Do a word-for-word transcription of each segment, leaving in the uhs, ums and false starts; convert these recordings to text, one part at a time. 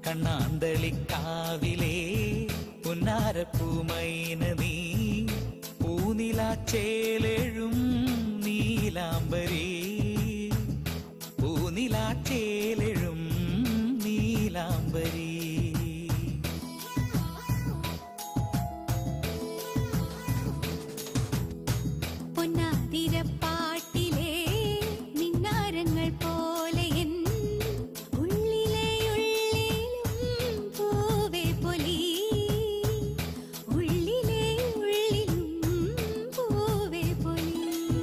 കണ്ണാന്തളിക്കാവിലേ പുന്നാരപ്പൂമൈനനീ പൂനിലാച്ചേലെഴും നീലാംബരീ പൂനിലാച്ചേലെഴും നീലാംബരീ പൊന്നാതിരപ്പാട്ടിലെ മിന്നാരങ്ങൾ പോലെ എൻ ഉള്ളിലെ ഉള്ളിലും പൂവേ പൊലി ഉള്ളിലെ ഉള്ളിലും പൂവേ പൊലി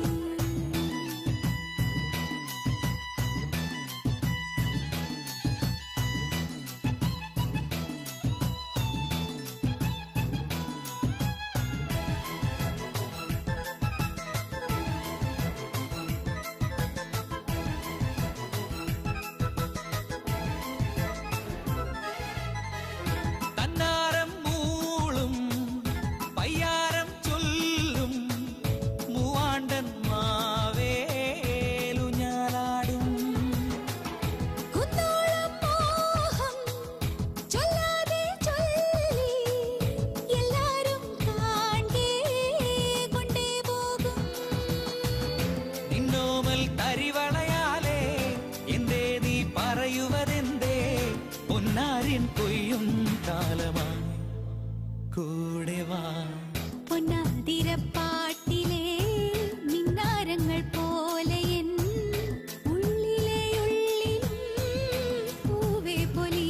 പൊന്നാതിരപ്പാട്ടിലെ മിന്നാരങ്ങൾ പോലെ എൻ ഉള്ളിലെ ഉള്ളിലും പൂവേ പൊലി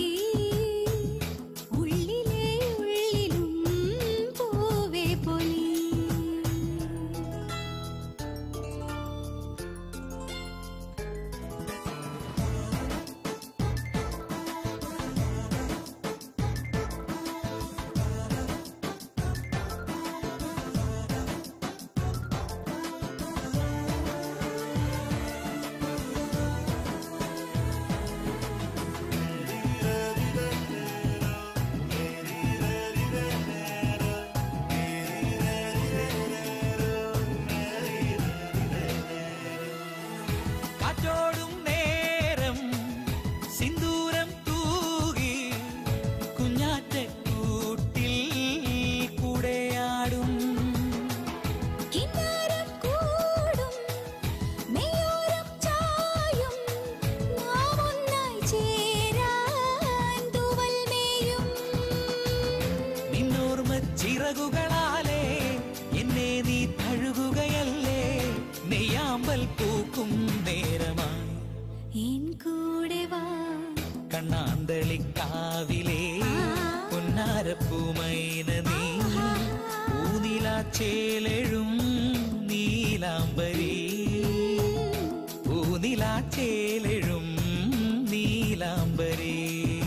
ഉള്ളിലെ ഉള്ളിലും പൂവേ പൊലി ചിറകുകളാലേ എന്നെ നീ തഴുകുകയല്ലേ നെയ്യാമ്പൽ പൂക്കും നേരമായി എൻ കൂടെ വാ കണ്ണാന്തളിക്കാവിലേ പുന്നാരപ്പൂമൈനനീ പൂനിലാച്ചേലെഴും നീലാംബരീ പൂനിലാച്ചേലെഴും നീലാംബരീ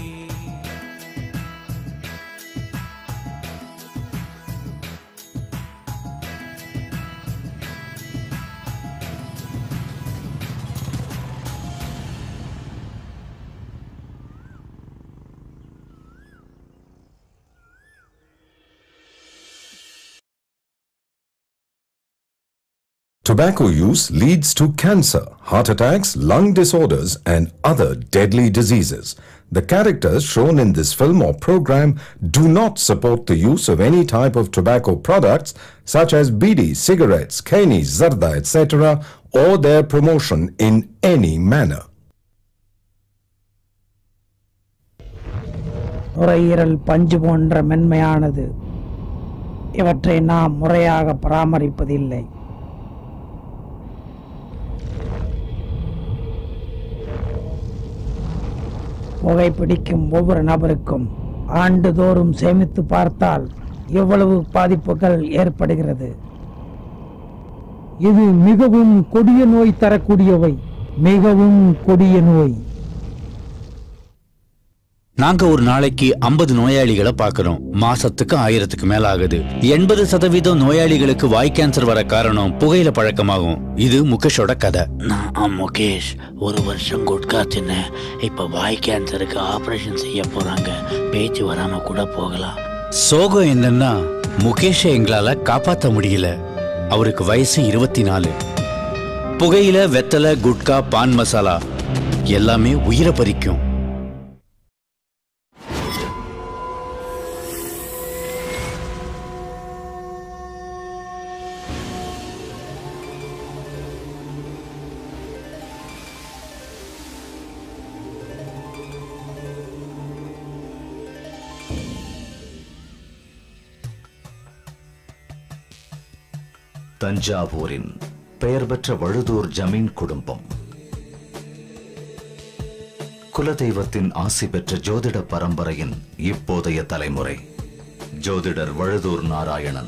Tobacco use leads to cancer, heart attacks, lung disorders, and other deadly diseases. The characters shown in this film or program do not support the use of any type of tobacco products such as bidi, cigarettes, keni, zarda, et cetera, or their promotion in any manner. நுரையீரல் பஞ்சு போன்ற மென்மையானது. இவற்றை நாம் முறையாக பராமரிப்பதில்லை. புகைப்பிடிக்கும் ஒவ்வொரு நபருக்கும் ஆண்டுதோறும் சேமித்து பார்த்தால் எவ்வளவு பாதிப்புகள் ஏற்படுகிறது. இது மிகவும் கொடிய நோய் தரக்கூடியவை, மிகவும் கொடிய நோய். நாங்க ஒரு நாளைக்கு ஐம்பது நோயாளிகளை பார்க்கிறோம். மாசத்துக்கு ஆயிரத்துக்கு மேல ஆகுது. எண்பது சதவீதம் நோயாளிகளுக்கு வாய் கேன்சர் வர காரணம் புகையில பழக்கமாகும். இது முகேஷோட கதை. நான் முகேஷ் ஒரு வருஷம் குட்கா தின்னேன். இப்ப வாய் கேன்சருக்கு ஆபரேஷன் செய்ய போறாங்க. பேச்சு வராம கூட போகலாம். சோகம் என்னன்னா முகேஷை எங்களால காப்பாற்ற முடியல. அவருக்கு வயசு இருபத்தி நாலு. புகையில, வெத்தலை, குட்கா, பான் மசாலா எல்லாமே உயிரை பறிக்கும். தஞ்சாவூரின் பெயர் பெற்ற வழுதூர் ஜமீன் குடும்பம். குலதெய்வத்தின் ஆசி பெற்ற ஜோதிட பரம்பரையின் இப்போதைய தலைமுறை ஜோதிடர் வழுதூர் நாராயணன்.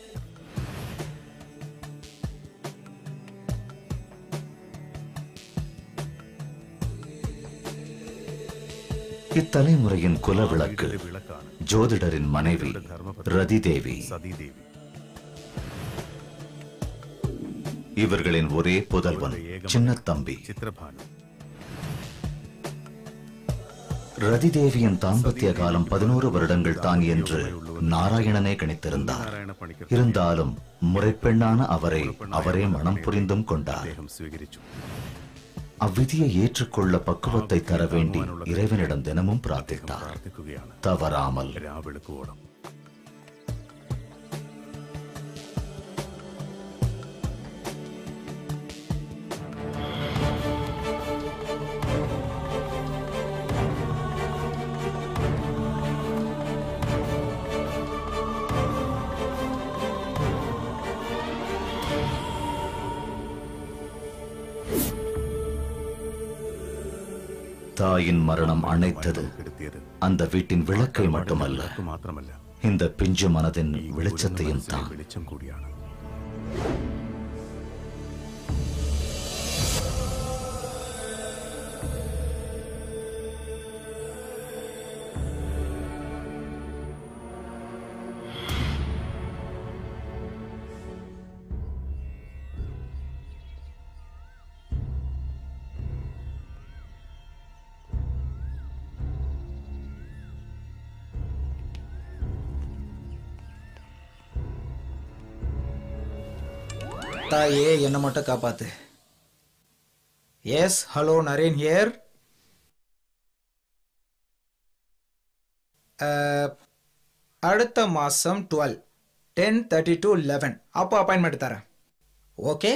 இத்தலைமுறையின் குலவிளக்கு ஜோதிடரின் மனைவி ரதிதேவி. இவர்களின் ஒரே புதல்வன் சின்ன தம்பி. ரதிதேவியின் தாம்பத்திய காலம் பதினோரு வருடங்கள் தான் என்று நாராயணனே கணித்திருந்தார். இருந்தாலும் முறைப்பெண்ணான அவரை அவரே மனம் புரிந்தும் கொண்டார். அவ்விதியை ஏற்றுக்கொள்ள பக்குவத்தை தர வேண்டி இறைவனிடம் தினமும் பிரார்த்தித்தார். தவறாமல். தாயின் மரணம் அணைத்தது அந்த வீட்டின் விளக்கை மட்டுமல்ல, இந்த பிஞ்சு மனதின் வெளிச்சத்தையும் தான். தாயே, என்ன மட்டும் காப்பாத்து. Yes, hello, Naren here. அடுத்த மாசம் twelve ten thirty to eleven அப்போ அப்பாயின்மெண்ட் தரேன். ஓகே.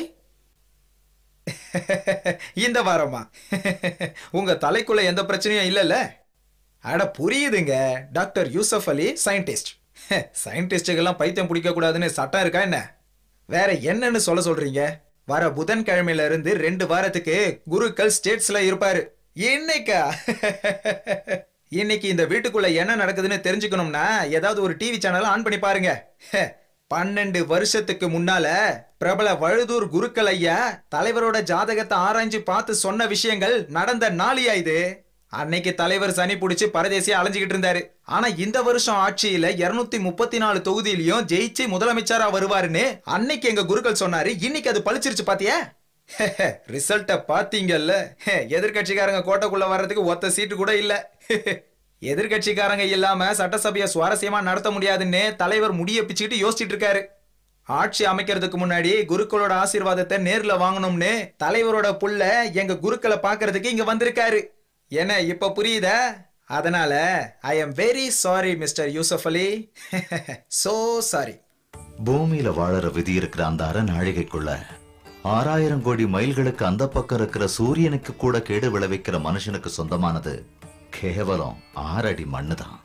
இந்த வாரமா? உங்க தலைக்குள்ள எந்த பிரச்சனையும் இல்லைல்ல? அட புரியுதுங்க. Doctor Yusuf Ali scientist. சயின்டிஸ்டுக்கெல்லாம் பைத்தியம் பிடிக்க கூடாதுன்னு சட்டம் இருக்கா என்ன? வேற என்னன்னு சொல்ல சொல்றீங்க? வர புதன்கிழமையில இருந்து ரெண்டு வாரத்துக்கு குருக்கள் ஸ்டேட்ஸ்ல இருப்பாரு. இன்னைக்கா? இன்னைக்கு இந்த வீட்டுக்குள்ள என்ன நடக்குதுன்னு தெரிஞ்சுக்கணும்னா ஏதாவது ஒரு டிவி சேனல் ஆன் பண்ணி பாருங்க. பன்னெண்டு வருஷத்துக்கு முன்னால பிரபல வழுதூர் குருக்கள் ஐயா தலைவரோட ஜாதகத்தை ஆராய்ஞ்சு பார்த்து சொன்ன விஷயங்கள் நடந்த நாளியா இது. அன்னைக்கு தலைவர் சனி புடிச்சு பரதேசியா அலைஞ்சுக்கிட்டு இருந்தாரு. ஆனா இந்த வருஷம் ஆட்சியில இருநூத்தி முப்பத்தி நாலு தொகுதியிலையும் ஜெயிச்சு முதலமைச்சரா வருவாருன்னு அன்னைக்கு எங்க குருக்கள் சொன்னாரு. இன்னைக்கு அது பழிச்சிருச்சு பாத்தியா? ரிசல்ட்ட பாத்தீங்கல்ல. எதிர்கட்சிக்காரங்க கோட்டைக்குள்ள வர்றதுக்கு ஒத்த சீட்டு கூட இல்ல. எதிர்கட்சிக்காரங்க இல்லாம சட்டசபையை சுவாரஸ்யமா நடத்த முடியாதுன்னு தலைவர் முடிய பிச்சுக்கிட்டு யோசிச்சுட்டு இருக்காரு. ஆட்சி அமைக்கிறதுக்கு முன்னாடி குருக்களோட ஆசீர்வாதத்தை நேர்ல வாங்கணும்னு தலைவரோட புள்ள எங்க குருக்களை பாக்குறதுக்கு இங்க வந்திருக்காரு. என்ன இப்ப புரியுதா? அதனால I am very sorry mister Yusuf Ali. So sorry. பூமியில வாழற விதி இருக்கிற அந்த அரை நாழிகைக்குள்ள ஆறாயிரம் கோடி மைல்களுக்கு அந்த பக்கம் இருக்கிற சூரியனுக்கு கூட கேடு விளைவிக்கிற மனுஷனுக்கு சொந்தமானது கேவலம் ஆறடி மண்ணுதான்.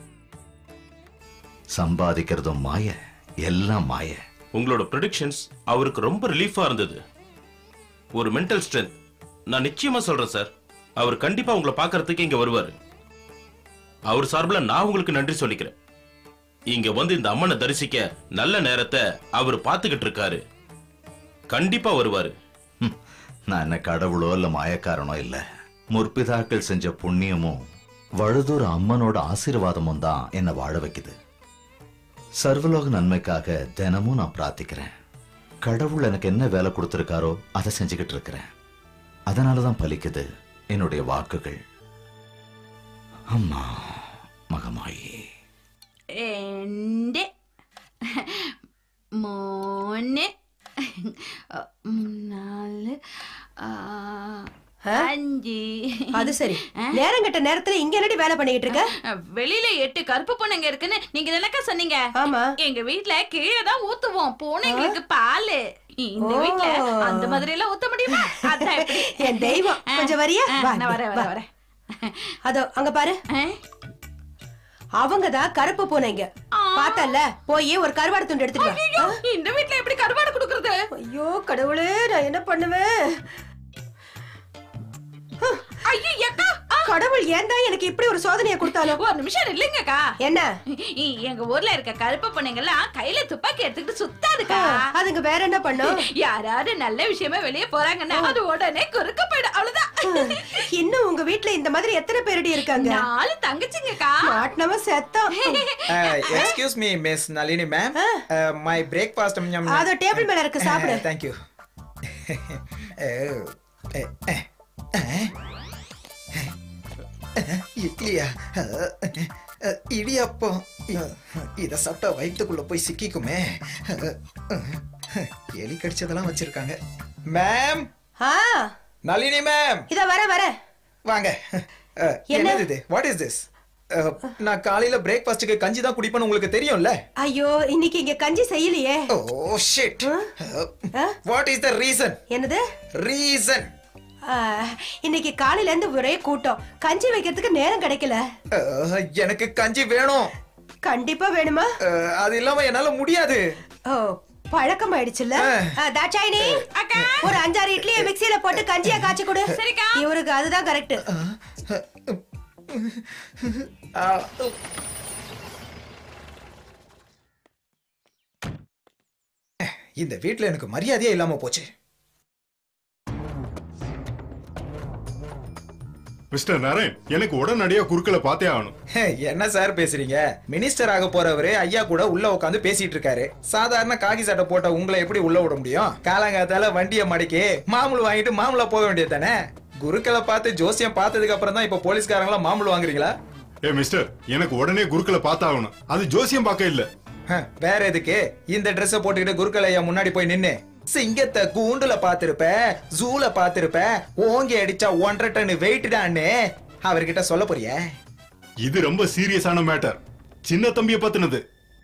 சம்பாதிக்கிறதும் மாய, எல்லாம் மாய. உங்களோட ப்ரெடிக்ஷன்ஸ் அவருக்கு ரொம்ப ரிலீஃபா இருந்தது. ஒரு மென்டல் ஸ்ட்ரென்த். நான் நிச்சயமா சொல்றேன் சார், அவர் கண்டிப்பா உங்களை பார்க்கறதுக்கு இங்க வருவாரு. அவர் சார்பில் நான் உங்களுக்கு நன்றி சொல்லிக்கிறேன். இங்க வந்து இந்த அம்மனை தரிசிக்க நல்ல நேரத்தை அவர் பார்த்துக்கிட்டு இருக்காரு. கண்டிப்பா வருவாரு. நான் என்ன கடவுளோ இல்ல மாயக்காரனோ இல்ல. முற்பிதாக்கள் செஞ்ச புண்ணியமும் வழுதூர் அம்மனோட ஆசீர்வாதமும் தான் என்ன வாழ வைக்குது. சர்வலோக நன்மைக்காக தினமும் நான் பிரார்த்திக்கிறேன். கடவுள் எனக்கு என்ன வேலை கொடுத்திருக்காரோ அதை செஞ்சுக்கிட்டு இருக்கிறேன். அதனாலதான் பலிக்குது என்னுடைய வாக்குகள். அம்மா மகமாயி. ரெண்டு மூணு நாலு அஞ்சு. அது சரி, நேரம் கட்ட நேரத்துல இங்க என்னடி வேலை பண்ணிக்கிட்டு இருக்க? வெளியில எட்டு கருப்பு பூனைங்க இருக்குன்னு நீங்க என்னக்கா சொன்னீங்க? ஆமா, எங்க வீட்டுல கீழே தான் ஊத்துவோம் பூனைங்களுக்கு பாலு. இந்த வீட்டுல அந்த மாதிரி எல்லாம் ஊத்த முடியுமா? அதான் என் தெய்வம். கொஞ்சம் வரியா? நான் வரேன் வரேன் வரேன். அதோ அங்க பாரு, அவங்கதான் கருப்பு பூனைங்க. பார்த்தல, போய் ஒரு கருவாடு துண்டு எடுத்துட்டு வா. இந்த வீட்டுல எப்படி கருவாடு குடுக்கறது? போகுது. ஐயோ கடவுளே, நான் என்ன பண்ணுவேன்? ஐயோ அக்கா, கடவுள் ஏன் தான் எனக்கு இப்படி ஒரு சோதனையை கொடுத்தாலும். ஒரு நிமிஷம் இல்லைங்கக்கா. என்ன? எங்க ஊர்ல இருக்க கருப்பு பொண்ணுங்கெல்லாம் கையில துப்பாக்கி எடுத்துக்கிட்டு சுத்தாதுக்கா. அதுங்க வேற என்ன பண்ணும்? யாராவது நல்ல விஷயமா வெளியே போறாங்கன்னா அது உடனே குறுக்க போயிடும். அவ்வளவுதான். இன்னும் உங்க வீட்ல இந்த மாதிரி எத்தனை பேரடி இருக்காங்க? நாலு தங்கச்சிங்கக்கா. மாட்டனவ செத்தோம். Excuse me miss Nalini ma'am, my breakfast. அது டேபிள் மேல இருக்கு, சாப்பிடு. Thank you. இட்லியா? இடியாப்பம். இத சாப்பிட்டா வயிற்றுக்குள்ள போய் சிக்கிக்குமே. எலி கடிச்சதெல்லாம் வச்சிருக்காங்க. மேம், நளினி மேம், இத வர வர வாங்க. என்னது இது? What is this? நான் காலையில பிரேக்ஃபாஸ்ட்க்கு கஞ்சி தான் குடிப்பேன்னு உங்களுக்கு தெரியும்ல. ஐயோ, இன்னைக்கு இங்க கஞ்சி செய்யலையே. Oh shit. What is the reason? என்னது ரீசன்? இன்னைக்கு காலையில இருந்து ஒரே கூட்டம், கஞ்சி வைக்கிறதுக்கு நேரம் கிடைக்கல. எனக்கு கஞ்சி வேணும். கண்டிப்பா வேணுமா? அது இல்லாம என்னால முடியாது. ஓ, பழக்கம் ஆயிடுச்சுல்ல. தாட்சாயினி, ஒரு அஞ்சாறு இட்லியை மிக்ஸில போட்டு கஞ்சியா காய்ச்சி கொடு. சரிக்கா. இவருக்கு அதுதான் கரெக்ட். இந்த வீட்ல எனக்கு மரியாதையே இல்லாம போச்சு. மிஸ்டர் நாராயண், எனக்கு உடனடியா குறுக்களை பார்த்தே ஆகணும். என்ன சார் பேசுறீங்க? மினிஸ்டர் ஆக போறவரு ஐயா கூட உள்ள உட்காந்து பேசிட்டு இருக்காரு. சாதாரண காகி சட்டை போட்ட உங்களை எப்படி உள்ள விட முடியும்? காலங்காத்தால வண்டிய மடக்கி மாமூல் வாங்கிட்டு மாமூலா போக வேண்டியது தானே. குருக்களை பார்த்து ஜோசியம் பார்த்ததுக்கு அப்புறம் தான் இப்ப போலீஸ்காரங்களா மாமூல் வாங்குறீங்களா? ஏ மிஸ்டர், எனக்கு உடனே குறுக்களை பார்த்தாகணும். அது ஜோசியம் பார்க்க இல்ல. வேற எதுக்கு? இந்த ட்ரெஸ் போட்டுக்கிட்டு குருக்கள் ஐயா முன்னாடி போய் நின்னு சிங்கத்தை கூண்டுல பாத்திருப்ப, ஜூல பாத்திருப்ப, ஓங்கி அடிச்சா ஒன்றரை டன் வெயிட் தான்னு அவர்கிட்ட சொல்ல போறிய? இது ரொம்ப சீரியஸான மேட்டர். சின்ன தம்பியை பத்தினது.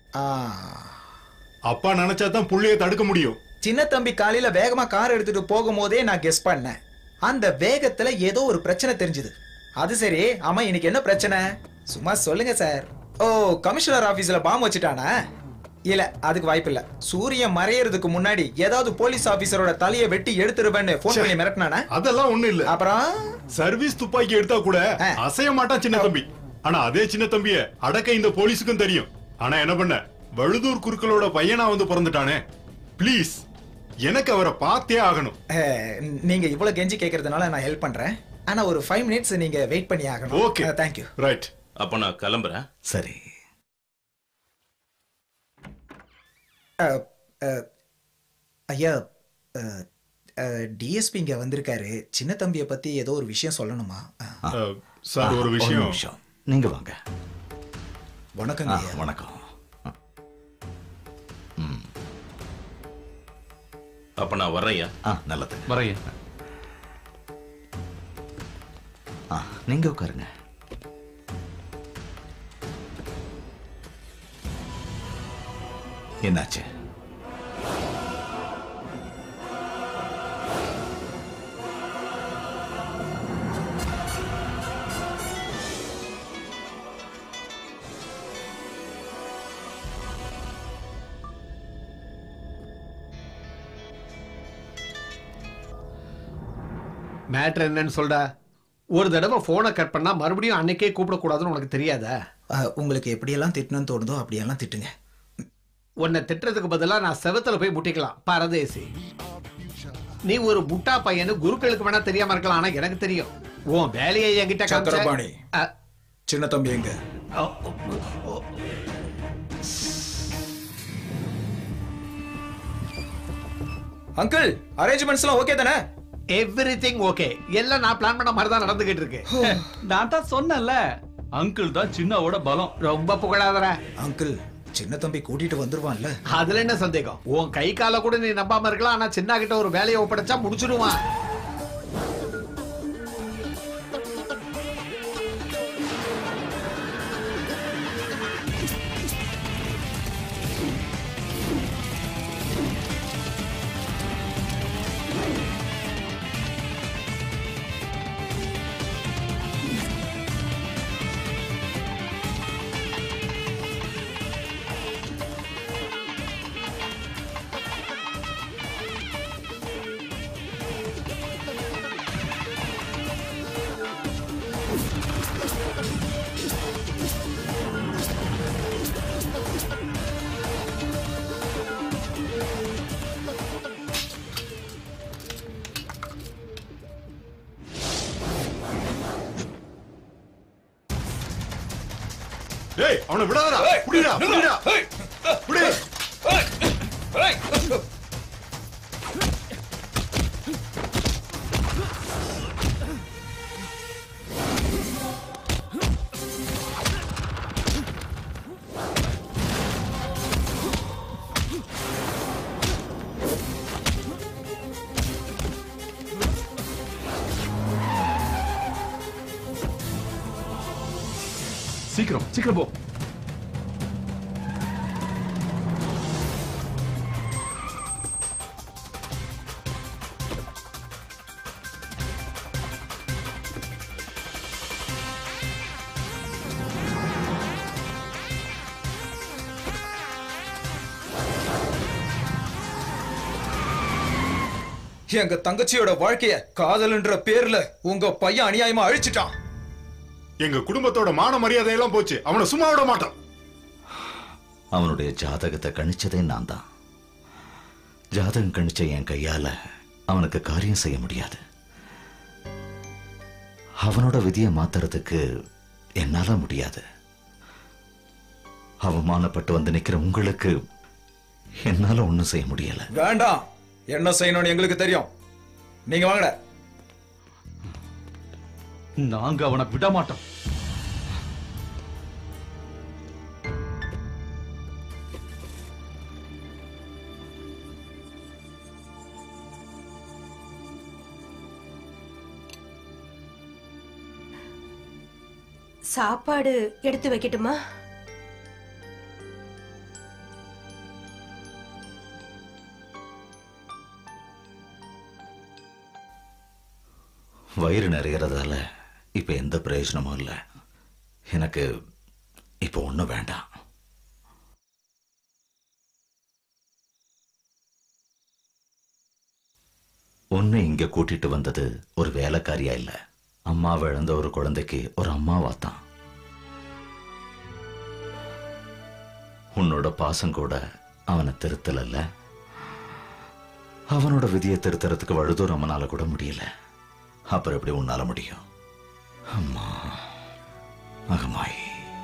அப்பா நினைச்சா தான் புள்ளைய தடுக்க முடியும். சின்ன தம்பி காலையில வேகமா கார் எடுத்துட்டு போகும் போதே நான் கெஸ் பண்ணேன். அந்த வேகத்துல ஏதோ ஒரு பிரச்சனை தெரிஞ்சது. அது சரி, ஆமா இன்னைக்கு என்ன பிரச்சனை? சும்மா சொல்லுங்க சார். ஓ, கமிஷனர் ஆபீஸ்ல பாம்பு வச்சுட்டானா? இல்ல, அதுக்கு வாய்ப்பு இல்ல. சூரியன் மறையறதுக்கு முன்னாடி ஏதாவது போலீஸ் ஆபீசரோட தலையை வெட்டி எடுத்துருவேன்னு போன் பண்ணி மிரட்டினானா? அதெல்லாம் ஒண்ணு இல்ல. அப்புறம் சர்வீஸ் துப்பாக்கி எடுத்தா கூட அசைய மாட்டான் சின்ன தம்பி. ஆனா அதே சின்ன தம்பிய அடக்க இந்த போலீஸுக்கும் தெரியும். ஆனா என்ன பண்ண, வழுதூர் குருக்களோட பையனா வந்து பிறந்துட்டானே. ப்ளீஸ், எனக்கு அவரை பார்த்தே ஆகணும். நீங்க இவ்வளவு கெஞ்சி கேக்குறதுனால நான் ஹெல்ப் பண்றேன். ஆனா ஒரு ஃபைவ் மினிட்ஸ் நீங்க வெயிட் பண்ணி ஆகணும். Okay, thank you. ரைட். அப்ப நான் கிளம்புறேன். சரி. ஐயா, டிஎஸ்பி இங்க வந்திருக்காரு. சின்ன தம்பியை பத்தி ஏதோ ஒரு விஷயம் சொல்லணுமா? சார், ஒரு விஷயம். நீங்க வாங்க. வணக்கங்க. வணக்கம். அப்ப நான் வர்றேன். நல்லது. வர்றேன். நீங்க உட்காருங்க. என்னாச்சு? மேட்டர் என்னன்னு சொல்டா. ஒரு தடவை போனை கட் பண்ணா மறுபடியும் அன்னைக்கே கூப்பிடக்கூடாதுன்னு உனக்கு தெரியாதா? உங்களுக்கு எப்படியெல்லாம் திட்டணும்னு தோணுதோ அப்படியெல்லாம் திட்டுங்க. உன்னை திட்டுறதுக்கு பதிலா நான் செவத்துல போய் முட்டிக்கலாம். பரதேசி, நீ ஒரு முட்டா பையனு குருக்களுக்கு வேணா தெரியாம இருக்கலாம், ஆனா எனக்கு தெரியும். உன் வேலையை என்கிட்ட சக்கரபாணி. சின்ன தம்பி எங்க? அங்கிள், அரேஞ்ச்மெண்ட்ஸ் எல்லாம் ஓகே தானே? Everything okay. எல்லாம் நான் பிளான் பண்ண மாதிரி தான் நடந்துகிட்டு இருக்கு. நான் தான் சொன்னேன்ல, அங்கிள் தான் சின்னவோட பலம். ரொம்ப புகழாதரா. அங்கிள், சின்ன தம்பி கூட்டிட்டு வந்துருவான்ல? அதுல என்ன சந்தேகம்? உன் கை கால கூட நீ நம்பாம இருக்கலாம், ஆனா சின்ன கிட்ட ஒரு வேலையை ஒப்படைச்சா முடிச்சிடுவான். டேய் அவனை விடாதடா. புடிடா புடிடா. புடி. சீக்கிரம் சீக்கிரம் போ. எங்க தங்கச்சியோட வாழ்க்கைய காதல்ன்ற பேர்ல உங்க பையன் அநியாயமா அழிச்சிட்டான். எங்க குடும்பத்தோட மான மரியாதை எல்லாம் போச்சு. அவனை சும்மா விட மாட்டான். அவனுடைய ஜாதகத்தை கணிச்சதே நான் தான். ஜாதகம் கணிச்ச என் கையால அவனுக்கு காரியம் செய்ய முடியாது. அவனோட விதியை மாத்துறதுக்கு என்னால முடியாது. அவமானப்பட்டு வந்து நிக்கிற உங்களுக்கு என்னால ஒண்ணும் செய்ய முடியல. வேண்டாம், என்ன செய்யணும்னு எங்களுக்கு தெரியும். நீங்க வாங்கட. நாங்க அவனை விட மாட்டோம். சாப்பாடு எடுத்து வைக்கட்டுமா? வயிறு நிறைகிறதால இப்ப எந்த பிரயோஜனமும் இல்லை. எனக்கு இப்ப ஒண்ணும் வேண்டாம். உன்னை இங்க கூட்டிட்டு வந்தது ஒரு வேலைக்காரியா இல்ல, அம்மாவை இழந்த ஒரு குழந்தைக்கு ஒரு அம்மாவாத்தான். உன்னோட பாசம் கூட அவனை திருத்தல. அவனோட விதியை திருத்தறதுக்கு வழுதூர் அம்மனால கூட முடியல. அப்புறம் எப்படி உன்னால முடியும்? அம்மா மகமாயி.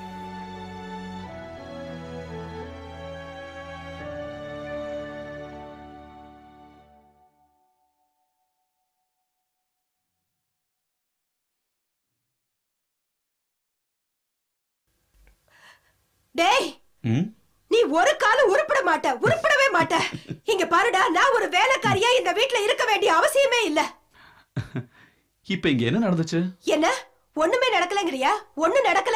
டேய், நீ ஒரு காலம் உருப்பட மாட்ட, உருப்படவே மாட்ட. இங்க பாருடா, நான் ஒரு வேலைக்காரியா இந்த வீட்ல இருக்க வேண்டிய அவசியமே இல்ல. இப்ப இங்க என்ன நடந்துச்சு? என்ன ஒண்ணுமே நடக்கலங்கறியா? ஒண்ணு நடக்கல.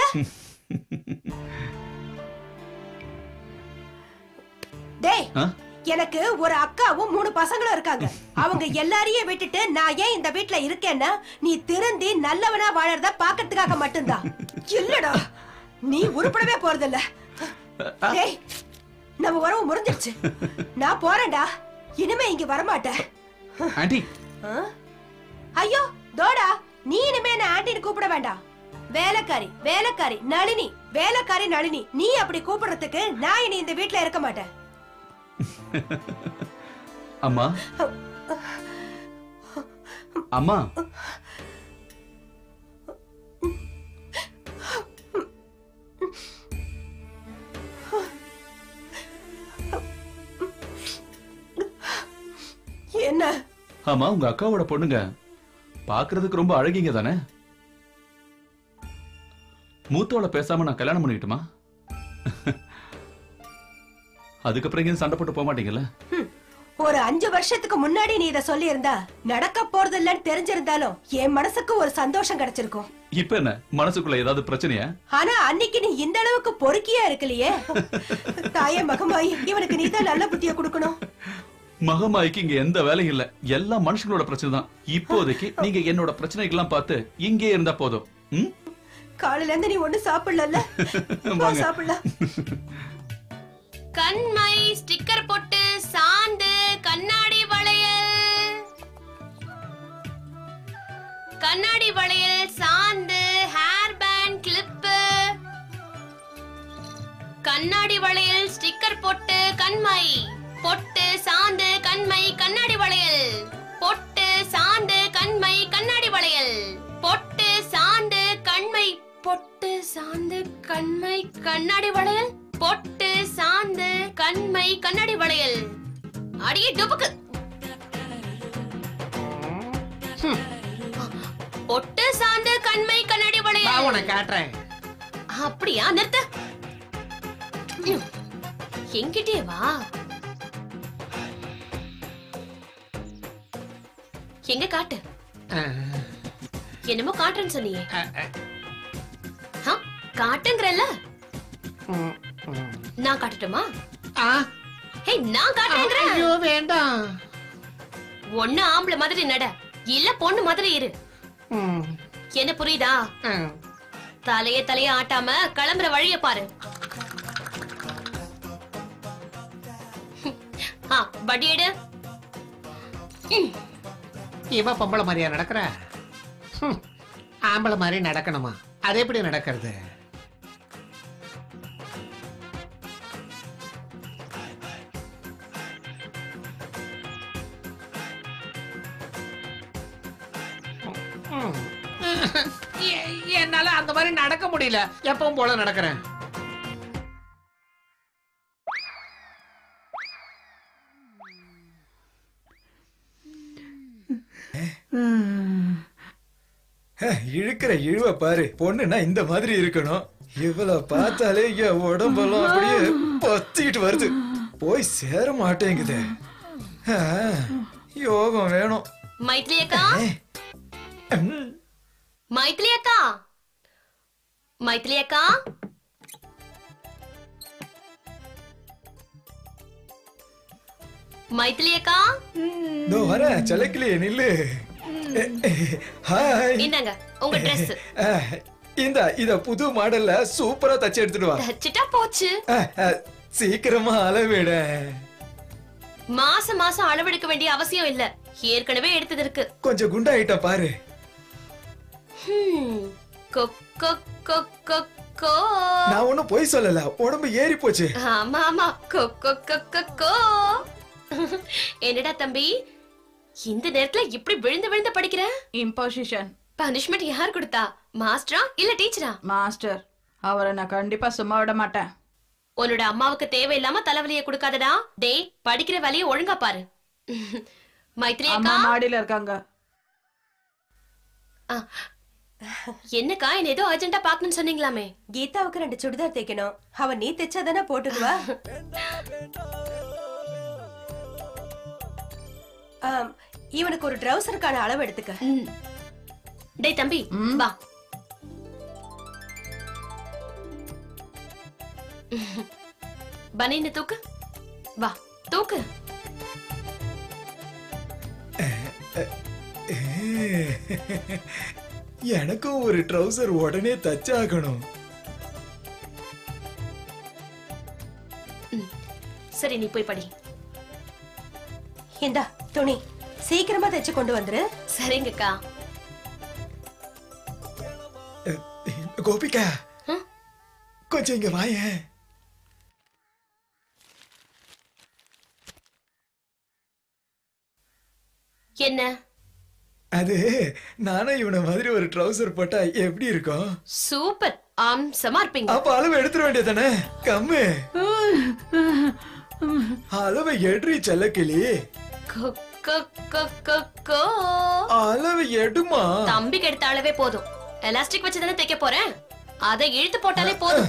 டேய், எனக்கு ஒரு அக்காவும் மூணு பசங்களும் இருக்காங்க. அவங்க எல்லாரையும் விட்டுட்டு நான் ஏன் இந்த வீட்ல இருக்கேன்னா நீ திருந்தி நல்லவனா வாழறத பாக்கிறதுக்காக மட்டும்தான். இல்லடா, நீ உருப்படவே போறதில்ல. டேய், நம்ம உறவு முறிஞ்சிருச்சு. நான் போறேன்டா. இனிமே இங்க வரமாட்டேன். ஆண்டி. ஐயோ தோடா, நீ இனிமே என்ன ஆண்டின்னு கூப்பிட வேண்டாம். வேலைக்காரி வேலைக்காரி நளினி, வேலைக்காரி நளினி, நீ அப்படி கூப்பிடுறதுக்கு நான் இனி இந்த வீட்ல இருக்க மாட்டேன். அம்மா அம்மா என்ன? ஆமா, உங்க அக்காவோட பொண்ணுங்க பாக்குறதுக்கு ரொம்ப அழகிங்க தானே? மூத்தோட பேசாம நான் கல்யாணம் பண்ணிக்கிட்டுமா? அதுக்கப்புறம் இங்க சண்டை போட்டு போக மாட்டீங்கல்ல? ஒரு அஞ்சு வருஷத்துக்கு முன்னாடி நீ இத சொல்லி இருந்தா நடக்க போறது இல்லன்னு தெரிஞ்சிருந்தாலும் என் மனசுக்கு ஒரு சந்தோஷம் கிடைச்சிருக்கும். இப்ப என்ன மனசுக்குள்ள ஏதாவது பிரச்சனையா? ஆனா அன்னைக்கு நீ இந்த அளவுக்கு பொறுக்கியா இருக்கலையே. தாயே மகமாயி, இவனுக்கு நீதான் நல்ல புத்திய கொடுக்கணும். மகமாய்க்கு இங்க எந்த வேலையும் இல்ல, எல்லாம் மனுஷங்களோட பிரச்சனை தான். இப்போதைக்கு நீங்க என்னோட பிரச்சனைகள்லாம் பார்த்து இங்கே இருந்தா போதும். காலையில இருந்து நீ ஒண்ணு சாப்பிடல. சாப்பிடலாம். கண்மை ஸ்டிக்கர் போட்டு சாந்து கண்ணாடி வளையல், கண்ணாடி வளையல் சாந்து ஹேர் பேண்ட் கிளிப்பு, கண்ணாடி வளையல் ஸ்டிக்கர் போட்டு கண்மை பொட்டு சாந்து கண்மை கண்ணாடி வளையல், பொட்டு சாந்து கண்மை கண்ணாடி வளையல், பொட்டு சாந்து கண்மை பொட்டு சாந்து கண்மை கண்ணாடி வளையல் பொட்டு சாந்து கண்மை கண்ணாடி வளையல் அடியே டுபுக்கு பொட்டு சாந்து கண்மை கண்ணாடி வளையல் உனக்கு காட்டுறேன். அப்படியா நிறுத்த என்கிட்டே வா. எங்க காட்டு என்னமோ காட்டுறேன்னு சொன்னியே காட்டுங்கறல்ல நான் காட்டட்டுமா? ஹே நான் காட்டுறேன். ஐயோ வேண்டாம். ஒண்ணு ஆம்பளை மாதிரி நட இல்ல பொண்ணு மாதிரி இரு. என்ன புரியுதா? தலைய தலைய ஆட்டாம கிளம்புற வழிய பாரு. படி எடு. இவ பொம்பளை மாதிரியா நடக்கிற? ஆம்பளை மாதிரி நடக்கணுமா? அது எப்படி நடக்கிறது? என்னால அந்த மாதிரி நடக்க முடியல. எப்பவும் போல நடக்கிறேன். இழுக்கிற இழுவ பாரு. பொண்ணுன்னா இந்த மாதிரி இருக்கணும். இவள பார்த்தாலே என் உடம்பெல்லாம் அப்படியே பத்திட்டு வருது. போய் சேர மாட்டேங்குது. யோகம் வேணும். மைத்லி அக்கா, மைத்லி அக்கா, மைத்லி அக்கா, மைத்லி அக்கா. இதோ வரேன். சலக்கிலே நில்லு. ஹாய். இந்தாங்க உங்க Dress. இந்த இத புது மாடல்ல சூப்பரா தச்சு எடுத்துட்டு வா. தச்சிட்டா போச்சு. சீக்கிரமா அளவிட. மாசம் மாசம் அளவெடுக்க வேண்டிய அவசியம் இல்ல. ஏற்கனவே எடுத்தது இருக்கு. கொஞ்சம் குண்டாயிட்ட பாரு. நான் ஒண்ணும் பொய் சொல்லல. உடம்பு ஏறி போச்சு. ஆமா ஆமா. என்னடா தம்பி இந்த நேரத்துல இப்படி விழுந்து விழுந்து படிக்கிற? இம்போசிஷன். பனிஷ்மெண்ட் யார் கொடுத்தா? மாஸ்டரா இல்ல டீச்சரா? மாஸ்டர். அவரை நான் கண்டிப்பா சும்மா விட மாட்டேன். உன்னோட அம்மாவுக்கு தேவையில்லாம தலைவலிய கொடுக்காதடா. டேய் படிக்கிற வேலையை ஒழுங்கா பாரு. மைத்ரி அக்கா மாடியில இருக்காங்க. என்னக்கா என்ன ஏதோ அர்ஜென்ட்டா பாக்கணும்னு சொன்னீங்களாமே? கீதாவுக்கு ரெண்டு சுடிதார் தைக்கணும். அவ நீ தைச்சாதானே போட்டுக்குவா. இவனுக்கு ஒரு ட்ரவுசருக்கான அளவு எடுத்துக்க. டேய் தம்பி வா. பனின்னு தூக்கு. வா தூக்கு. எனக்கும் ஒரு ட்ரவுசர் உடனே தச்சாகணும். சரி நீ போய் படி. இந்தா துணி சீக்கிரமா தைச்சு கொண்டு வந்துரு. சரிங்கக்கா. கோபிகா கொஞ்சம் இங்க வாயேன். என்ன அது? நானும் இவன மாதிரி ஒரு ட்ரவுசர் போட்டா எப்படி இருக்கும்? சூப்பர். அம்சமா இருப்பீங்க. அப்ப அளவு எடுத்துட வேண்டியதானே? கம்மு அளவு எடுறி செல்லக்கிளி. அளவு எடுமா. தம்பிக்கு எடுத்த அளவே போதும். எலாஸ்டிக் வச்சு தானே தைக்க போறேன். அதை இழுத்து போட்டாலே போதும்.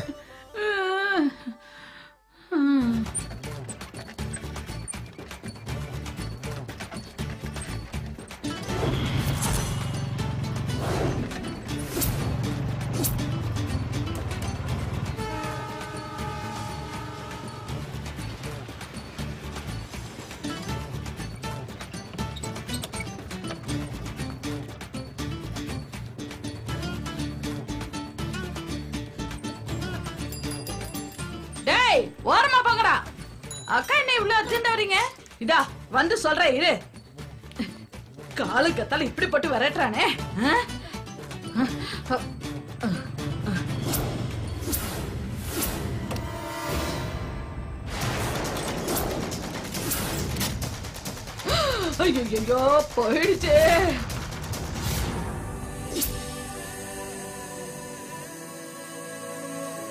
ஓரமா போங்கடா. அக்கா என்ன இவ்வளவு அர்ஜென்ட் வரீங்க? இதா வந்து சொல்றேன் இரு. காலு கத்தால இப்படி போட்டு விரட்டுறானே. ஐயோ போயிடுச்சே.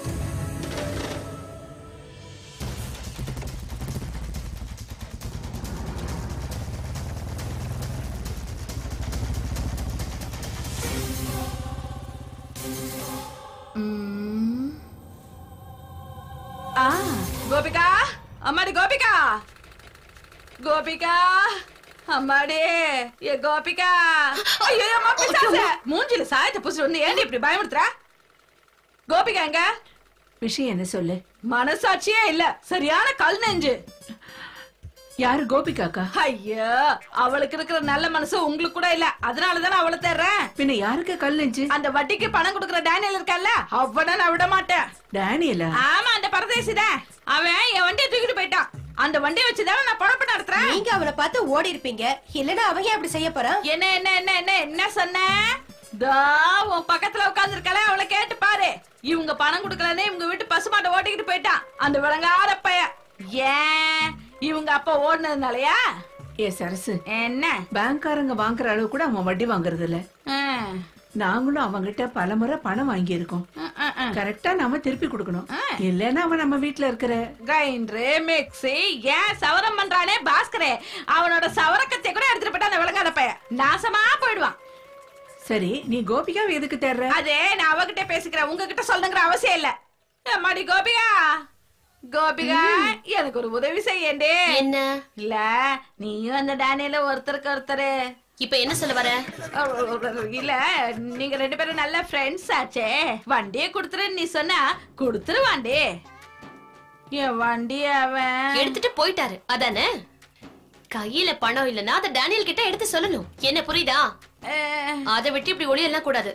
ஆ, கோபிகா அம்மாடி கோபிகா கோபிகா அம்மாடி ஏ கோபிகா ஐயோ அம்மா பிசாசு மூஞ்சில சாயத்தை பூசி வந்து ஏன் இப்படி பயமுறுத்துற கோபிகா எங்க விஷயம் என்ன சொல்லு. மனசாட்சியே இல்ல, சரியான கல் நெஞ்சு. யாரு கோபிகாக்கா? ஐயோ அவளுக்கு இருக்கிற நல்ல மனசு உங்களுக்கு கூட இல்ல, அதனாலதானே அவளை தேடுறேன். பின்ன யாருக்கு கல் நெஞ்சு? அந்த வட்டிக்கு பணம் கொடுக்கற டேனியல் இருக்கல்ல, அவன நான் விட மாட்டேன். டேனியலா? ஆமா, அந்த பரதேசிதான். அவன் என் வண்டியை தூக்கிட்டு போயிட்டான். அந்த வண்டியை வச்சுதானே நான் பணப்ப நடத்துறேன். நீங்க அவளை பார்த்து ஓடி இருப்பீங்க, இல்லன்னா அவன் ஏன் அப்படி செய்ய போறான்? என்ன என்ன என்ன என்ன என்ன சொன்ன? தா உன் பக்கத்துல உட்கார்ந்து இருக்கல, அவளை கேட்டு பாரு. இவங்க பணம் கொடுக்கலன்னு இவங்க வீட்டு பசுமாட்டை ஓட்டிக்கிட்டு போயிட்டான் அந்த விளங்காத பையன். ஏன் இவங்க அப்பா ஓடுனதுனாலயா? ஏ சரசு, என்ன பேங்க்காரங்க வாங்குற அளவு கூட அவன் வட்டி வாங்குறது இல்ல. நாங்களும் அவங்கிட்ட பல முறை பணம் வாங்கி இருக்கோம். கரெக்டா நாம திருப்பி கொடுக்கணும், இல்லன்னா அவன் நம்ம வீட்டுல இருக்கிற கிரைண்டரு மிக்ஸி ஏன் சவரம் பண்றானே பாஸ்கரே, அவனோட சவரக்கத்தை கூட எடுத்துட்டு போயிட்டு அந்த விளங்காத பையன் நாசமா போயிடுவான். சரி, நீ கோபிகாவை எதுக்கு தேடுற? அதே நான் அவகிட்ட பேசிக்கிறேன், உங்ககிட்ட சொல்லுங்கிற அவசியம் இல்ல. அம்மாடி கோபிகா, கோபிகா எனக்கு ஒரு உதவி செய்யண்டே. என்ன? இல்ல நீயும் அந்த டேனியல ஒருத்தருக்கு ஒருத்தரு இப்ப என்ன சொல்ல வர? இல்ல நீங்க ரெண்டு பேரும் நல்ல ஃப்ரெண்ட்ஸ் ஆச்சே, வண்டியை குடுத்துரு நீ சொன்னா குடுத்துருவாண்டே. என் வண்டி அவன் எடுத்துட்டு போயிட்டாரு அதானே? கையில பணம் இல்லன்னா அத டேனியல் கிட்ட எடுத்து சொல்லணும். என்ன புரியுதா? அதை விட்டு இப்படி ஒளியெல்லாம் கூடாது.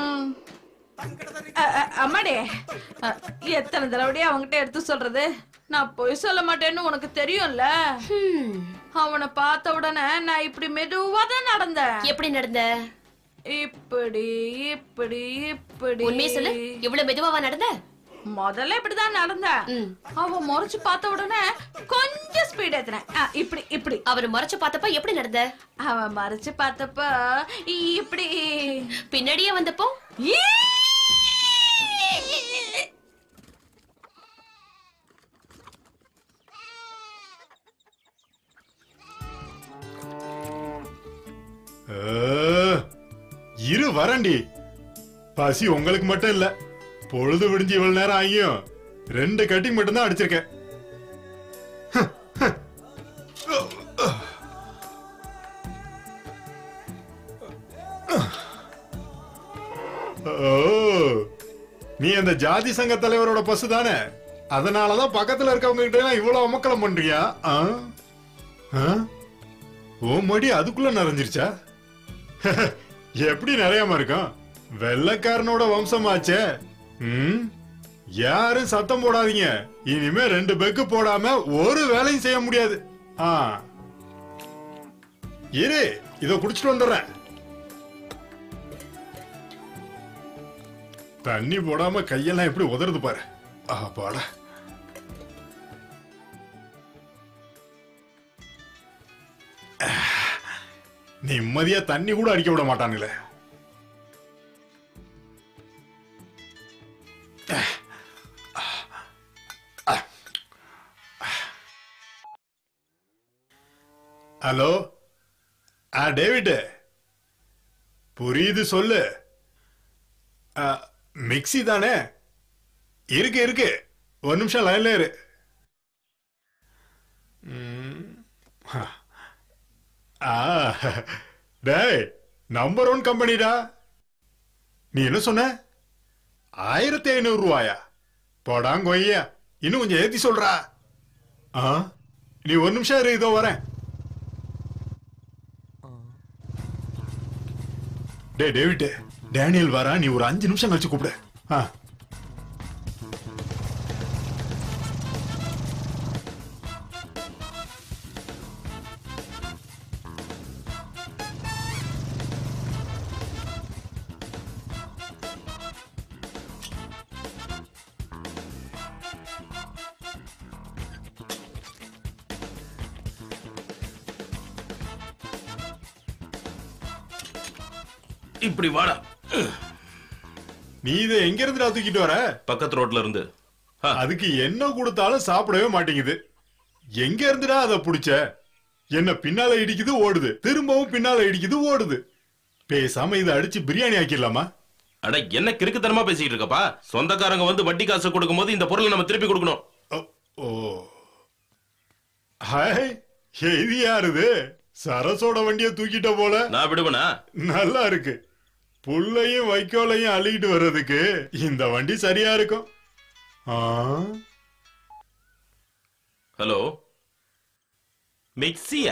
அம்மாடே, எத்தனை தடவையே அவங்கிட்ட எடுத்து சொல்றது? நான் பொய் சொல்ல மாட்டேன்னு உனக்கு தெரியும்ல. அவனை பார்த்த உடனே நான் இப்படி மெதுவா தான் நடந்தேன். எப்படி நடந்த? இப்படி இப்படி இப்படி. உண்மையை சொல்லு, இவ்வளவு மெதுவா நடந்த? முதல்ல இப்படிதான் நடந்தேன். அவன் முறைச்சு பார்த்த உடனே கொஞ்சம் ஸ்பீட் ஏத்துனேன். இப்படி இப்படி. அவர் முறைச்சு பார்த்தப்ப எப்படி நடந்த? அவன் மறைச்சு பார்த்தப்ப இப்படி. பின்னாடியே வந்தப்போ இரு வரண்டி. பசி உங்களுக்கு மட்டும் இல்ல, பொழுது விடிஞ்சு இவ்வளவு நேரம் ஆகியும் ரெண்டு கட்டிங் மட்டும் தான் அடிச்சிருக்கேன். நீ அந்த ஜாதி சங்க தலைவரோட பசு தானே, அதனாலதான் பக்கத்துல இருக்கவங்க கிட்ட இவ்வளவு அமக்கலம் பண்றியா? ஓ மடி அதுக்குள்ள நிறைஞ்சிருச்சா? எப்படி நிறையாம இருக்கும்? வெள்ளக்காரனோட வம்சமாச்சே. ம், யாரும் சத்தம் போடாதீங்க. இனிமே ரெண்டு பெக்கு போடாம ஒரு வேலையும் செய்ய முடியாது. ஆ இரு, இத குடிச்சிட்டு வந்துடுறேன். தண்ணி போடாம கையெல்லாம் எப்படி உதறது பாரு. ஆப்பாடா. நிம்மதியா தண்ணி கூட அடிக்க விட மாட்டானுங்களே. ஹலோ, ஆ டேவிட், புரியுது சொல்லு. மிக்ஸி தானே? இருக்கு இருக்கு, ஒரு நிமிஷம் லைன்ல இரு. டேய், நம்பர் ஒன் கம்பெனிடா. நீ என்ன சொன்ன? ஆயிரத்தி ஐநூறு ரூபாயா? போடாங்கொய்யா, இன்னும் கொஞ்சம் ஏத்தி சொல்றா. நீ ஒரு நிமிஷம் இரு, இதோ வரேன். டே டேவிட், டேனியல் வரா, நீ ஒரு அஞ்சு நிமிஷம் கழிச்சு கூப்பிடு. ஆ இப்படி வாடா. நீ இதை எங்க இருந்து தூக்கிட்டு வர? பக்கத்து ரோட்ல இருந்து. அதுக்கு என்ன கொடுத்தாலும் சாப்பிடவே மாட்டேங்குது. எங்க இருந்துடா அதை புடிச்ச? என்ன பின்னால இடிக்குது ஓடுது, திரும்பவும் பின்னால இடிக்குது ஓடுது. பேசாம இதை அடிச்சு பிரியாணி ஆக்கிடலாமா? அட என்ன கிறுக்குத்தனமா பேசிட்டு இருக்கப்பா. சொந்தக்காரங்க வந்து வட்டி காசு கொடுக்கும் போது இந்த பொருளை நம்ம திருப்பி கொடுக்கணும். ஓ ஹாய், இது யாருது? சரசோட வண்டிய தூக்கிட்ட போல. நான் விடுவனா? நல்லா இருக்கு. புல்லையும் வைக்கோலையும் அள்ளிட்டு வர்றதுக்கு இந்த வண்டி சரியா இருக்கும். ஹலோ, மிக்ஸியா?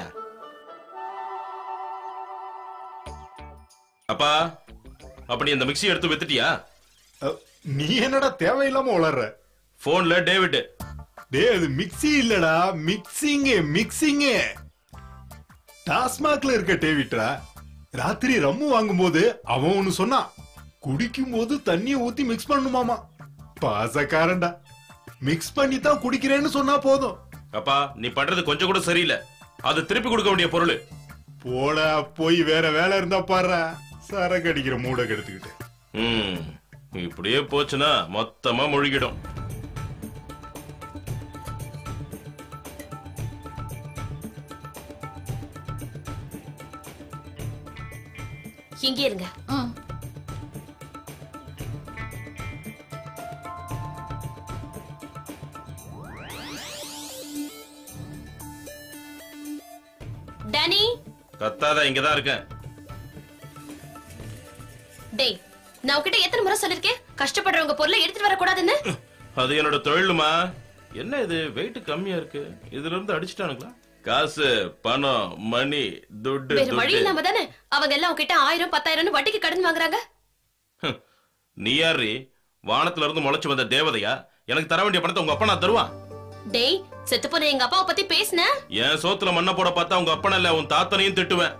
அப்பா, அப்படி இந்த மிக்ஸி எடுத்து வித்துட்டியா? நீ என்னடா தேவையில்லாம உளர்ற? போன்ல டேவிட். டேய், அது மிக்ஸி இல்லடா, மிக்சிங். மிக்சிங் டாஸ்மாக்ல இருக்க டேவிட்ரா. ராத்திரி ரம்மு வாங்கும் போது அவன் ஒண்ணு சொன்னான், குடிக்கும் போது தண்ணிய ஊத்தி மிக்ஸ் பண்ணுமாமா. பாசக்காரன்டா. மிக்ஸ் பண்ணி தான் குடிக்கிறேன்னு சொன்னா போதும். அப்பா, நீ பண்றது கொஞ்சம் கூட சரியில்லை. அது திருப்பி கொடுக்க வேண்டிய பொருள். போட போய் வேற வேலை இருந்தா பாரு. சரக்கு அடிக்கிற மூட கெடுத்துக்கிட்டு. ம், இப்படியே போச்சுன்னா மொத்தமா முழுகிடும். இங்கே இருங்க. டானி, கத்தாத, இங்கதான் இருக்கேன். டேய், நான் உன்கிட்ட எத்தனை முறை சொல்லிருக்கேன் கஷ்டப்படுறவங்க பொருளை எடுத்துட்டு வர கூடாதுன்னு? அது என்னோட தொழிலுமா. என்ன இது வெயிட் கம்மியா இருக்கு, இதுல இருந்து அடிச்சுட்டானுங்களா? காசு, பணம், மணி, துட்டு. வேற வழி இல்லாம தானே அவங்க எல்லாம் உன்கிட்ட ஆயிரம் பத்தாயிரம் வட்டிக்கு கடன் வாங்குறாங்க. நீ யாரு? வானத்துல இருந்து முளைச்சு வந்த தேவதையா? எனக்கு தர வேண்டிய பணத்தை உங்க அப்பா நான் தருவான்? டேய், செத்து போன எங்க அப்பாவை பத்தி பேசுன? என் சோத்துல மண்ணை போட பார்த்தா உங்க அப்பா இல்ல உன் தாத்தனையும் திட்டுவேன்.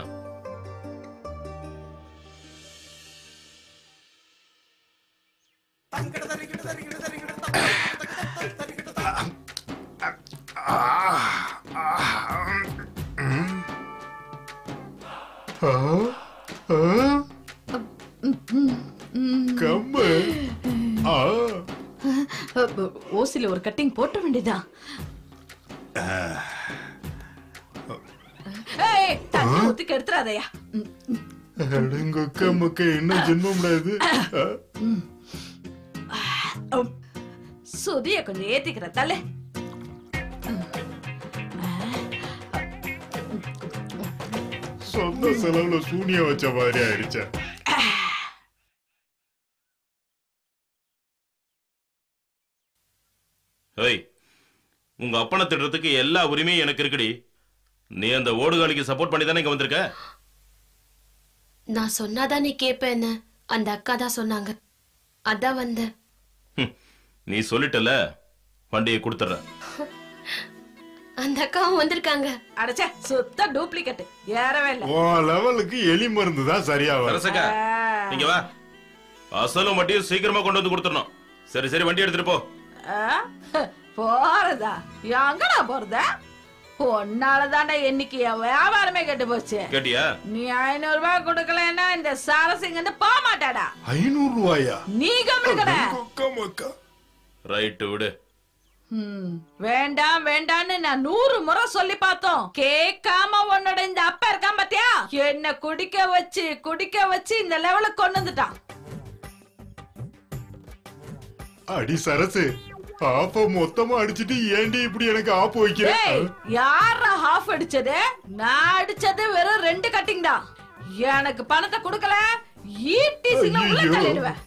ஓசில ஒரு கட்டிங் போட்ட வேண்டியதான். ஏய், தண்ணி ஊத்தி கெடுத்துறாதயா. அடங்கொக்க மொக்க என்ன ஜென்மம் இது? சுதிய கொஞ்சம் ஏத்திக்கிற தலை. சொந்த செலவுல சூனிய வச்ச மாதிரி ஆயிடுச்ச. உங்க அப்பனை திட்டுறதுக்கு எல்லா உரிமையும் எனக்கு இருக்குடி. நீ அந்த ஓடுகாலிக்கு சப்போர்ட் பண்ணி தானே இங்க வந்திருக்க. நான் சொன்னாதான் நீ கேப்பேன்னு அந்த அக்கா தான் சொன்னாங்க, அதான் வந்த. நீ சொல்லிட்டல, வண்டியை கொடுத்துற. அந்த அக்காவும் வந்திருக்காங்க. அடச்சே, சுத்த டூப்ளிகேட், ஏறவே இல்ல. ஓ லெவலுக்கு எலி மருந்து தான் சரியா வரும். இங்க வா, அசலும் வட்டியும் சீக்கிரமா கொண்டு வந்து கொடுத்துடணும். சரி சரி, வண்டி எடுத்துட்டு போ. போறதா? எங்கடா போறத? ஒன்னாலதாண்டா இன்னைக்கு என் வியாபாரமே கெட்டு போச்சு. கேட்டியா? நீ ஐநூறு ரூபாய் கொடுக்கலன்னா இந்த சாரசிங்க போக மாட்டாடா. ஐநூறு ரூபாயா? நீ கம்மிக்கட. ரைட், விடு. வேண்டாம் வேண்டான்னு நான் நூறு முறை சொல்லி பார்த்தோம், கேட்காம உன்னோட இந்த அப்பா இருக்கான் பாத்தியா, என்ன குடிக்க வச்சு குடிக்க வச்சு இந்த லெவலுக்கு கொண்டு வந்துட்டான். அடி சரசு, ஆப்ப மொத்தமா அடிச்சிட்டு ஏண்டி இப்படி எனக்கு ஆப்பு வைக்கிற? யாரா ஹாஃப் அடிச்சது? நான் அடிச்சது வெறும் ரெண்டு கட்டிங் தான். எனக்கு பணத்தை கொடுக்கல, ஈட்டிசில உள்ள தள்ளிடுவேன்.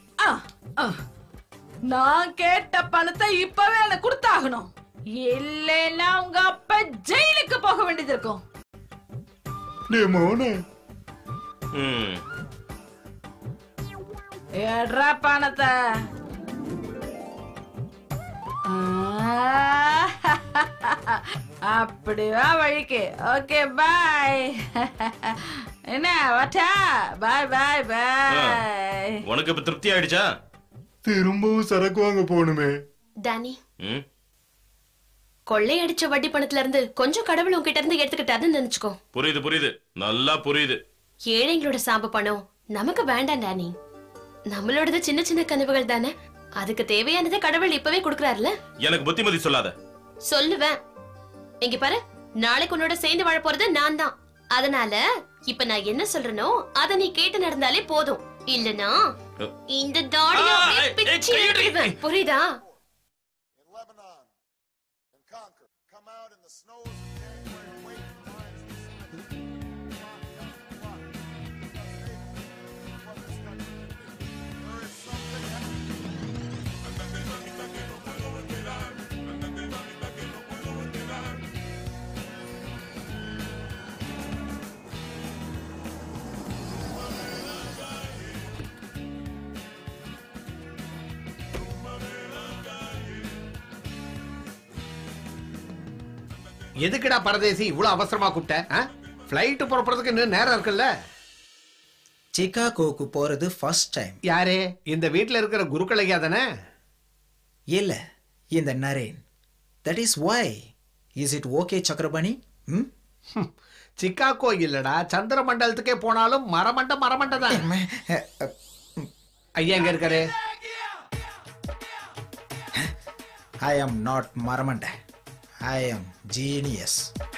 நான் கேட்ட பணத்தை இப்பவே எனக்கு கொடுத்தாகணும், இல்லைன்னா உங்க அப்பா ஜெயிலுக்கு போக வேண்டியது இருக்கும். ஏட்ரா பணத்தை. அப்படிவா வழிக்கு. Okay, bye. என்ன வட்டா? பாய் பாய் பாய். உனக்கு இப்ப திருப்தி ஆயிடுச்சா? திரும்பவும் சரக்கு வாங்க போகணுமே. டானி, கொள்ளையடிச்ச வட்டி பணத்துல இருந்து கொஞ்சம் கடவுள் உங்ககிட்ட இருந்து எடுத்துக்கிட்டாருன்னு நினைச்சுக்கோ. புரியுது புரியுது, நல்லா புரியுது. ஏழைங்களோட சாம்பு பணம் நமக்கு வேண்டாம் டானி. நம்மளோடது சின்ன சின்ன கனவுகள் தானே, அதுக்கு தேவையானதை கடவுள் இப்பவே கொடுக்கறாருல. எனக்கு புத்திமதி சொல்லாத. சொல்லுவேன். இங்க பாரு, நாளைக்கு உன்னோட சேர்ந்து வாழ போறது நான் தான். அதனால இப்ப நான் என்ன சொல்றேனோ அத நீ கேட்டு நடந்தாலே போதும். இல்லனா இந்த தாடியை அப்படியே பிச்சு எடுத்துடுவேன். புரியுதா? எதுக்குடா பரதேசி இவ்வளவு அவசரமா கூப்பிட்ட? ஃளைட் புறப்படுறதுக்கு இன்னும் நேரம் இருக்குல்ல. சிகாகோக்கு போறது ஃபர்ஸ்ட் டைம். யாரே? இந்த வீட்ல இருக்கிற குருக்களையா தானே? இல்ல, இந்த Naren. That is why. Is it okay Chakrapani? ம், சிகாகோ இல்லடா, சந்திர மண்டலத்துக்கே போனாலும் மரமண்ட மரமண்ட தான். ஐயா எங்க இருக்காரு? ஐ அம் நாட் மரமண்ட, ஐ அம் ஜீனியஸ்.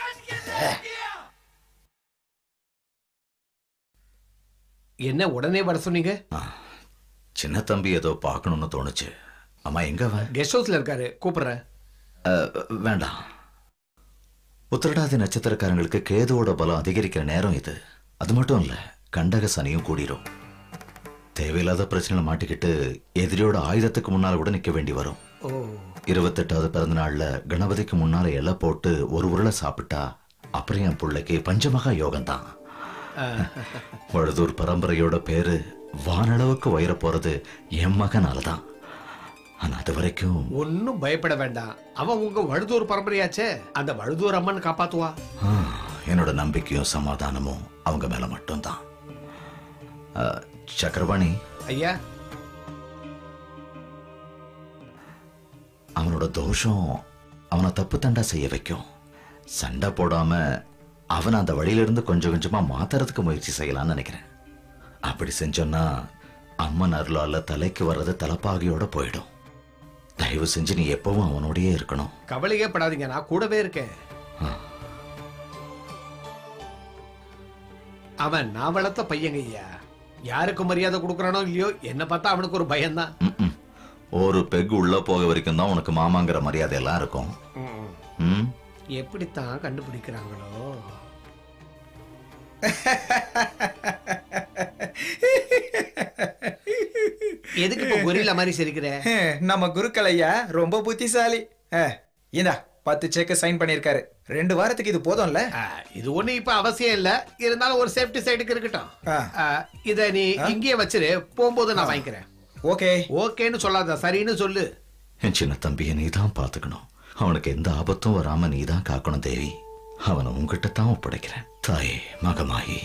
என்ன உடனே வர சொன்னீங்க? சின்ன தம்பி ஏதோ பார்க்கணும்னு தோணுச்சு. அம்மா எங்க அவன்? கெஸ்ட் ஹவுஸ்ல இருக்காரு, கூப்பிடுறேன். வேண்டாம். உத்திரடாதி நட்சத்திரக்காரங்களுக்கு கேதுவோட பலம் அதிகரிக்கிற நேரம் இது. அது மட்டும் இல்ல, கண்டக சனியும் கூடிரும். தேவையில்லாத பிரச்சனை மாட்டிக்கிட்டு எதிரியோட ஆயுதத்துக்கு முன்னால கூட நிக்க வேண்டி வரும். இருபத்தெட்டாவது பிறந்த நாள்ல கணபதிக்கு முன்னால எல்லாம் போட்டு ஒரு உருளை சாப்பிட்டா அப்புறம் என் பிள்ளைக்கு பஞ்சமகா யோகம் தான். வழுதூர் பரம்பரையோட பேரு வானளவுக்கு உயர போறது என் மகனாலதான். ஆனா அது வரைக்கும் ஒன்னும் பயப்பட வேண்டாம். அவன் உங்க வழுதூர் பரம்பரையாச்சே, அந்த வழுதூர் அம்மன் காப்பாத்துவா. என்னோட நம்பிக்கையும் சமாதானமும் அவங்க மேல மட்டும்தான். சக்கரபாணி ஐயா, அவனோட தோஷம் அவனை தப்பு தண்டா செய்ய வைக்கும். சண்டை போடாம அவன் அந்த வழியிலிருந்து கொஞ்சம் கொஞ்சமா மாத்துறதுக்கு முயற்சி செய்யலாம்னு நினைக்கிறேன். அப்படி செஞ்சோன்னா அம்மன் அருளால தலைக்கு வர்றது தலைப்பாகையோட போயிடும். தயவு செஞ்சு நீ எப்பவும் அவனோடயே இருக்கணும். கவலையே படாதீங்க, நான் கூடவே இருக்கேன். அவன் நான் வளர்த்த பையங்க ஐயா. யாருக்கு மரியாதை கொடுக்கறானோ இல்லையோ, என்ன பார்த்தா அவனுக்கு ஒரு பயம்தான். ஒரு பெக் உள்ள போக வரைக்கும் தான் உனக்கு மாமாங்கிற மரியாதை எல்லாம் இருக்கும். எப்படித்தான் கண்டுபிடிக்கிறாங்களோ. எதுக்கு இப்ப கொரில்லா மாதிரி சிரிக்கிற? நம்ம குருக்கள் ஐயா ரொம்ப புத்திசாலி. இந்தா பத்து செக் சைன் பண்ணிருக்காரு. ரெண்டு வாரத்துக்கு இது போதும்ல? இது ஒண்ணு இப்ப அவசியம் இல்ல, இருந்தாலும் ஒரு சேஃப்டி சைடுக்கு இருக்கட்டும். இத நீ இங்கேயே வச்சிரு, போகும்போது நான் வாங்கிக்கிறேன். ஓகே ஓகேன்னு சொல்லாத, சரின்னு சொல்லு. என் சின்ன தம்பியை நீ தான் பாத்துக்கணும். அவனுக்கு எந்த ஆபத்தும் வராம நீ தான் காக்கணும் தேவி. அவனை உங்ககிட்ட தான் ஒப்படைக்கிறேன் தாயே மகமாயி.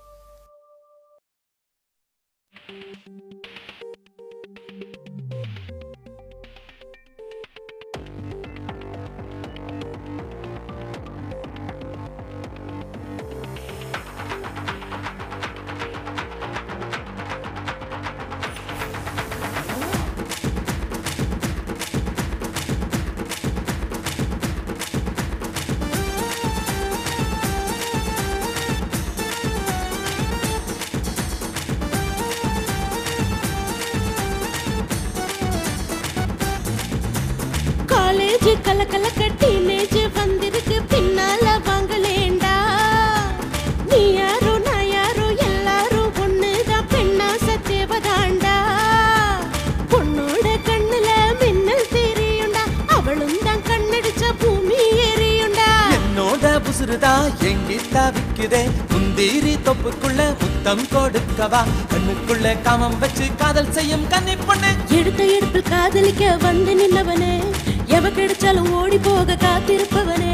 கல கல டீனேஜ் வந்திருக்கு, பின்னால வாங்கலேண்டா. நீ யாரோ நான் யாரோ எல்லாரும் ஒண்ணுதான், பெண்ணாச தேவதாண்டா. பொண்ணோட கண்ணுல மின்னல் தெரியுண்டா, அவளும் தான் கண்ணடிச்ச பூமி எரியுண்டா. என்னோட புசுறுதா எங்கிட்ட விக்குதே, முந்தீரி தொப்புக்குள்ள முத்தம் கொடுக்கவா, கண்ணுக்குள்ள காமம் வச்சு காதல் செய்யும் கன்னி பொண்ணு. எடுத்த எடுப்பில் காதலிக்க வந்து நின்னவனே, எவ கிடைச்சாலும் ஓடி போக காத்திருப்பவனே.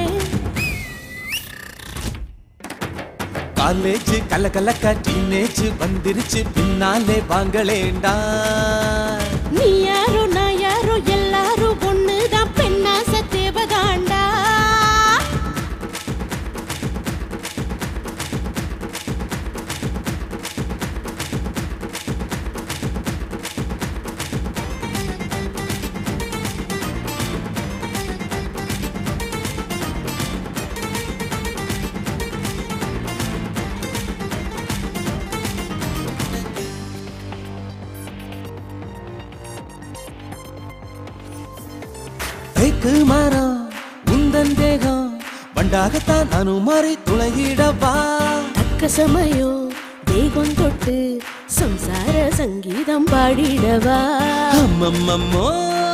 காலேஜ் கல கலக்க டீனேஜ் வந்துருச்சு, பின்னாலே வாங்கலேண்டா. நீ யாரோ நான் யாரோ எல்லாரும் ஒண்ணுதான், பெண்ணாச தேவதாண்டா. தேக்கு மரம் உந்தன் தேகம் பண்டாகத்தான் நானும் மாறி துளையிடவா தக்க சமயம் தேகம் தொட்டு சம்சார சங்கீதம் பாடிடவா அம்மம்மம்மோ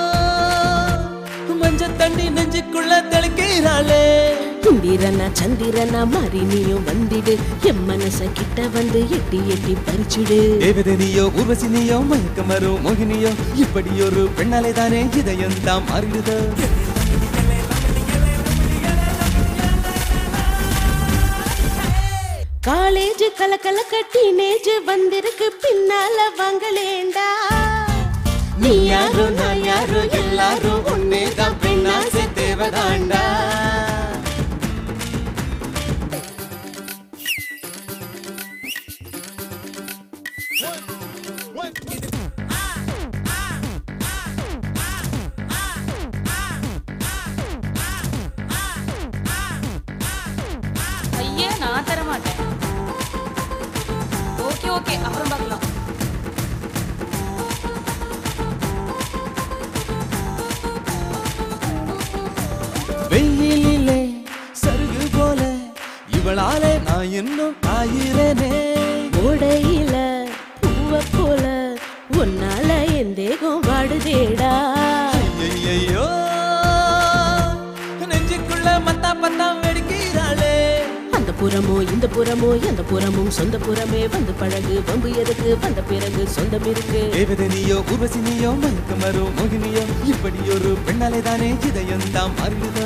மஞ்ச தண்ணி நெஞ்சுக்குள்ள தெளிக்கிறாளே குண்டிரனா சந்திரனா மாறி நீயும் வந்திடு என் மனச கிட்ட வந்து எட்டி எட்டி பறிச்சிடு தேவதனியோ ஊர்வசினியோ மயக்க மரும் மோகினியோ இப்படி ஒரு பெண்ணாலே தானே இதயம் தாம் மாறிடுதோ காலேஜ் கலக்கல டீனேஜ் வந்திருக்கு பின்னால வாங்கலேண்டா நீ யாரோ நான் யாரோ எல்லாரும் ஒன்னேதான் பெண்ணாசை தேவதாண்டா ஐயா நான் தர மாட்டேன். ஓகே ஓகே அப்புறம் பார்க்கலாம். வெயிலிலே சருகு போல இவளாலே நான் இன்னும் ஆயிரனே ஓடையில பூவ போல உன்னால என் தேகம் வாடுதேடா ஐயையோ நெஞ்சுக்குள்ள மத்தா பத்தா வெடிக்கிறாளே அந்த புறமோ இந்த புறமோ எந்த புறமும் சொந்த புறமே வந்து பழகு வம்பு எதுக்கு வந்த பிறகு சொந்தம் இருக்கு தேவதனியோ ஊர்வசினியோ மயக்க மரும் மோகினியோ இப்படி ஒரு பெண்ணாலே தானே இதயம் தாம் மாறிடுதோ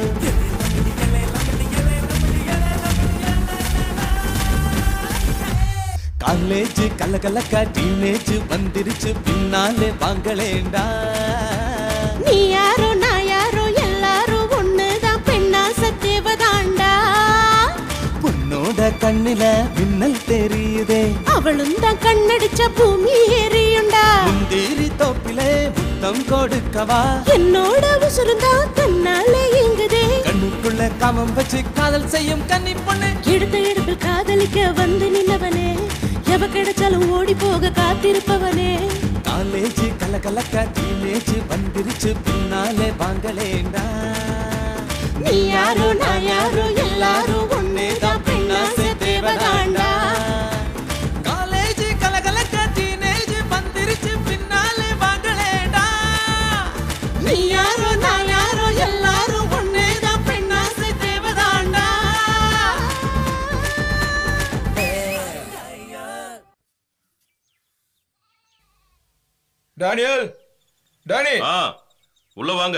காலேஜ் கல்ல கல்லக்கா டீனேஜ் வந்துருச்சு பின்னாலே வாங்கலேண்டா நீ யாரோ நான் யாரோ எல்லாரும் ஒண்ணுதான் பெண்ணாச தேவதாண்டா பொண்ணோட கண்ணில மின்னல் தெரியுதே அவளும் தான் கண்ணடிச்ச பூமி எரியுண்டா முந்திரி தோப்பிலே முத்தம் கொடுக்கவா என்னோட உசுருந்தா தன்னாலே இங்குதே கண்ணுக்குள்ள காமம் வச்சு காதல் செய்யும் கன்னி பொண்ணு எடுத்த எடுப்பில் காதலிக்க வந்து நின்னவனே எவ கிடைச்சாலும் ஓடி போக காத்திருப்பவனே காலேஜ் கல கலக்கா டீனேஜ் வந்துருச்சு பின்னாலே வாங்கலேண்டா நீ யாரோ நான் யாரோ எல்லாரும் ஒன்னேதான் பெண்ணாசை தேவதாண்டா காலேஜ் கல கலக்கா டீனேஜ் வந்துருச்சு பின்னாலே வாங்கலேண்டா நீ யாரோ நான் யாரோ எல்லாரும் ஒன்னேதான் பெண்ணாசை தேவதாண்டா டானியல் டானி ஆ உள்ள வாங்க.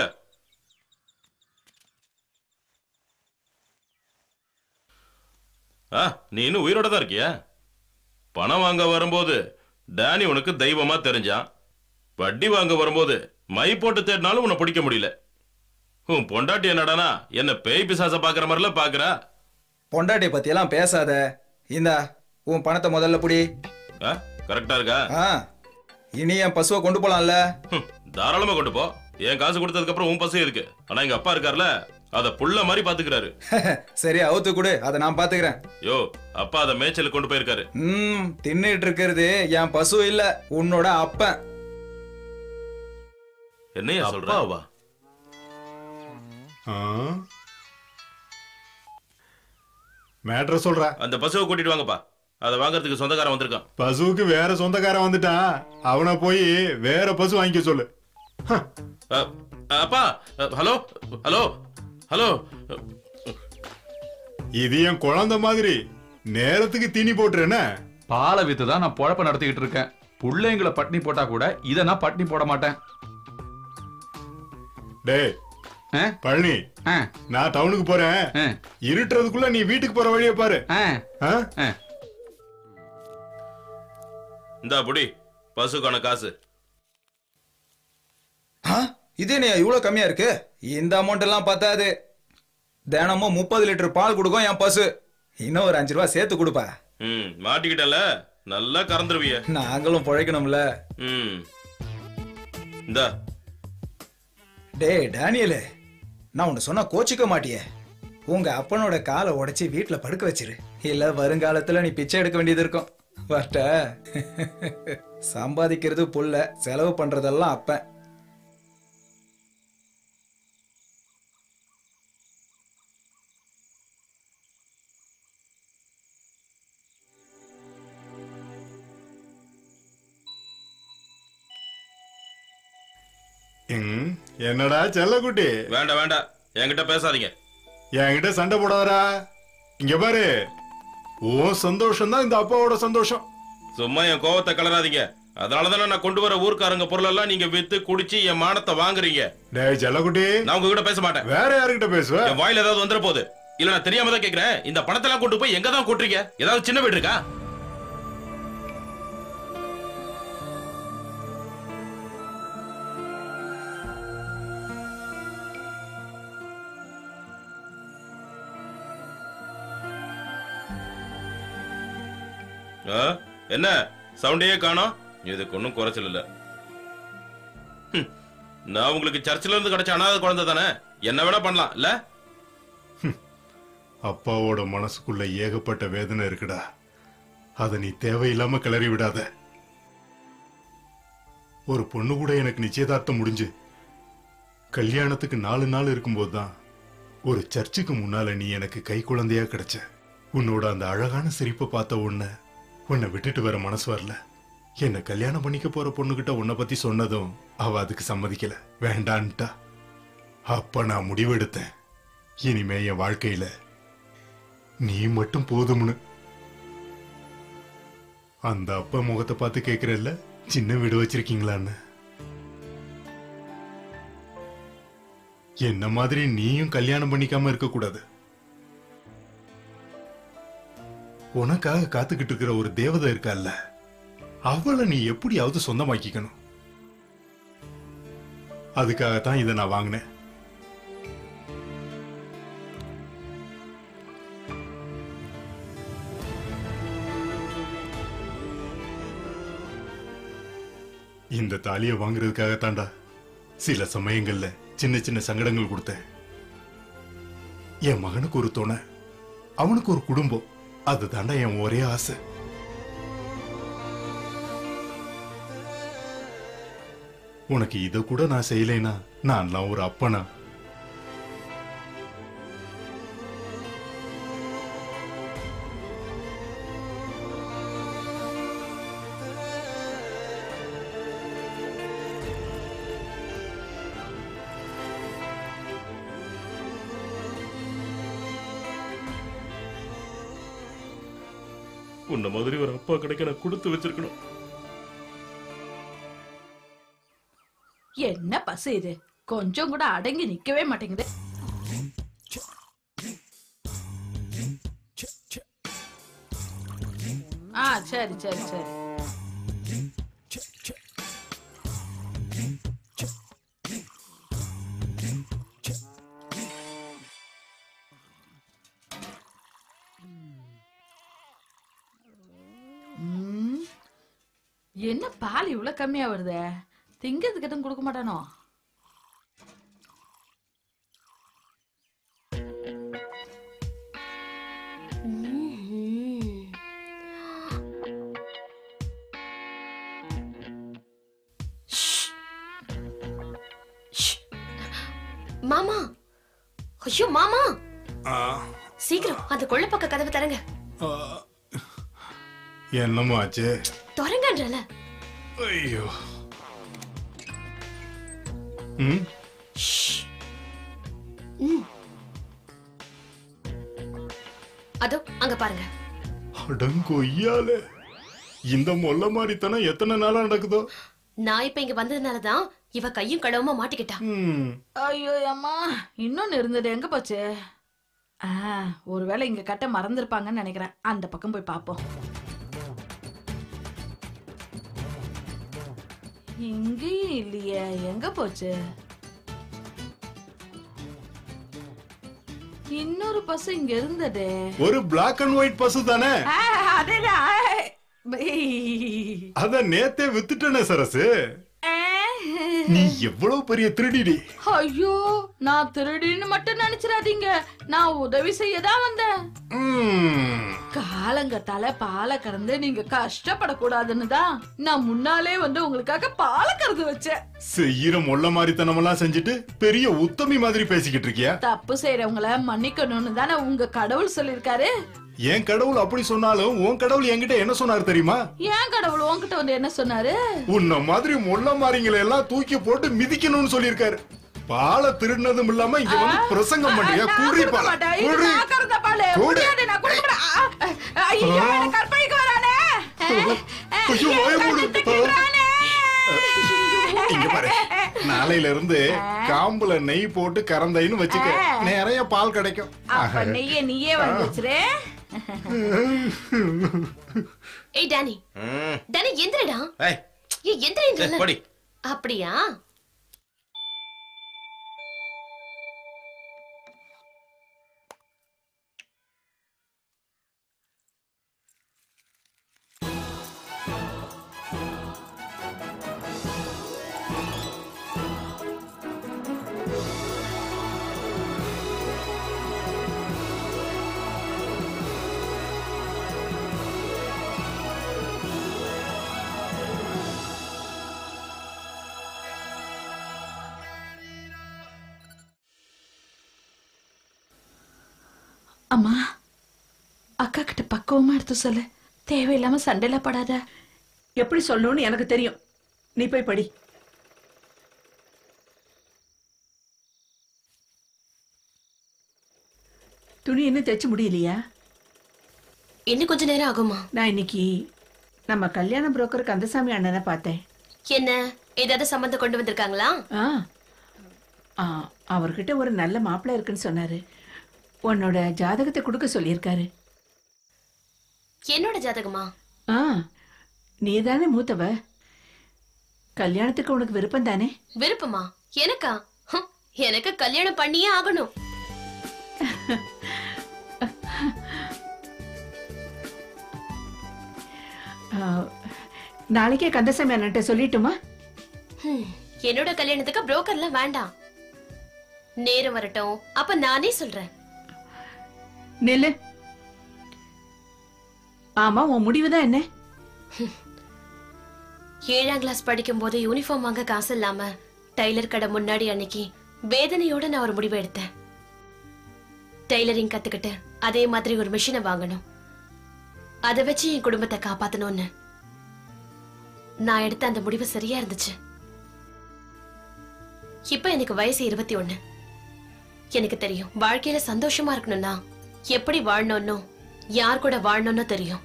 ஆ நீ இன்னும் உயிரோட தான் இருக்கியா? பணம் வாங்க வரும்போது டானி உனக்கு தெய்வமா தெரிஞ்சான். வட்டி வாங்க வரும்போது மை போட்டு தேடினாலும் உன்னை பிடிக்க முடியல. உன் பொண்டாட்டி என்னடானா என்ன பேய் பிசாச பாக்குற மாதிரிலாம் பாக்குறா. பொண்டாட்டி பத்தி எல்லாம் பேசாத. இந்தா உன் பணத்தை முதல்ல புடி. கரெக்டா இருக்கா? இனி என் பசுவை கொண்டு போலாம்ல? தாராளமா கொண்டு போ. என் காசு கொடுத்ததுக்கு அப்புறம் உன் பசு இருக்கு. ஆனா எங்க அப்பா இருக்கார்ல அத புள்ள மாதிரி பாத்துக்கிறாரு. சரி அவுத்து கொடு, அதை நான் பாத்துக்கிறேன். யோ அப்பா அத மேய்ச்சலுக்கு கொண்டு போயிருக்காரு. ம் தின்னுட்டு இருக்கிறது என் பசு இல்ல, உன்னோட அப்பன். என்னையா சொல்றா? மேட்ர சொல்ற. அந்த பசுவை கூட்டிட்டு வாங்கப்பா. அத வாங்குறதுக்கு சொந்தக்காரன் வந்திருக்கான். பசுவுக்கு வேற சொந்தக்காரன் வந்துட்டான். அவனை போய் வேற பசு வாங்கிக்க சொல்லு. அப்பா ஹலோ ஹலோ ஹலோ. இது என் குழந்தை மாதிரி நேரத்துக்கு தீனி போட்டுறேன்னு பாலை வித்து தான் நான் பொழப்ப நடத்திக்கிட்டு இருக்கேன். பிள்ளைங்களை பட்னி போட்டா கூட இத நான் பட்னி போட மாட்டேன். டேய் பழனி, நான் டவுனுக்கு போறேன். இருட்டுறதுக்குள்ள நீ வீட்டுக்கு போற வழியை பாரு. இந்தா புடி பசுக்கான காசு. இது என்ன இவ்வளவு கம்மியா இருக்கு? இந்த அமௌண்ட் எல்லாம் பத்தாது. தினமும் முப்பது லிட்டர் பால் கொடுக்கும் என் பசு. இன்னும் ஒரு அஞ்சு ரூபாய் சேர்த்து கொடுப்பா. ம் மாட்டிக்கிட்டல, நல்லா கறந்துருவிய. நாங்களும் பொழைக்கணும்ல. ம் இந்தா. டேய் டானியலு, நான் உன்னை சொன்னா கோச்சிக்க மாட்டியே. உங்க அப்பனோட காலை உடைச்சி வீட்டுல படுக்க வச்சிரு. இல்ல வருங்காலத்துல நீ பிச்சை எடுக்க வேண்டியது இருக்கும். பட்ட சம்பாதிக்கிறது புள்ள, செலவு பண்றதெல்லாம் அப்பன். என்னடா செல்லக்குட்டி? வேண்டாம் வேண்டாம், என்கிட்ட பேசாதீங்க. என்கிட்ட சண்டை போடாதடா. இங்க பாரு, ஓ சந்தோஷம் தான் இந்த அப்பாவோட சந்தோஷம். சும்மா என் கோவத்தை கலராதீங்க. அதனாலதான் நான் கொண்டு வர ஊர்க்காரங்க பொருள் எல்லாம் நீங்க வித்து குடிச்சு என் மானத்தை வாங்குறீங்க. டேய் செல்லக்குட்டி, நான் உங்ககிட்ட பேச மாட்டேன். வேற யாருக்கிட்ட பேசுவ? என் வாயில ஏதாவது வந்துற போகுது. இல்ல நான் தெரியாம தான் கேக்குறேன். இந்த பணத்தை எல்லாம் கொண்டு போய் எங்க தான் கொட்டுறீங்க? ஏதாவது சின்ன வீடு இருக்கா? என்ன சவுண்டே காணோம்? இதுக்கு ஒன்னும் குறைச்சல் இல்ல. நான் உங்களுக்கு சர்ச்சில இருந்து கிடைச்ச அனாதை குழந்தை தானே, என்ன வேணா பண்ணலாம் இல்ல? அப்பாவோட மனசுக்குள்ள ஏகப்பட்ட வேதனை இருக்குடா. அத நீ தேவையில்லாம கிளறி விடாத. ஒரு பொண்ணு கூட எனக்கு நிச்சயதார்த்தம் முடிஞ்சு கல்யாணத்துக்கு நாலு நாள் இருக்கும்போதுதான் ஒரு சர்ச்சுக்கு முன்னால நீ எனக்கு கை குழந்தையா கிடைச்ச. உன்னோட அந்த அழகான சிரிப்பை பார்த்த உன்னை உன்னை விட்டுட்டு வர மனசு வரல. என்ன கல்யாணம் பண்ணிக்க போற பொண்ணுகிட்ட உன்னை பத்தி சொன்னதும் அவ அதுக்கு சம்மதிக்கல, வேண்டான்ட்டா. அப்ப நான் முடிவெடுத்தேன், இனிமே என் வாழ்க்கையில நீ மட்டும் போதும்னு. அந்த அப்பா முகத்தை பார்த்து கேக்குறல்ல, சின்ன வீடு வச்சிருக்கீங்களான்னு. என்ன மாதிரி நீயும் கல்யாணம் பண்ணிக்காம இருக்க கூடாது. உனக்காக காத்துக்கிட்டு இருக்கிற ஒரு தேவதை இருக்கல்ல, அவளை நீ எப்படியாவது சொந்தமாக்கிக்கணும். அதுக்காகத்தான் இதை நான் வாங்கினேன். இந்த தாலியை வாங்குறதுக்காகத்தாண்டா சில சமயங்கள்ல சின்ன சின்ன சங்கடங்கள் கொடுத்தேன். என் மகனுக்கு ஒரு துணை, அவனுக்கு ஒரு குடும்பம், அதுதாண்டா என் ஒரே ஆசை. உனக்கு இத கூட நான் செய்யலைனா நான்லாம் ஒரு அப்பனா? உன்ன மாதிரி ஒரு அப்பா கிடைக்க நான் கொடுத்து வச்சிருக்கணும். என்ன பசு இது, கொஞ்சம் கூட அடங்கி நிக்கவே மாட்டேங்குது. ஆ சரி சரி சரி. என்ன பால் இவ்வளவு கம்மியா வருது? திங்கிறதுக்கு எதுவும் கொடுக்க மாட்டானோ? மாமா, ஐயோ மாமா, சீக்கிரம் அந்த கொள்ள பக்க கதவு தரங்க. என்னமா ஆச்சு? தொடங்கன்றல. ஐயோ. ம். ம். அதோ அங்க பாருங்க. அடங்கொய்யால, இந்த மொல்ல மாதிரி தானே எத்தனை நாளா நடக்குதோ? நான் இப்ப இங்க வந்ததுனாலதான் இவ கையும் கடவுமா மாட்டிக்கிட்டா. ஐயோ அம்மா, இன்னொன்னு இருந்தது, எங்க போச்சு? ஒருவேளை இங்க கட்ட மறந்துருப்பாங்கன்னு நினைக்கிறேன். அந்த பக்கம் போய் பாப்போம். இங்கேயும் இல்லையே, எங்க போச்சு? இன்னொரு பசு இங்க இருந்தது. ஒரு பிளாக் அண்ட் ஒயிட் பசு தானே? அத நேத்தே வித்துட்டனே சரசு. நீ எவ்வளவு பெரிய திருடிடி. ஐயோ, நான் திருடின்னு மட்டும் நினைச்சிடாதீங்க, நான் உதவி செய்யதான் வந்தேன். காலங்கத்தால பாலை கறந்து நீங்க கஷ்டப்படக்கூடாதுன்னு தான் நான் முன்னாலே வந்து உங்களுக்காக பாலை கறந்து வச்சேன். செய்யற மொள்ள மாதிரித்தனம் எல்லாம் செஞ்சுட்டு பெரிய உத்தமி மாதிரி பேசிக்கிட்டு இருக்கியா? தப்பு செய்யறவங்கள மன்னிக்கணும்னு தானே உங்க கடவுள் சொல்லிருக்காரு. என் கடவுள் அப்படி சொன்னாலும் உன் கடவுள் என்கிட்ட என்ன சொன்னாரு தெரியுமா? ஏன் கடவுள் உன்கிட்ட வந்து என்ன சொன்னாரு? உன்ன மாதிரி மொள்ள மாதிரிங்களை எல்லாம் தூக்கி போட்டு மிதிக்கணும்னு சொல்லியிருக்காரு. பாலை திருடினதும் இல்லாம இங்க வந்து பிரசங்கம் பண்றியா? கூறி பாலை கூறி கூடி. ஐயோ, எனக்கு கற்பனைக்கு வரானே. ஐயோ, வாய மூடு. இங்க பாரு, நாளையில இருந்து காம்புல நெய் போட்டு கறந்தைன்னு வச்சுக்க, நிறைய பால் கிடைக்கும். அப்ப நெய்ய நீயே வாங்கி வச்சிரு. ஏய் டானி, டானி எந்திரடா. ஏய் எந்திரேன்றல. போடி. அப்படியா? அம்மா, அக்கா கிட்ட பக்குவமா எடுத்து சொல்லு. தேவையில்லாம சண்டையில படாத. எப்படி சொல்லணும்னு எனக்கு தெரியும். நீ போய் படி. துணி இன்னும் தைச்சு முடியலையா? இன்னும் கொஞ்ச நேரம் ஆகுமா? நான் இன்னைக்கு நம்ம கல்யாண புரோக்கர் கந்தசாமி அண்ணனை பார்த்தேன். என்ன ஏதாவது சம்பந்தம் கொண்டு வந்திருக்காங்களா? ஆ, அவர்கிட்ட ஒரு நல்ல மாப்பிள்ளை இருக்குன்னு சொன்னாரு. உன்னோட ஜாதகத்தை கொடுக்க சொல்லியிருக்காரு. என்னோட ஜாதகமா? ஆ, நீதானே மூத்தவ. கல்யாணத்துக்கு உனக்கு விருப்பம் தானே? விருப்பமா? எனக்கா? எனக்கு கல்யாணம் பண்ணியே ஆகணும். நாளைக்கே கந்தசாமி அண்ணன்ட்ட சொல்லிட்டுமா? என்னோட கல்யாணத்துக்கு புரோக்கர்லாம் வேண்டாம். நேரம் வரட்டும், அப்ப நானே சொல்றேன். நெல்லு. ஆமா, உன் முடிவுதான் என்ன? ஏழாம் கிளாஸ் படிக்கும் போது யூனிஃபார்ம் வாங்க காசு இல்லாம டைலர் கடை முன்னாடி அன்னைக்கு வேதனையோட நான் ஒரு முடிவு எடுத்தேன். டைலரிங் கத்துக்கிட்டு அதே மாதிரி ஒரு மிஷினை வாங்கணும், அதை வச்சு என் குடும்பத்தை காப்பாத்தணும்னு. நான் எடுத்த அந்த முடிவு சரியா இருந்துச்சு. இப்ப எனக்கு வயசு இருபத்தி ஒண்ணு. எனக்கு தெரியும் வாழ்க்கையில சந்தோஷமா இருக்கணும்னா எப்படி வாழணும்னு, யார் கூட வாழணும்னு தெரியும்.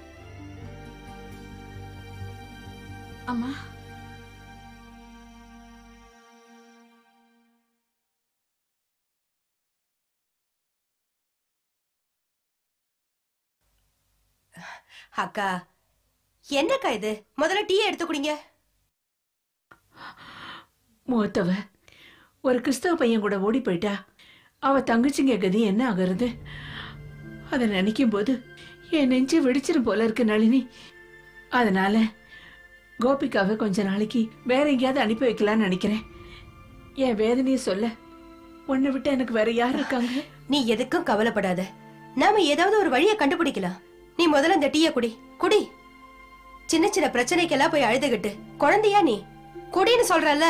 அம்மா, அக்கா என்னக்கா இது? முதல்ல டீ எடுத்து குடிங்க. மூத்தவ ஒரு கிறிஸ்தவ பையன் கூட ஓடி போயிட்டா. அவ தங்கச்சிங்க கதி என்ன ஆகிறது? அதை நினைக்கும் போது என் நெஞ்சு வெடிச்சிரும் போல இருக்கு நளினி. அதனால கோபிகாவை கொஞ்ச நாளைக்கு வேற எங்கேயாவது அனுப்பி வைக்கலான்னு நினைக்கிறேன். என் வேதனையை சொல்ல உன்னை விட்டு எனக்கு வேற யார் இருக்காங்க? நீ எதுக்கும் கவலைப்படாத, நாம ஏதாவது ஒரு வழியை கண்டுபிடிக்கலாம். நீ முதல்ல இந்த டீய குடி. குடி. சின்ன சின்ன பிரச்சனைக்கெல்லாம் போய் அழுதுகிட்டு குழந்தையா நீ? குடின்னு சொல்றல.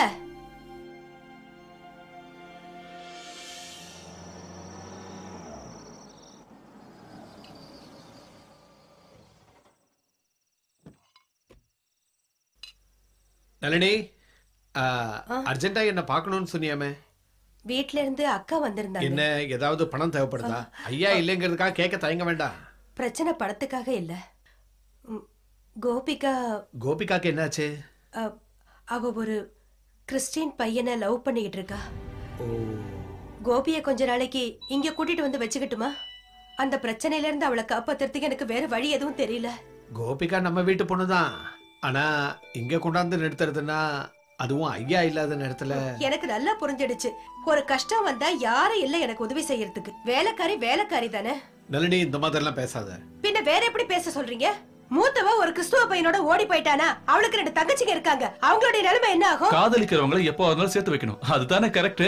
நளினி, அர்ஜென்ட்டா என்ன பார்க்கணும்னு சொன்னியாமே? வீட்ல இருந்து அக்கா வந்திருந்தாங்க. என்ன ஏதாவது பணம் தேவைப்படுதா? ஐயா இல்லைங்கிறதுக்காக கேட்க தயங்க வேண்டாம். பிரச்சனை பணத்துக்காக இல்ல. கோபிகா. கோபிகாக்கு என்னாச்சு? அவ ஒரு கிறிஸ்டியன் பையனை லவ் பண்ணிக்கிட்டு இருக்கா. கோபியை கொஞ்ச நாளைக்கு இங்க கூட்டிட்டு வந்து வச்சுக்கிட்டுமா? அந்த பிரச்சனையில இருந்து அவளை காப்பாத்துறதுக்கு எனக்கு வேற வழி எதுவும் தெரியல. கோபிகா நம்ம வீட்டு பொண்ணுதான். ஆனா இங்க கொண்டாந்து நிறுத்துறதுன்னா, அதுவும் ஐயா இல்லாத நேரத்துல. எனக்கு நல்லா புரிஞ்சிடுச்சு. ஒரு கஷ்டம் வந்தா யாரும் இல்ல எனக்கு உதவி செய்யறதுக்கு. வேலைக்காரி வேலைக்காரி தானே. நளினி, இந்த மாதிரி எல்லாம் பேசாத. பின்ன வேற எப்படி பேச சொல்றீங்க? மூத்தவ ஒரு கிறிஸ்துவ பையனோட ஓடி போயிட்டானா? அவளுக்கு ரெண்டு தங்கச்சிங்க இருக்காங்க. அவங்களுடைய நிலைமை என்ன ஆகும்? காதலிக்கிறவங்களை எப்போ வந்தாலும் சேர்த்து வைக்கணும், அதுதானே கரெக்ட்.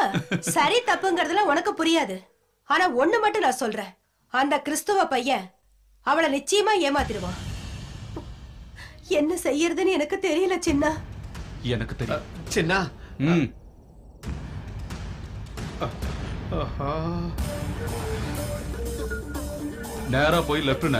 சரி தப்புங்கிறதுல உனக்கு புரியாது. ஆனா ஒண்ணு மட்டும் நான் சொல்றேன், அந்த கிறிஸ்துவ பையன் அவளை நிச்சயமா ஏமாத்திடுவான். என்ன செய்யறதுன்னு எனக்கு தெரியல சின்ன. எனக்கு தெரியும் சின்ன. ம் நேரா போய் லெஃப்ட்னு.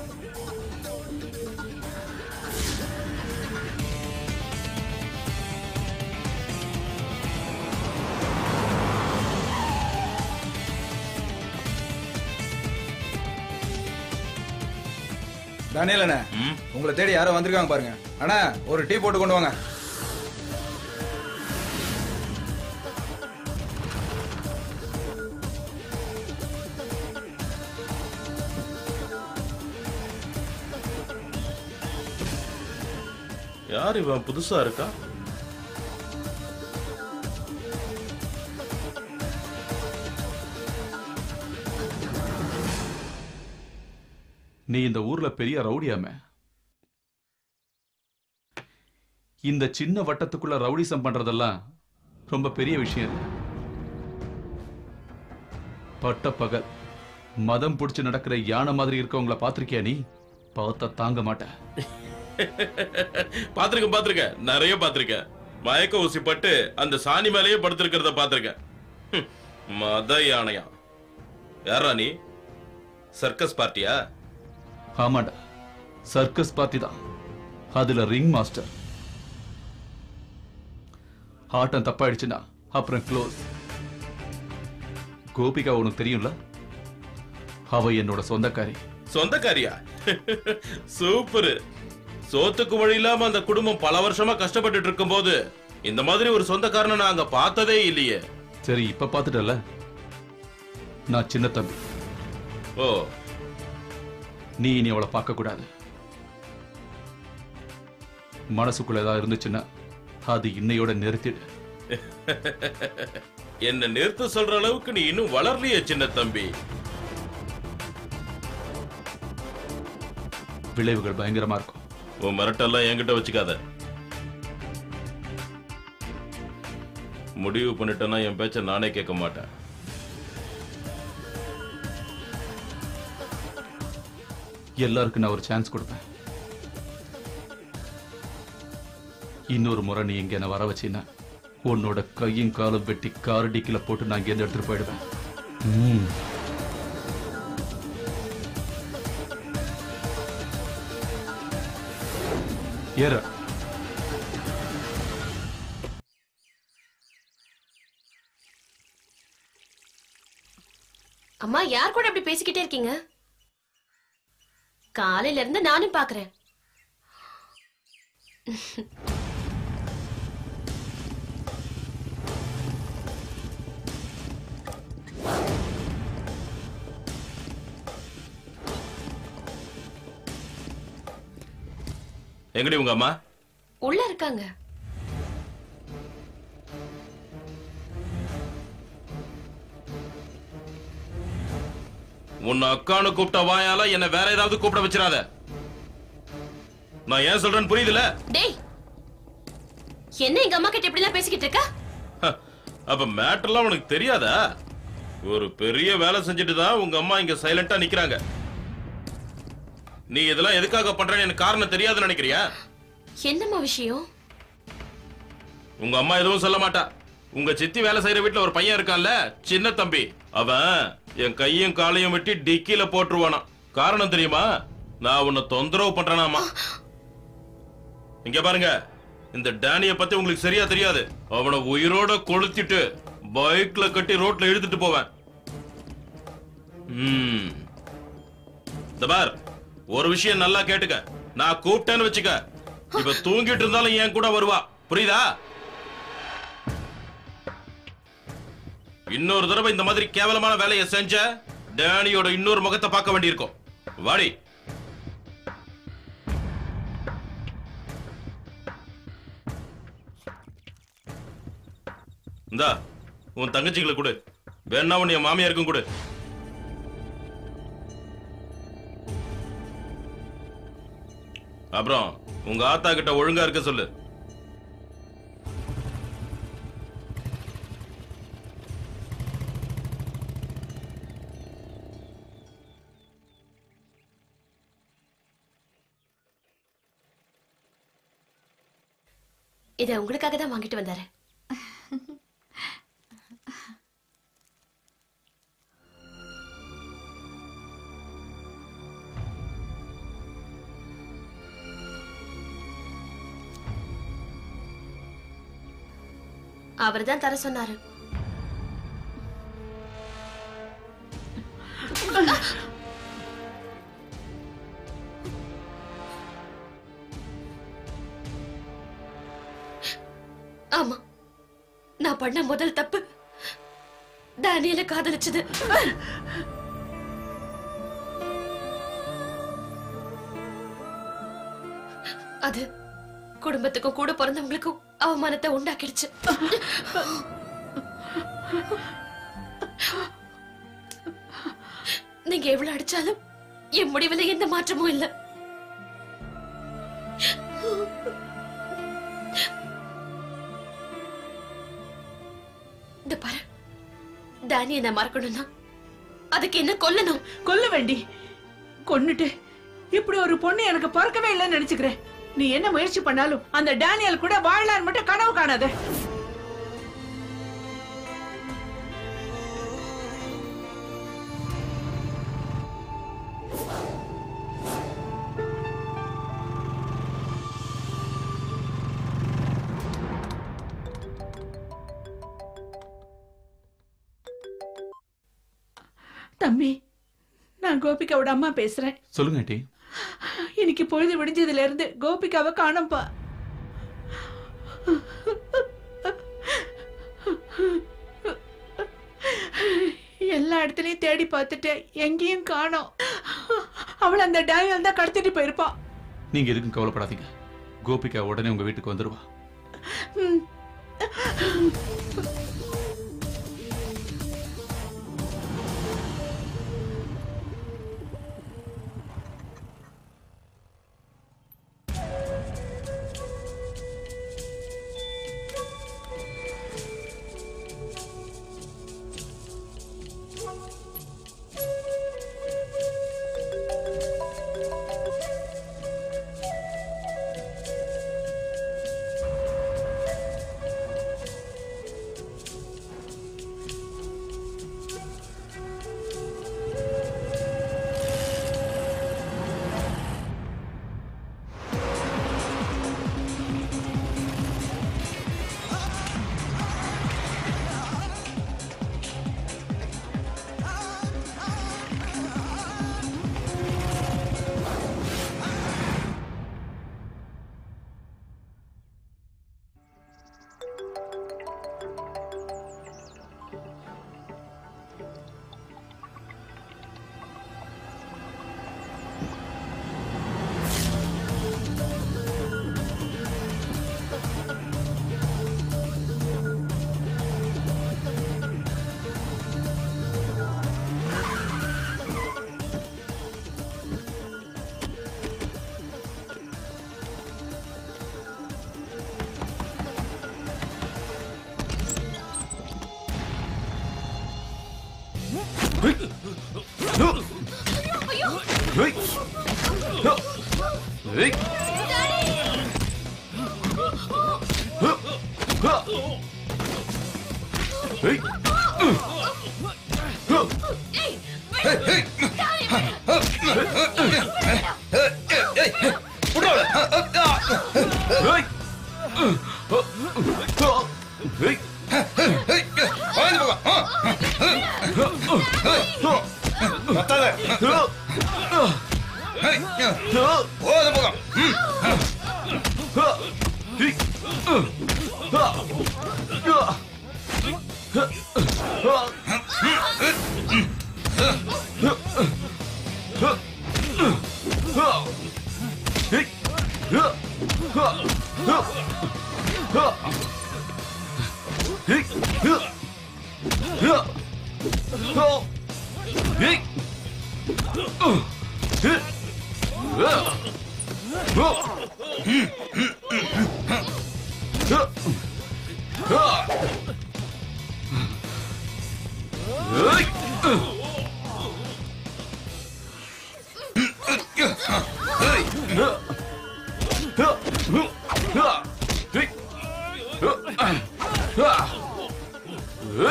தானியல் அண்ணா, உங்களை தேடி யாரோ வந்திருக்காங்க பாருங்க. அண்ணா ஒரு டீ போட்டு கொண்டு வாங்க. யார் இவன் புதுசா இருக்கா? நீ இந்த ஊர்ல பெரிய ரவுடியாமே. இந்த சின்ன வட்டத்துக்குள்ள ரவுடிசம் பண்றதெல்லாம் ரொம்ப பெரிய விஷயம் இல்லை. பட்ட பகல் மதம் பிடிச்சு நடக்கிற யானை மாதிரி இருக்கவங்கள பாத்திருக்கியா? நீ பார்த்த தாங்க மாட்ட. பாத்திருக்க பாத்திருக்க நிறைய பாத்திருக்க. மயக்க ஊசி பட்டு அந்த சாணி மேலேயே படுத்திருக்கிறத பாத்திருக்க. மத யானையா? யாரா நீ? சர்க்கஸ் பார்ட்டியா? ஆமாண்டா, சர்க்கஸ் பார்ட்டி தான். அதுல ரிங் மாஸ்டர். ஆட்டம் தப்பாயிடுச்சுன்னா அப்புறம் க்ளோஸ். கோபிகா உனக்கு தெரியும்ல? அவ என்னோட சொந்தக்காரி. சொந்தக்காரியா? சூப்பர். சோத்துக்கு வழி இல்லாம அந்த குடும்பம் பல வருஷமா கஷ்டப்பட்டு இருக்கும் போது இந்த மாதிரி ஒரு சொந்தக்காரனை நாங்க பார்த்ததே இல்லையே. சரி, இப்ப பாத்துட்டல. நான் சின்ன தம்பி. ஓ, நீ இனி அவளை பார்க்க கூடாது. மனசுக்குள்ள ஏதாவது இருந்துச்சுன்னா அது இன்னையோட நிறுத்திடு. என்ன நிறுத்த சொல்ற அளவுக்கு நீ இன்னும் வளரலையே சின்ன தம்பி. விளைவுகள் பயங்கரமா இருக்கும். உன் மிரட்டெல்லாம் என்கிட்ட வச்சுக்காத. முடிவு பண்ணிட்டேன்னா என் பேச்ச நானே கேட்க மாட்டேன். எல்லாருக்கும் நான் ஒரு சான்ஸ் கொடுப்பேன். இன்னொரு முறை நீ இங்க என்ன வர வச்சீன்னா உன்னோட கையும் காலும் வெட்டி கார் டிக்கில போட்டு நான் இங்க எடுத்துட்டு போயிடுவேன். ஏற. அம்மா, யார் கூட அப்படி பேசிக்கிட்டே இருக்கீங்க? காலையில இருந்து நானும் பாக்குறேன். எங்கடி உங்க அம்மா? உள்ள இருக்காங்க. உன்னை அக்கானு கூப்பிட்ட வாயால என்ன வேற ஏதாவது கூப்பிட வச்சிடாத. நான் ஏன் சொல்றேன்னு புரியுதுல? டேய், என்ன எங்க அம்மா கிட்ட இப்படி எல்லாம் பேசிக்கிட்டு இருக்க? அப்ப மேட்டர்லாம் உனக்கு தெரியாதா? ஒரு பெரிய வேலை செஞ்சுட்டு தான் உங்க அம்மா இங்க சைலண்டா நிக்கிறாங்க. நீ இதெல்லாம் எதுக்காக பண்றேன்னு எனக்கு காரணம் தெரியாதுன்னு நினைக்கிறியா? என்னம்மா விஷயம்? உங்க அம்மா எதுவும் சொல்ல மாட்டா. உங்க சித்தி வேலை செய்யற வீட்டுல ஒரு பையன் இருக்கான்ல, சின்ன தம்பி. அவன் என் கையும் காலையும் வெட்டி டிக்கில போட்டுருவானா. காரணம் தெரியுமா? நான் உன்னை தொந்தரவு பண்றேனாமா. இங்க பாருங்க, இந்த டேனிய பத்தி உங்களுக்கு சரியா தெரியாது. அவனை உயிரோட கொளுத்திட்டு பைக்ல கட்டி ரோட்ல இழுத்துட்டு போவேன். பார், ஒரு விஷயம் நல்லா கேட்டுக்க. நான் கூப்பிட்டேன்னு வச்சுக்க, இப்ப தூங்கிட்டு இருந்தாலும் என் கூட வருவா. புரியுதா? இன்னொரு தடவை இந்த மாதிரி கேவலமான வேலையை செஞ்ச டேனியோட இன்னொரு முகத்தை பார்க்க வேண்டியிருக்கும். வாடி. இந்தா உன் தங்கச்சிகளை கொடு. வேணா உன் என் மாமியாருக்கும் கொடு. அப்புறம் உங்க ஆத்தா கிட்ட ஒழுங்கா இருக்க சொல்லு. இதை உங்களுக்காக தான் வாங்கிட்டு வந்தாரு. அவர் தான் தர சொன்னாரு. ஆமா, நான் பண்ண முதல் தப்பு டேனியலை காதலிச்சது. அது குடும்பத்துக்கும் கூட பிறந்தவங்களுக்கும் அவமானத்தை உண்டாக்கிடுச்சு. நீங்க எவ்வளவு அடிச்சாலும் என் முடிவுல எந்த மாற்றமும் இல்ல. இந்த பாரு, டேனி என்ன மறக்கணும்னா அதுக்கு என்ன கொல்லணும். கொல்ல வேண்டி கொன்னுட்டு இப்படி ஒரு பொண்ணு எனக்கு பிறக்கவே இல்லைன்னு நினைச்சுக்கிறேன். நீ என்ன முயற்சி பண்ணாலும் அந்த டேனியல் கூட வாழலான்னு மட்டும் கனவு காணாத. தம்பி, நான் கோபிகாவோட அம்மா பேசுறேன். சொல்லுங்க ஆண்டி. இன்னைக்கு பொழுது விடிஞ்சதுல இருந்து கோபிகாவை காணோம்பா. எல்லா இடத்துலயும் தேடி பார்த்துட்டேன், எங்கேயும் காணோம். அவளை அந்த டேனியல் தான் கடத்திட்டு போயிருப்பா. நீங்க எதுக்கும் கவலைப்படாதீங்க, கோபிகா உடனே உங்க வீட்டுக்கு வந்துருவா. ம்.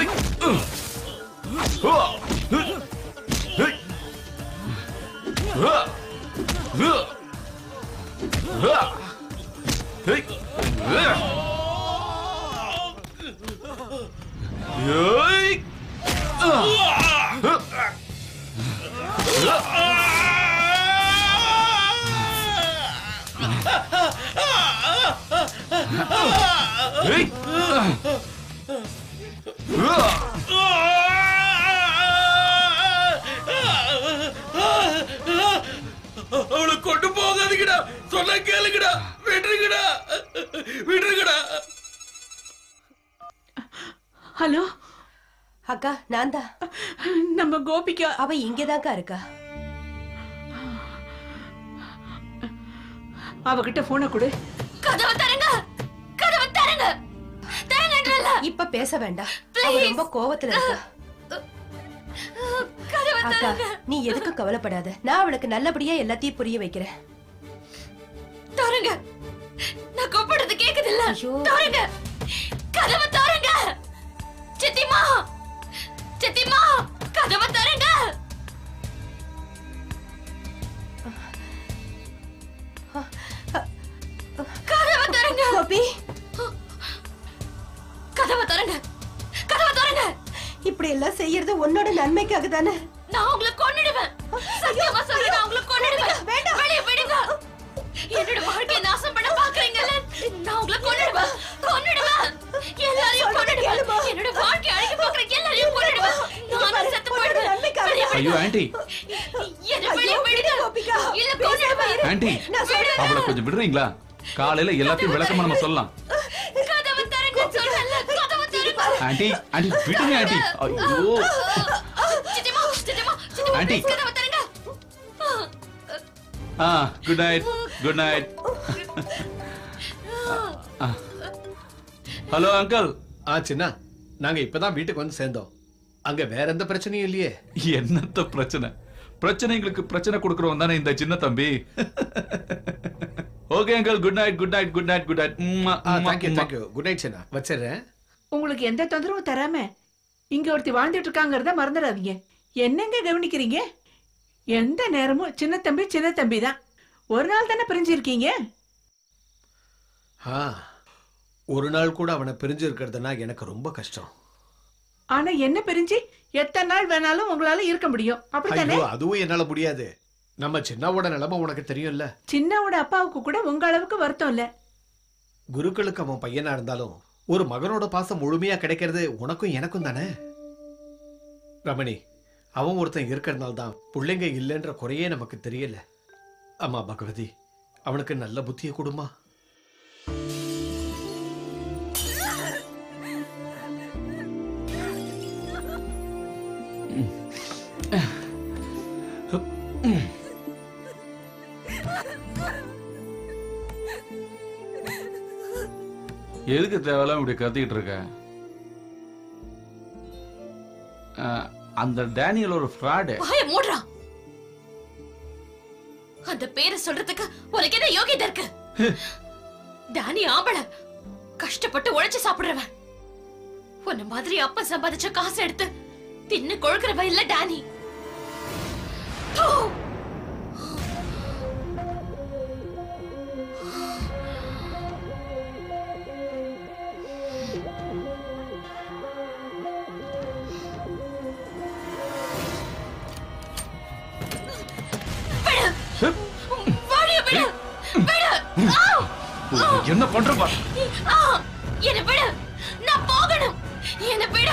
அவளை கொண்டு போகாதீங்கடா, சொன்னா கேளுங்கடா, விட்டுருங்கடா, விட்டுருங்கடா. ஹலோ அக்கா, நான் தான். நம்ம கோபிகா அவ இங்கதான்க்கா இருக்கா. அவகிட்ட போனை கொடு. கதவை தரங்க, கதவை தரங்க, தரங்கன்றல. இப்ப பேச வேண்டாம், அவ ரொம்ப கோவத்துல இருக்கா. அக்கா, நீ எதுக்கு கவலைப்படாத, நான் அவளுக்கு நல்லபடியா எல்லாத்தையும் புரிய வைக்கிறேன். தரங்க, நான் கூப்பிடுறது கேக்குது இல்ல? தரங்க, கதவை தரங்க. சித்திமா, சித்திமா, கதவை தரங்க. கதவை தரங்க. கோபி, கதவை தரங்க, கதவை தரங்க. இப்படி எல்லாம் செய்யறது உன்னோட நன்மைக்காக தானே. நான் உங்களை கொன்னுடுவேன். சத்தியமா சொல்றேன், நான் உங்களை கொன்னுடுவேன். வேண்டாம், வெளிய விடுங்க. என்னோட வாழ்க்கையை நாசம் பண்ண பாக்குறீங்கல்ல, நான் உங்களை கொன்னுடுவேன், கொன்னுடுவேன். எல்லாரையும் கொன்னுடுவேன். என்னோட வாழ்க்கையை அழிக்க பாக்குற எல்லாரையும் கொன்னுடுவேன். நானும் செத்து போயிடுவேன். வெளிய விடுங்க. ஐயோ ஆண்டி, என்ன வெளிய விடுங்க. இல்ல கொன்னுடுவேன். ஆண்டி அவளை கொஞ்சம் விடுறீங்களா? காலையில எல்லாத்தையும் விளக்கமா நம்ம சொல்லலாம். கதவை தரங்க சொல்றேன்ல, கதவை தரங்க. ஆண்டி ஆண்டி விடுங்க ஆண்டி. ஐயோ சித்திமா, சித்திமா, சித்திமா, ஆண்டி. கதவை தரங்க. ஆ good night, good night. Hello uncle. ஆ சின்ன, நாங்க இப்பதான் வீட்டுக்கு வந்து சேர்ந்தோம். அங்க வேற எந்த பிரச்சனையும் இல்லையே? என்னத்த பிரச்சனை? பிரச்சனைகளுக்கு பிரச்சனை கொடுக்கறவன் தானே இந்த சின்ன தம்பி. Okay uncle, good night, good night, good night, good night. Thank you, thank you. Good night சின்ன, வச்சிடுறேன். உங்களுக்கு எந்த தொந்தரவும் தராம இங்க ஒருத்தி வாழ்ந்துட்டு இருக்காங்கறத மறந்துடாதீங்க. என்னங்க கவனிக்கிறீங்க? எந்த நேரமும் சின்ன தம்பி சின்ன தம்பி தான். ஒரு நாள் தானே பிரிஞ்சிருக்கீங்க. ஆ, ஒரு நாள் கூட அவனை பிரிஞ்சு இருக்கிறதுனா எனக்கு ரொம்ப கஷ்டம். ஆனா என்ன பிரிஞ்சு எத்தனை நாள் வேணாலும் உங்களால இருக்க முடியும், அப்படித்தானே? ஐயோ, அதுவும் என்னால முடியாது. நம்ம சின்னாவோட நிலைமை உனக்கு தெரியும்ல. சின்னாவோட அப்பாவுக்கு கூட உங்க அளவுக்கு வருத்தம் இல்ல. குருக்களுக்கு அவன் பையனா இருந்தாலும் ஒரு மகனோட பாசம் முழுமையா கிடைக்கிறது உனக்கும் எனக்கும் தானே. ரமணி, அவன் ஒருத்தன் இருக்கிறதுனால தான் பிள்ளைங்க இல்லைன்ற குறையே நமக்கு தெரியல. அம்மா பகவதி, அவனுக்கு நல்ல புத்தியை கொடுமா. எதுக்கு தேவையில்லாம இப்படி கத்திக்கிட்டு இருக்க? அந்த டேனியல் ஒரு ஃப்ராடு. வாய மூடுறா. அந்த பேரை சொல்றதுக்கு உனக்கு என்ன யோகியதை இருக்கு? டானி ஆம்பளை, கஷ்டப்பட்டு உழைச்சு சாப்பிடுறவன். உன்ன மாதிரி அப்பா சம்பாதிச்ச காசு எடுத்து தின்னு கொழுக்கிறவ இல்ல டானி. என்ன பண்ற பாரு. என்ன விடு, நான் போகணும். என்ன விடு.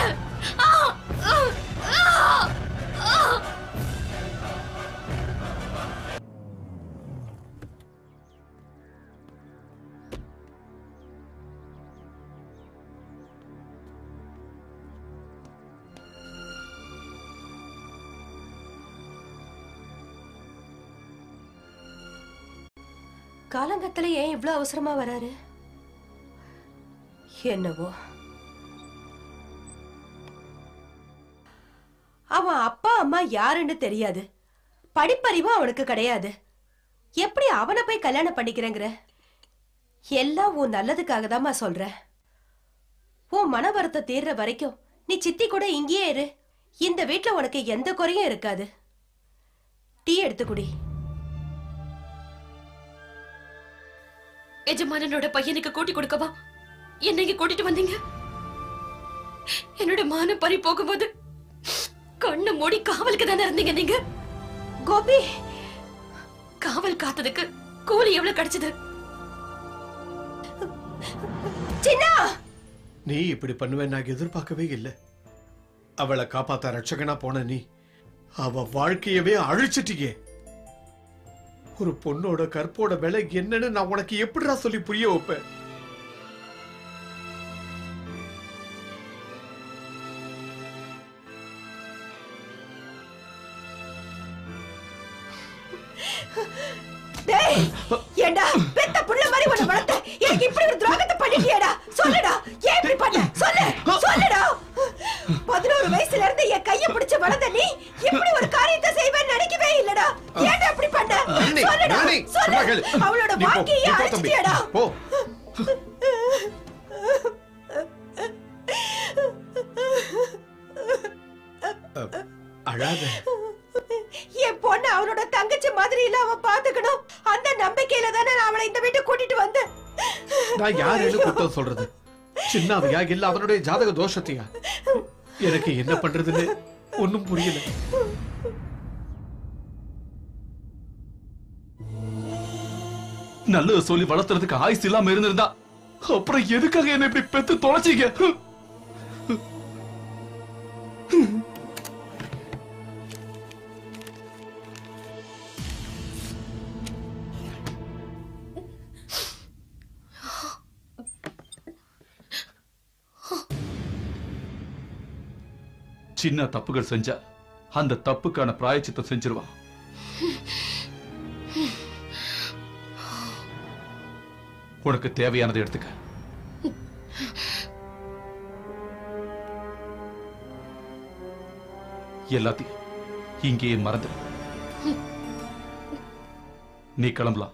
காலங்கத்துல ஏன் இவ்வளவு அவசரமா வராரு என்னவோ? அவன் அப்பா அம்மா யாருன்னு தெரியாது, படிப்பறிவும் அவனுக்கு கிடையாது. எப்படி அவனை போய் கல்யாணம் பண்ணிக்கிறேங்கிற? எல்லாம் உன் நல்லதுக்காக தான்மா சொல்ற. உன் மன வருத்தம் தீர்ற வரைக்கும் நீ சித்தி கூட இங்கேயே இரு. இந்த வீட்ல உனக்கு எந்த குறையும் இருக்காது. டீ எடுத்து குடி. எஜமானனோட பையனுக்கு கூட்டி கொடுக்கவா என்ன இங்க கூட்டிட்டு வந்தீங்க? என்னோட மான பறி போகும்போது கண்ணு மூடி காவலுக்கு தானே இருந்தீங்க நீங்க. கோபி, காவல் காத்ததுக்கு கூலி எவ்வளவு கிடைச்சது? சின்னா, நீ இப்படி பண்ணுவேன் நான் எதிர்பார்க்கவே இல்லை. அவளை காப்பாத்த ரட்சகனா போன நீ அவ வாழ்க்கையவே அழிச்சிட்டீங்க. ஒரு பொண்ணோட கற்போட விலை என்னன்னு நான் உனக்கு எப்படிடா சொல்லி புரிய வைப்பேன்? டேய், ஏண்டா பெத்த புள்ள மாதிரி உன்னை வளர்த்த எனக்கு இப்படி ஒரு துரோகத்தை பண்ணிட்டியேடா. சொல்லுடா, ஏன் இப்படி பண்ண? சொல்லு, சொல்லுடா. பதினோரு வயசுல இருந்து என் கையை பிடிச்சு வளர்ந்த நீ இப்படி ஒரு காரியத்தை செய்வேன்னு நினைக்கவே இல்லடா. ஏன்டா இப்படி பண்ண? சொல்லுடா, சொல்லு. அவளோட வாழ்க்கையை அழிச்சிட்டியேடா. போ. அழாத. என் பொண்ணு அவனோட தங்கச்சி மாதிரி இல்ல அவ பாத்துக்கணும். அந்த நம்பிக்கையில தானே நான் அவளை இந்த வீட்டுக்கு கூட்டிட்டு வந்தேன். நான் யாரேன்னு குற்றம் சொல்றது? சின்னவையா இல்ல அவனுடைய ஜாதக தோஷத்தையா? எனக்கு என்ன பண்றதுன்னு ஒன்னும் புரியல. நல்லது சொல்லி வளர்த்துறதுக்கு ஆயுசு இல்லாம இருந்திருந்தா அப்புறம் எதுக்காக என்ன இப்படி பெத்து தொலைச்சீங்க? சின்ன தப்புகள் செஞ்சா அந்த தப்புக்கான பிராயச்சித்தம் செஞ்சிருவான். உனக்கு தேவையானதை எடுத்துக்க. எல்லாத்தையும் இங்கேயே மறந்து நீ கிளம்பலாம்.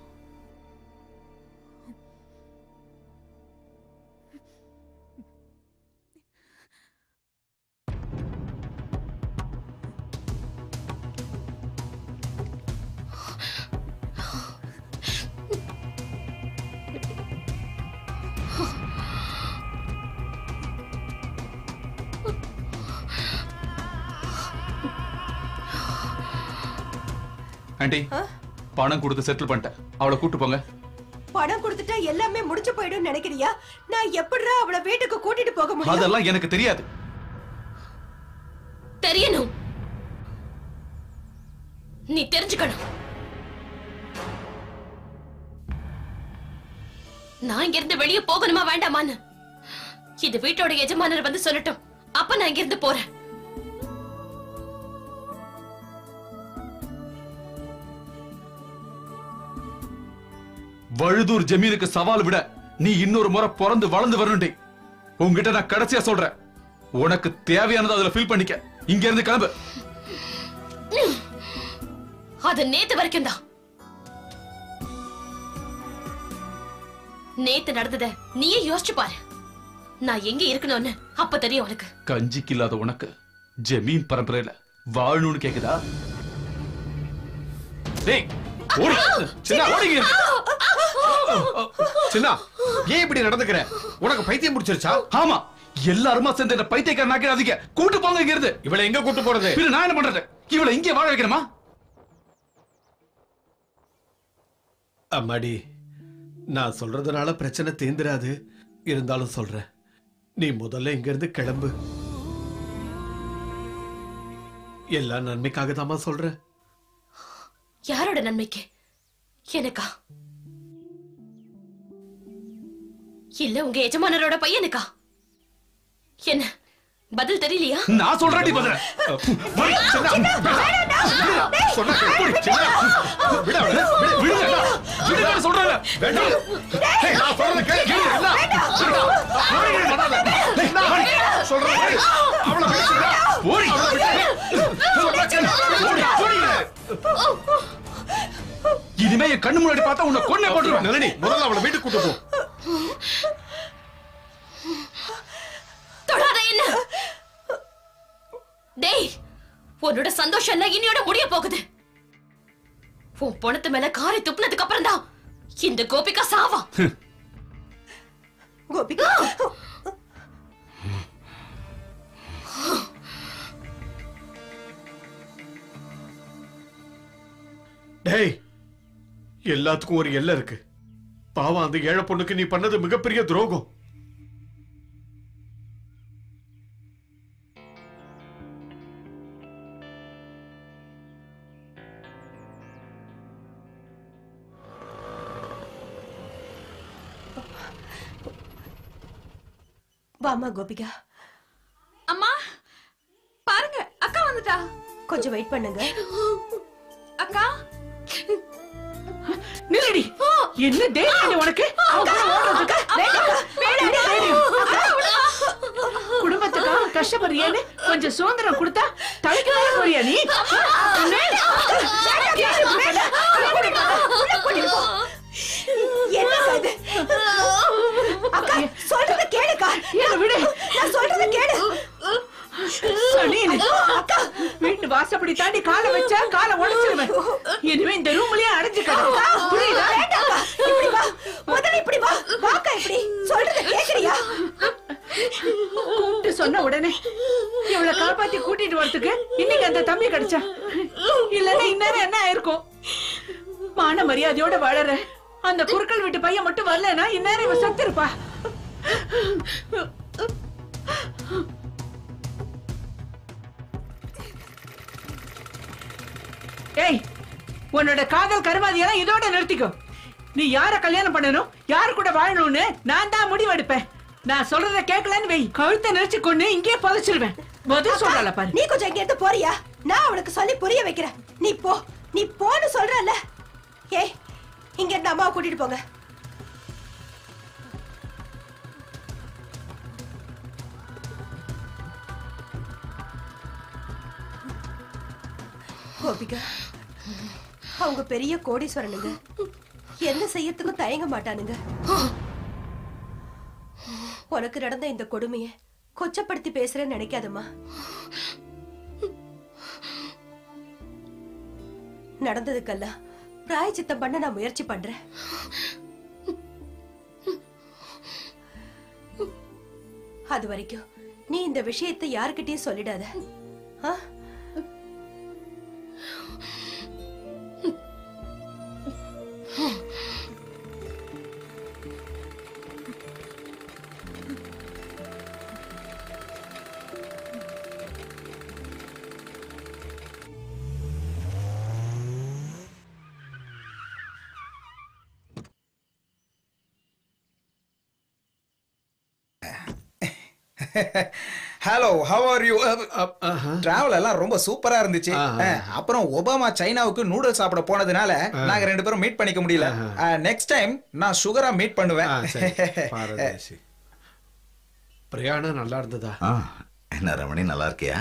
ஆண்டி, பணம் கொடுத்து செட்டில் பண்ணிட்டேன். அவளை கூட்டு போங்க. பணம் கொடுத்துட்டா எல்லாமே முடிஞ்சு போயிடும் நினைக்கிறியா? நான் எப்படிடா அவளை வீட்டுக்கு கூட்டிட்டு போக முடியும்? அதெல்லாம் எனக்கு தெரியாது. தெரியணும். நீ தெரிஞ்சுக்கணும். நான் இங்க இருந்து வெளியே போகணுமா வேண்டாமான்னு இது வீட்டோட எஜமானர் வந்து சொல்லட்டும். அப்ப நான் இங்க இருந்து போறேன். வழுதூர் ஜமீனுக்கு சவால் விட நீ இன்னொரு முறை பிறந்து வளர்ந்து வரணுண்டி. உங்ககிட்ட நான் கடைசியா சொல்றேன், உனக்கு தேவையானதை அதுல ஃபில் பண்ணிக்க. இங்க இருந்து கிளம்பு. அது நேத்து வரைக்கும் தான். நேத்து நடந்தத நீயே யோசிச்சு பாரு. நான் எங்க இருக்கணும்னு அப்ப தெரியும் உனக்கு. கஞ்சிக்கு இல்லாத உனக்கு ஜமீன் பரம்பரையில வாழணும்னு கேக்குதா? டேய், ஓடி. சின்ன, ஓடிங்க. சின்ன, ஏன் இப்படி நடந்துக்கிற? உனக்கு பைத்தியம் முடிச்சிருச்சா? ஆமா, எல்லாருமா சேர்ந்து என்ன பைத்தியக்காரனாக்காதீங்க. கூட்டு போங்க இங்க இருந்து. இவளை எங்க கூட்டு போறது? பின்ன நான் என்ன பண்றது? இவளை இங்கே வாழ வைக்கணுமா? அம்மாடி, நான் சொல்றதுனால பிரச்சனை தீந்துராது. இருந்தாலும் சொல்றேன், நீ முதல்ல இங்க இருந்து கிளம்பு. எல்லா நன்மைக்காக தாமா சொல்றேன். யாரோட நன்மைக்கு? எனக்கா? இல்ல உங்க எஜமானரோட பையனுக்கா? என்ன பதில் தெரியலையா? நான் சொல்றேன் பதில். இனிமே என் கண்ணு முன்னாடி பார்த்தா உன்னை கொன்னே போட்டுருவேன். நளினி, முதல்ல அவளை வீட்டுக்கு கூட்டு போ. தொடாத என்ன? டேய், உன்னோட சந்தோஷம் எல்லாம் இன்னையோட முடிய போகுது. உன் பணத்து மேல காரை துப்புனதுக்கு அப்புறம் தான் இந்த கோபிகா சாவா. கோபிகா டேய், எல்லாத்துக்கும் ஒரு எல்லை இருக்கு. பாவம், அந்த ஏழை பொண்ணுக்கு நீ பண்ணது மிகப்பெரிய துரோகம். வாமா கோபிகா. அம்மா பாருங்க, அக்கா வந்துட்டா. கொஞ்சம் வெயிட் பண்ணுங்க. அக்கா நில்லடி. என்ன தைரியம் உனக்கு? குடும்பத்துக்காக கஷ்டப்படுறியேன்னு கொஞ்சம் சுதந்திரம் கொடுத்தா தலைக்கு மேல போறியா நீ? என்ன இது? அக்கா சொல்றத கேளுக்கா. என்ன விடு, நான் சொல்றத கேளு. சனியனே, அக்கா வீட்டு வாசப்படி தாண்டி காலை வச்சா காலை உடைச்சிருவேன். இனிமே இந்த ரூம்லயே அடைஞ்சு கிடக்கு. புரியுதா? வேண்டாக்கா, இப்படி வா. முதல்ல இப்படி வா. வாக்கா இப்படி. சொல்றத கேக்குறியா? கூப்பிட்டு சொன்ன உடனே இவளை காப்பாத்தி கூட்டிட்டு வரதுக்கு இன்னைக்கு அந்த தம்பி கிடைச்சா. இல்லன்னா இந்நேரம் என்ன ஆயிருக்கும்? மான மரியாதையோட வளர அந்த குறுக்கள் வீட்டு பையன் மட்டும் வரலன்னா இந்நேரம் இவ சத்து இருப்பா. ஏய், உன்னோட காதல் கருமாதியெல்லாம் இதோட நிறுத்திக்கோ. நீ யார கல்யாணம் பண்ணணும், யாரு கூட வாழணும்னு நான் தான் முடிவெடுப்பேன். நான் சொல்றத கேட்கலன்னு வை, கழுத்தை நெரிச்சு கொண்டு இங்கே புதைச்சிருவேன். முதல் சொல்றல பாரு. நீ கொஞ்சம் இங்க இருந்து போறியா? நான் அவளுக்கு சொல்லி புரிய வைக்கிறேன். நீ போ, நீ போன்னு சொல்றல. ஏய், இங்க இருந்து அம்மாவை கூட்டிட்டு போங்க. கோபிகா, அவங்க பெரிய கோடீஸ்வரனுங்க. என்ன செய்யறதுக்கும் தயங்க மாட்டானுங்க. உனக்கு நடந்த இந்த கொடுமைய கொச்சப்படுத்தி பேசுறேன்னு நினைக்காதம்மா. நடந்ததுக்கெல்லாம் பிராயச்சித்தம் பண்ண நான் முயற்சி பண்றேன். அது வரைக்கும் நீ இந்த விஷயத்தை யாருக்கிட்டயும் சொல்லிடாத. ஆ? Hello, how are you? Travel எல்லாம் ரொம்ப சூப்பரா இருந்துச்சு. அப்புறம் ஒபாமா சைனாவுக்கு நூடுல்ஸ் சாப்பிட போனதுனால நாங்க ரெண்டு பேரும் மீட் பண்ணிக்க முடியல. நெக்ஸ்ட் டைம் நான் சுகரா மீட் பண்ணுவேன். பிரயாணம் நல்லா இருந்ததா? என்ன ரமணி, நல்லா இருக்கியா?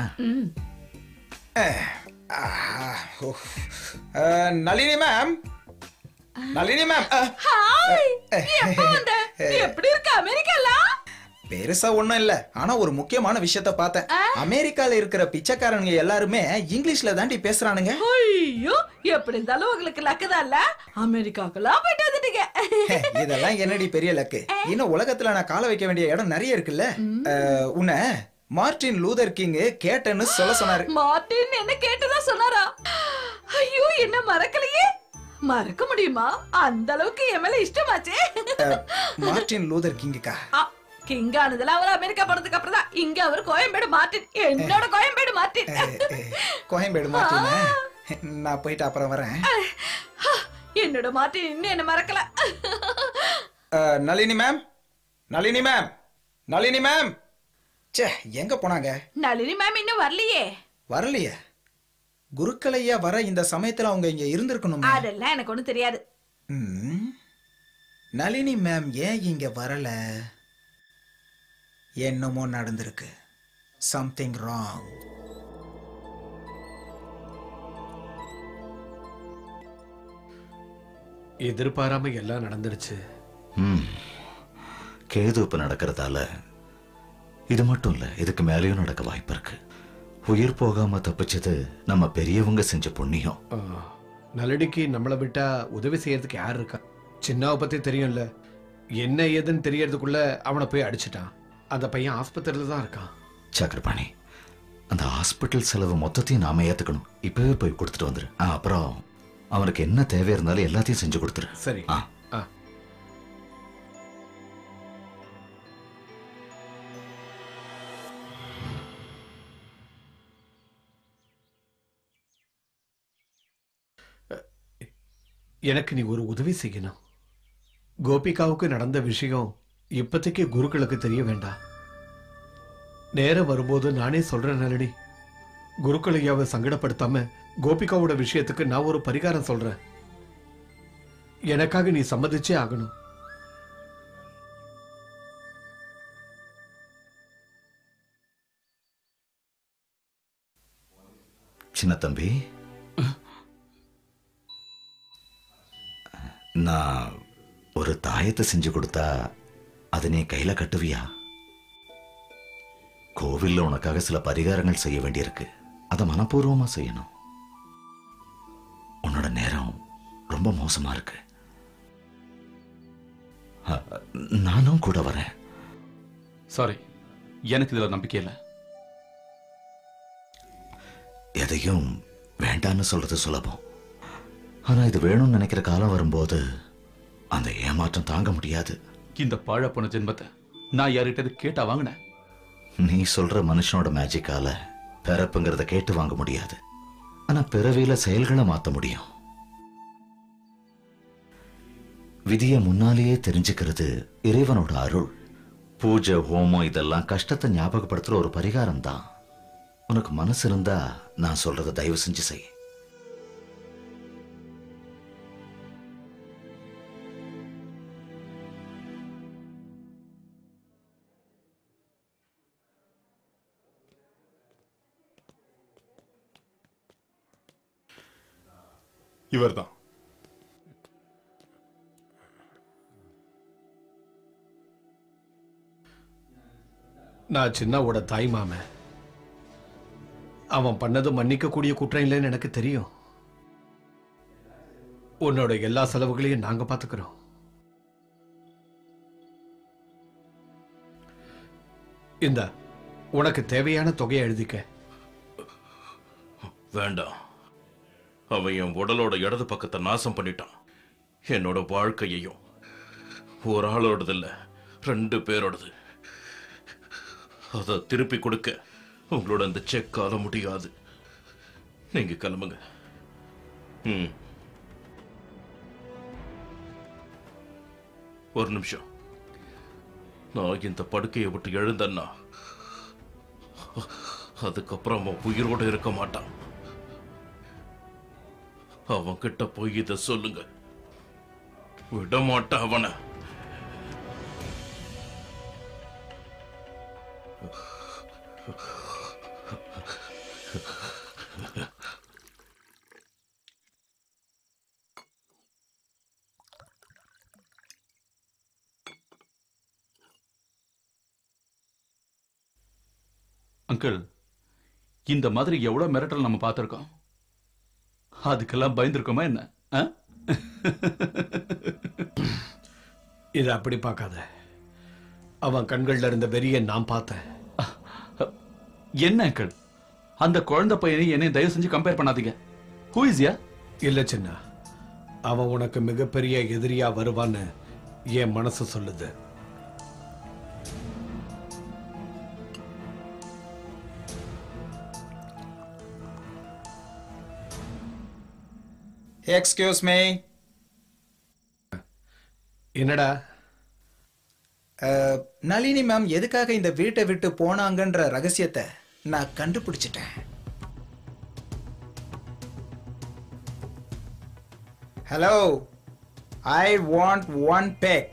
Nalini ma'am, Nalini ma'am. Hi, நீ எப்ப வந்த? நீ எப்படி இருக்க? அமெரிக்கால பெருசா ஒண்ணும் இல்ல, ஆனா ஒரு முக்கியமான விஷயத்த பார்த்தேன். அமெரிக்கால இருக்கிற பிச்சைக்காரங்க எல்லாருமே இங்கிலீஷ்ல தாண்டி பேசுறானுங்க. ஐயோ, எப்படி இருந்தாலும் உங்களுக்கு லக்கு தான் இல்ல? அமெரிக்காக்கெல்லாம் போயிட்டு வந்துட்டீங்க. இதெல்லாம் என்னடி பெரிய லக்கு? இன்னும் உலகத்துல நான் கால வைக்க வேண்டிய இடம் நிறைய இருக்குல்ல. உன்னை மார்ட்டின் லூதர் கிங் கேட்டேன்னு சொல்ல சொன்னாரு. மார்ட்டின் என்ன கேட்டதா சொன்னாரா? ஐயோ, என்ன மறக்கலையே. மறக்க முடியுமா? அந்த அளவுக்கு என் மேல இஷ்டமாச்சே. Martin Luther கிங்கா? கிங் ஆனதுல அவர் அமெரிக்கா போனதுக்கு அப்புறம் தான் இங்க அவர் கோயம்பேடு மார்ட்டின். என்னோட கோயம்பேடு மார்ட்டின். கோயம்பேடு மார்ட்டின். நான் போயிட்டு அப்புறம் வரேன். என்னோட மார்ட்டின் இன்னும் என்ன மறக்கல. Nalini ma'am, Nalini ma'am, Nalini ma'am. ச்சே, எங்க போனாங்க? நளினி மேம் இன்னும் வரலையே. வரலையே? குருக்களையா வர இந்த சமயத்துல அவங்க இங்க இருந்திருக்கணும். அதெல்லாம் எனக்கு ஒண்ணும் தெரியாது. நளினி மேம் ஏன் இங்க வரல? என்னமோ நடந்திருக்கு. Something wrong. எதிர்பாராம எல்லாம் நடந்துருச்சு. கேது இப்ப நடக்கிறதால இது மட்டும் இல்ல, இதுக்கு மேலேயும் நடக்க வாய்ப்பு இருக்கு. உயிர் போகாம தப்பிச்சது நம்ம பெரியவங்க செஞ்ச புண்ணியம். நளினிக்கு நம்மளை விட்டா உதவி செய்யறதுக்கு யார் இருக்கா? சின்னாவை பத்தி தெரியும்ல, என்ன ஏதுன்னு தெரியறதுக்குள்ள அவனை போய் அடிச்சிட்டான். அந்த பையன் ஆஸ்பத்திரியில தான் இருக்கான். சக்கரபாணி, அந்த ஹாஸ்பிட்டல் செலவு மொத்தத்தையும் நாம ஏத்துக்கணும். இப்பவே போய் கொடுத்துட்டு வந்துரு. ஆ, அப்புறம் அவனுக்கு என்ன தேவை இருந்தாலும் எல்லாத்தையும் செஞ்சு கொடுத்துரு. சரி. ஆ. ஆ. எனக்கு நீ ஒரு உதவி செய்யணும். கோபிகாவுக்கு நடந்த விஷயம் இப்போதைக்கு குருக்களுக்கு தெரிய வேண்டாம். நேரம் வரும்போது நானே சொல்றேன் நளினி. குருக்களையாவை சங்கடப்படுத்தாம கோபிகாவோட விஷயத்துக்கு நான் ஒரு பரிகாரம் சொல்றேன். எனக்காக நீ சம்மதிச்சே ஆகணும். சின்ன தம்பி, நான் ஒரு தாயத்தை செஞ்சு கொடுத்தா அதை நீ கையில கட்டுவியா? கோவில்ல உனக்காக சில பரிகாரங்கள் செய்ய வேண்டியிருக்கு. அதை மனப்பூர்வமா செய்யணும். உன்னோட நேரம் ரொம்ப மோசமா இருக்கு. நானும் கூட வரேன். சாரி, எனக்கு இதுல நம்பிக்கை இல்லை. எதையும் வேண்டான்னு சொல்றது சுலபம். ஆனா இது வேணும்னு நினைக்கிற காலம் வரும்போது அந்த ஏமாற்றம் தாங்க முடியாது. இந்த பாழ போன ஜென்மத்தை நான் யார்கிட்ட கேட்டா வாங்கினேன். நீ சொல்ற மனுஷனோட மேஜிக்கால பிறப்புங்கிறத கேட்டு வாங்க முடியாது. ஆனா பிறவியில செயல்களை மாத்த முடியும். விதிய முன்னாலேயே தெரிஞ்சுக்கிறது இறைவனோட அருள். பூஜை, ஹோமம் இதெல்லாம் கஷ்டத்தை ஞாபகப்படுத்துற ஒரு பரிகாரம் தான். உனக்கு மனசு இருந்தா நான் சொல்றதை தயவு செஞ்சு செய். இவர்தான். நான் சின்னாவோட தாய் மாமன். அவன் பண்ணது மன்னிக்க கூடிய குற்றம் இல்லைன்னு எனக்கு தெரியும். உன்னோட எல்லா செலவுகளையும் நாங்க பாத்துக்கிறோம். இந்த உனக்கு தேவையான தொகையை எழுதிக்க. வேண்டாம். அவன் என் உடலோட இடது பக்கத்தை நாசம் பண்ணிட்டான். என்னோட வாழ்க்கையையும். ஒரு ஆளோடது இல்ல, ரெண்டு பேரோடது. அதை திருப்பி கொடுக்க உங்களோட அந்த செக் ஆள முடியாது. நீங்க கிளம்புங்க. ம் ஒரு நிமிஷம். நான் இந்த படுக்கையை விட்டு எழுந்தேன்னா அதுக்கப்புறம் அவன் உயிரோட இருக்க மாட்டான். அவன் கிட்ட போய் இத சொல்லுங்க. விட மாட்டான் அவனை. அங்கிள், இந்த மாதிரி எவ்வளவு மிரட்டல் நம்ம பார்த்திருக்கோம். அதுக்கெல்லாம் பயந்துருக்கோமா என்ன? இத அப்படி பார்க்காத. அவன் கண்கள்ல இருந்த வெறிய நான் பார்த்தேன். என்ன அங்கிள், அந்த குழந்தை பையனை என்னை தயவு செஞ்சு கம்பேர் பண்ணாதீங்க. Who is ya? இல்ல சின்ன, அவன் உனக்கு மிகப்பெரிய எதிரியா வருவான்னு என் மனசு சொல்லுது. Excuse me. என்னடா? நளினி மேம் எதுக்காக இந்த வீட்டை விட்டு போனாங்கன்ற ரகசியத்தை நான் கண்டுபிடிச்சிட்டேன். Hello, I want one peg.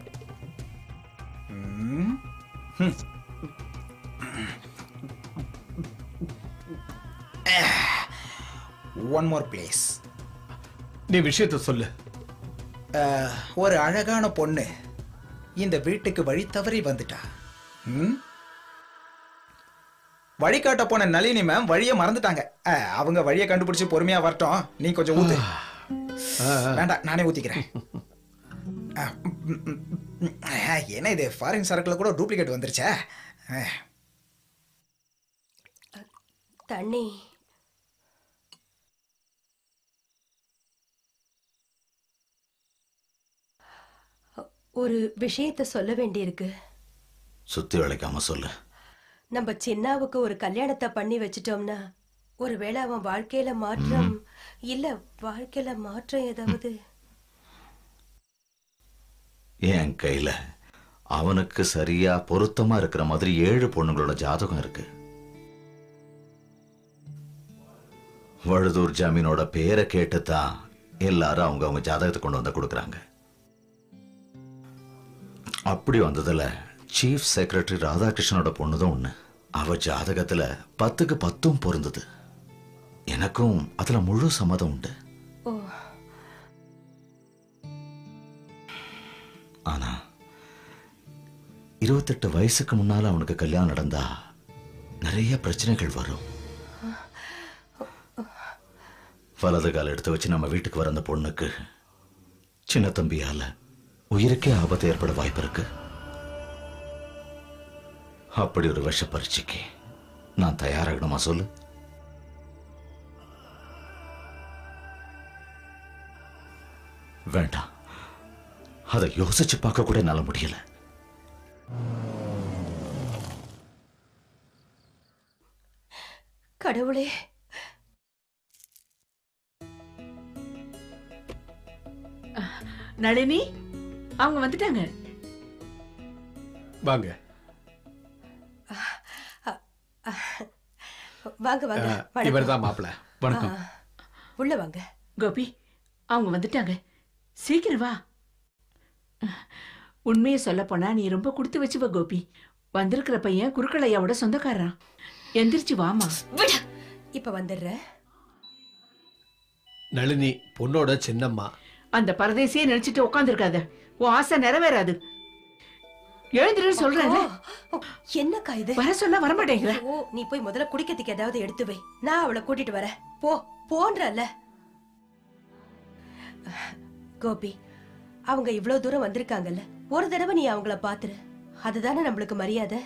One more please. நீ விஷயத்தை சொல்லு. ஒரு அழகான பொண்ணு இந்த வீட்டுக்கு வழி தவறி வந்துட்டா. வழிகாட்ட போன நளினி மேம் வழியை மறந்துட்டாங்க. அஹ், அவங்க வழியை கண்டுபிடிச்சு பொறுமையா வரட்டும். நீ கொஞ்சம் ஊத்து. வேண்டாம், நானே ஊத்திக்கிறேன். அஹ், ம், ம், ம், அஹ், என்ன இது ஃபாரின் சரக்குல கூட டூப்ளிகேட் வந்துருச்சா? அஹ். தண்ணி. ஒரு விஷயத்த சொல்ல வேண்டியிருக்கு. சுத்தி வளைக்காம சொல்லு. நம்ம சின்னாவுக்கு ஒரு கல்யாணத்தை பண்ணி வச்சிட்டோம்னா ஒருவேளை அவன் வாழ்க்கையில மாற்றம் இல்ல வாழ்க்கையில மாற்றம் ஏதாவது என் கையில அவனுக்கு சரியா பொருத்தமா இருக்கிற மாதிரி ஏழு பொண்ணுங்களோட ஜாதகம் இருக்கு. வழுதூர் ஜாமீனோட பேரை கேட்டுதான் எல்லாரும் அவங்க அவங்க ஜாதகத்தை கொண்டு வந்து கொடுக்கறாங்க. அப்படி வந்ததுல சீஃப் செக்ரட்டரி ராதாகிருஷ்ணனோட பொண்ணுதான் ஒண்ணு. அவ ஜாதகத்துல பத்துக்கு பத்தும் பொருந்தது. எனக்கும் அதுல முழு சம்மதம் உண்டு. ஆனா இருபத்தெட்டு வயசுக்கு முன்னால அவனுக்கு கல்யாணம் நடந்தா நிறைய பிரச்சனைகள் வரும். வலது கால எடுத்து வச்சு நம்ம வீட்டுக்கு வர அந்த பொண்ணுக்கு சின்ன தம்பியால உயிருக்கே ஆபத்து ஏற்பட வாய்ப்பு இருக்கு. அப்படி ஒரு விஷ பரீட்சைக்கு நான் தயாராகணுமா சொல்லு? வேண்டாம், அதை யோசிச்சு பார்க்க கூட என்னால முடியல. கடவுளே, நளினி அவங்க வந்துட்டாங்க. வாங்க வாங்க வாங்க. இவர்தான் மாப்பிள்ள. வணக்கம். உள்ள வாங்க. கோபி அவங்க வந்துட்டாங்க, சீக்கிரம் வா. உண்மையை சொல்ல போனா நீ ரொம்ப கொடுத்து வச்சுவ கோபி. வந்திருக்கிற பையன் குருக்களையாவோட சொந்தக்காரன். எந்திரிச்சு வாமா. இப்ப வந்துடுற. நளினி பொண்ணோட சின்னம்மா. அந்த பரதேசியே நினைச்சிட்டு உட்காந்துருக்காத, உன் ஆசை நிறைவேறாது. எழுந்திருன்னு சொல்றேன். என்னக்கா இது? வர சொன்னா வரமாட்டேங்கிற. ஓ, நீ போய் முதல்ல குடிக்கிறதுக்கு ஏதாவது எடுத்து வை, நான் அவளை கூட்டிட்டு வரேன். போ போன்றல்ல. கோபி, அவங்க இவ்வளவு தூரம் வந்திருக்காங்கல்ல, ஒரு தடவை நீ அவங்கள பாத்துரு. அதுதானே நம்மளுக்கு மரியாதை.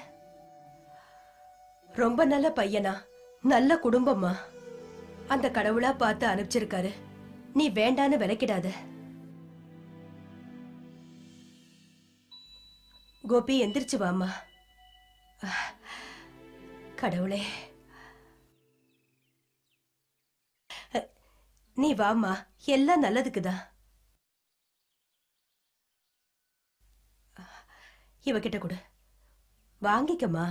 ரொம்ப நல்ல பையனா, நல்ல குடும்பமா, அந்த கடவுளா பார்த்து அனுப்பிச்சிருக்காரு. நீ வேண்டான்னு விலக்கிடாத. கோபி எந்திரிச்சு வாமா. கடவுளே, நீ வாமா, எல்லாம் நல்லதுக்குதான். இவகிட்ட கொடு, வாங்கிக்கம்மா.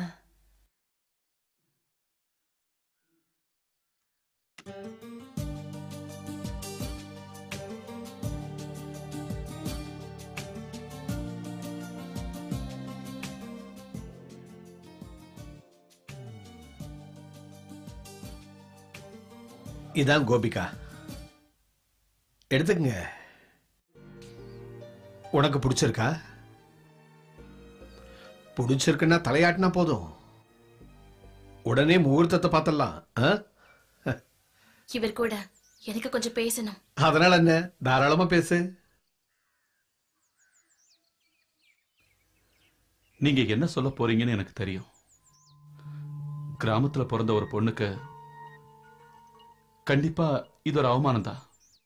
இதான் கோபிகா, எடுத்துக்கங்க. உனக்கு பிடிச்சிருக்கா? பிடிச்சிருக்குன்னா தலையாட்டினா போதும், உடனே முகூர்த்தத்தை பார்த்தலாம். இவர் கூட எனக்கு கொஞ்சம் பேசணும். அதனால என்ன, தாராளமா பேசு. நீங்க என்ன சொல்ல போறீங்கன்னு எனக்கு தெரியும். கிராமத்துல பிறந்த ஒரு பொண்ணுக்கு கண்டிப்பா இது ஒரு அவமானம் தான்.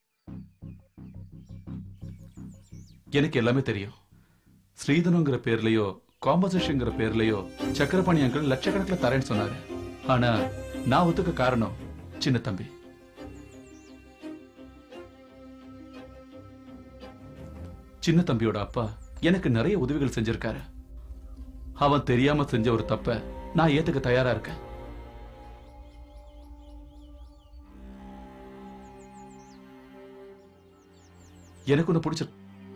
எனக்கு எல்லாமே தெரியும். ஸ்ரீதனுங்கிற பேர்லயோ காம்பன்சேஷன்ங்கிற பேர்லயோ சக்கரபாணி அங்கிள் லட்சக்கணக்கில் தரேன்னு சொன்னாரு. ஆனா நான் ஒத்துக்க காரணம் சின்ன தம்பி. சின்ன தம்பியோட அப்பா எனக்கு நிறைய உதவிகள் செஞ்சிருக்காரு. அவன் தெரியாம செஞ்ச ஒரு தப்ப நான் ஏத்துக்க தயாரா இருக்கேன். எனக்கு ஒண்ணு பிடிச்ச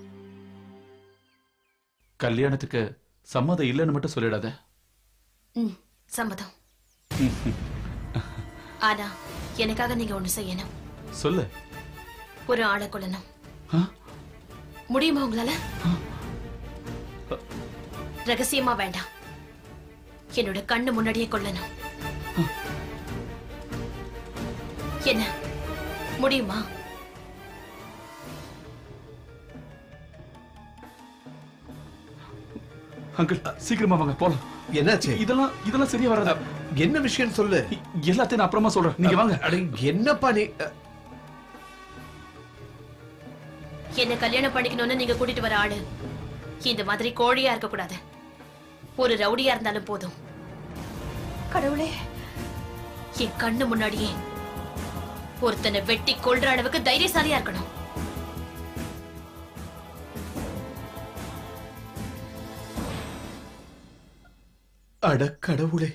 கல்யாணத்துக்கு சம்மதம் இல்லைன்னு மட்டும் சொல்லிடாத. சம்மதம். ஆனா எனக்காக நீங்க ஒண்ணு செய்யணும். சொல்லு. ஒரு ஆளை கொள்ளணும். முடியுமா உங்களால? ரகசியமா வேண்டாம், என்னோட கண்ணு முன்னாடியே கொள்ளணும். என்ன முடியுமா? அங்கிள் சீக்கிரமா வாங்க போலாம். என்னாச்சு? இதெல்லாம் இதெல்லாம் சரியா வராதா? என்ன விஷயம் சொல்லு. எல்லாத்தையும் நான் அப்புறமா சொல்றேன், நீங்க வாங்க. என்னப்பா நீ? என்ன கல்யாணம் பண்ணிக்கணும்னு நீங்க கூட்டிட்டு வர ஆளு இந்த மாதிரி கோழியா இருக்க கூடாது. ஒரு ரவுடியா இருந்தாலும் போதும். கடவுளே, என் கண்ணு முன்னாடியே ஒருத்தனை வெட்டி கொல்ற அளவுக்கு தைரியசாலியா இருக்கணும். அட கடவுளே.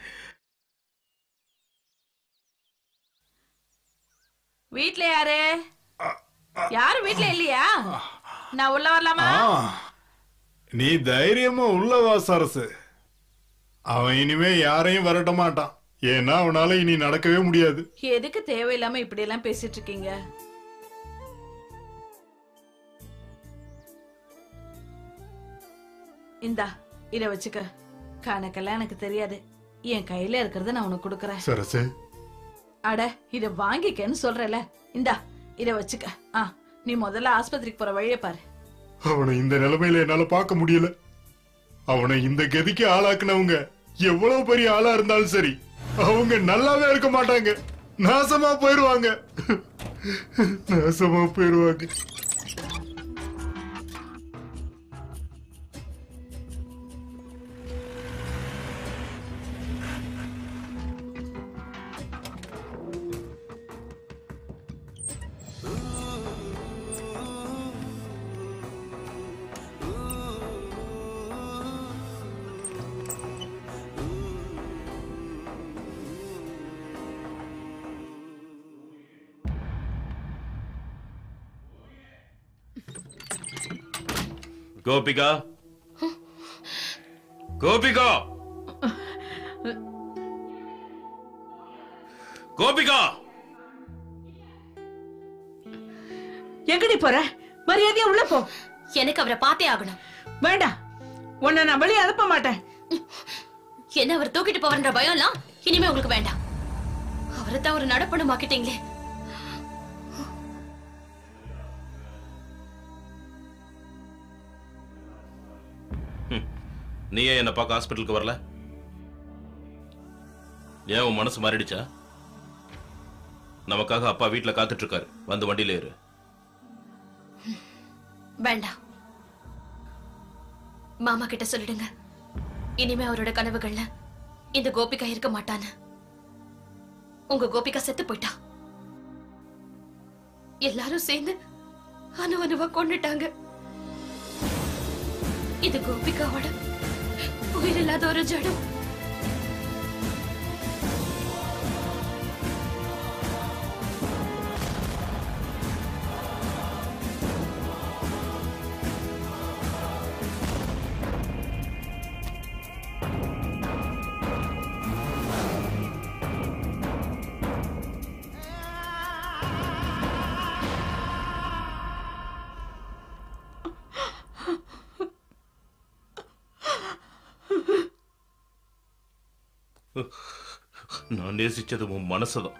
வீட்ல யாரு? யாரும் வீட்ல இல்லையா? நான் உள்ள வரலாமா? நீ தைரியமா உள்ள வா சரசு. அவன் இனிமே யாரையும் வரட்ட மாட்டான். ஏன்னா அவனால இனி நடக்கவே முடியாது. எதுக்கு தேவையில்லாம இப்படி எல்லாம் பேசிட்டு இருக்கீங்க? இந்தா இத வச்சுக்க. கணக்கெல்லாம் எனக்கு தெரியாது. என் கையில இருக்கிறத நான் உனக்கு கொடுக்கறேன். சரசு, அட இத வாங்கிக்கன்னு சொல்றல. இந்தா இத வச்சுக்க. ஆ, நீ முதல்ல ஆஸ்பத்திரிக்கு போற வழியை பாரு. அவனை இந்த நிலைமையில என்னால பார்க்க முடியல. அவனை இந்த கதிக்கு ஆளாக்குனவங்க எவ்வளவு பெரிய ஆளா இருந்தாலும் சரி, அவங்க நல்லாவே இருக்க மாட்டாங்க. நாசமா போயிருவாங்க. நாசமா போயிருவாங்க. கோபிகா, கோபிகா, கோபிகா, எங்கடி போற? மரியாதையா உள்ள போ. எனக்கு அவரை பார்த்தே ஆகணும். வேண்டாம், உன்னை நான் வெளியே அனுப்ப மாட்டேன். என்ன அவர் தூக்கிட்டு போவன்ற பயம் எல்லாம் இனிமே உங்களுக்கு வேண்டாம். அவரை தான் ஒரு நடப்பணமாக்கிட்டீங்களே. நீ ஏன் என்ன பார்க்க ஹாஸ்பிட்டலுக்கு வரல? ஏன் உன் மனசு மாறிடுச்சா? நமக்காக அப்பா வீட்டுல காத்துட்டு இருக்காரு. வந்து வண்டியில ஏறு. வேண்டாம், மாமா கிட்ட சொல்லிடுங்க. இனிமே அவரோட கனவுகள்ல இந்த கோபிகா இருக்க மாட்டான்னு. உங்க கோபிகா செத்து போயிட்டா. எல்லாரும் சேர்ந்து அணு அணுவா கொண்டுட்டாங்க. இது கோபிகாவோட உயிரில்லாத ஒரு ஜடம். நான் நேசிச்சது உன் மனசுதான்.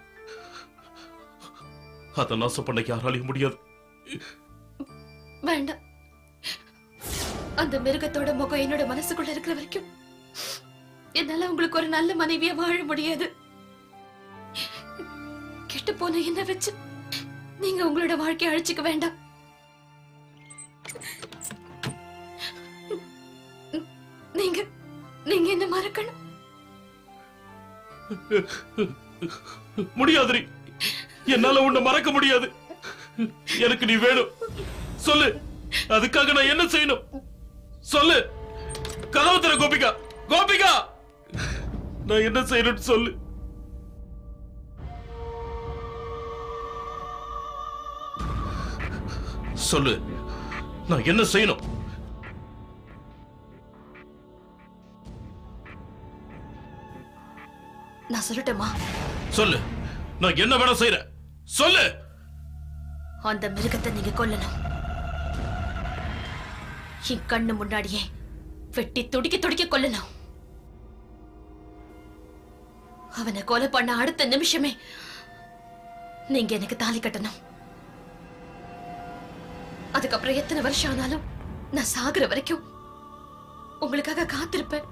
அதை நாசம் பண்ண யாராலையும் முடியாது. வேண்டாம், அந்த மிருகத்தோட முகம் என்னோட மனசுக்குள்ள இருக்கிற வரைக்கும் என்னால உங்களுக்கு ஒரு நல்ல மனைவியா வாழ முடியாது. கெட்டு போன என்ன வச்சு நீங்க உங்களோட வாழ்க்கையை அழிச்சுக்க வேண்டாம். நீங்க நீங்க என்ன மறக்கணும். முடியாது, என்னால உன்னை மறக்க முடியாது. எனக்கு நீ வேணும். சொல்லு, அதுக்காக நான் என்ன செய்யணும்? சொல்லு. கதவு திற கோபிகா. கோபிகா, நான் என்ன செய்யணும் சொல்லு. சொல்லு, நான் என்ன செய்யணும்? நான் சொல்லட்டுமா? சொல்லு, நான் என்ன வேணும் செய்யறேன். சொல்லு. அந்த மிருகத்தை நீங்க கொல்லணும். என் கண்ணு முன்னாடியே வெட்டி துடிக்க துடிக்க கொல்லணும். அவனை கொலை பண்ண அடுத்த நிமிஷமே நீங்க எனக்கு தாலி கட்டணும். அதுக்கப்புறம் எத்தனை வருஷம் ஆனாலும் நான் சாகுற வரைக்கும் உங்களுக்காக காத்திருப்பேன்.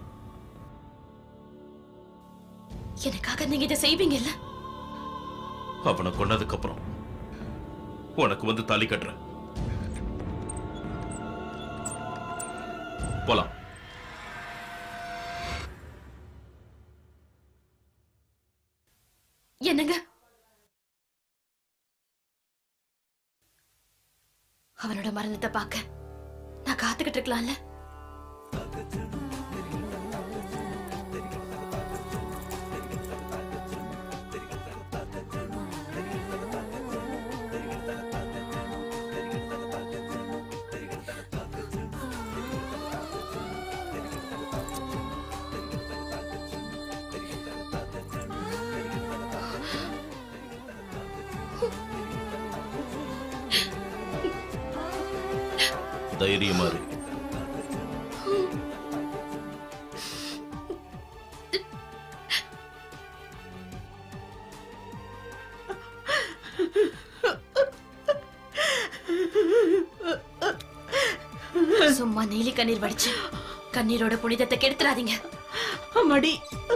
எனக்காக நீங்க இதை செய்வீங்கல்ல? அவனை கொன்னதுக்கு அப்புறம் உனக்கு வந்து தாலி கட்டுறேன். போலாம். என்னங்க? அவனோட மரணத்தை பார்க்க நான் காத்துக்கிட்டு இருக்கலாம்ல? தைரியமா இரு. சும்மா நீலி கண்ணீர் வடிச்சு கண்ணீரோட புனிதத்தை கெடுத்துறாதீங்க. அம்மாடி,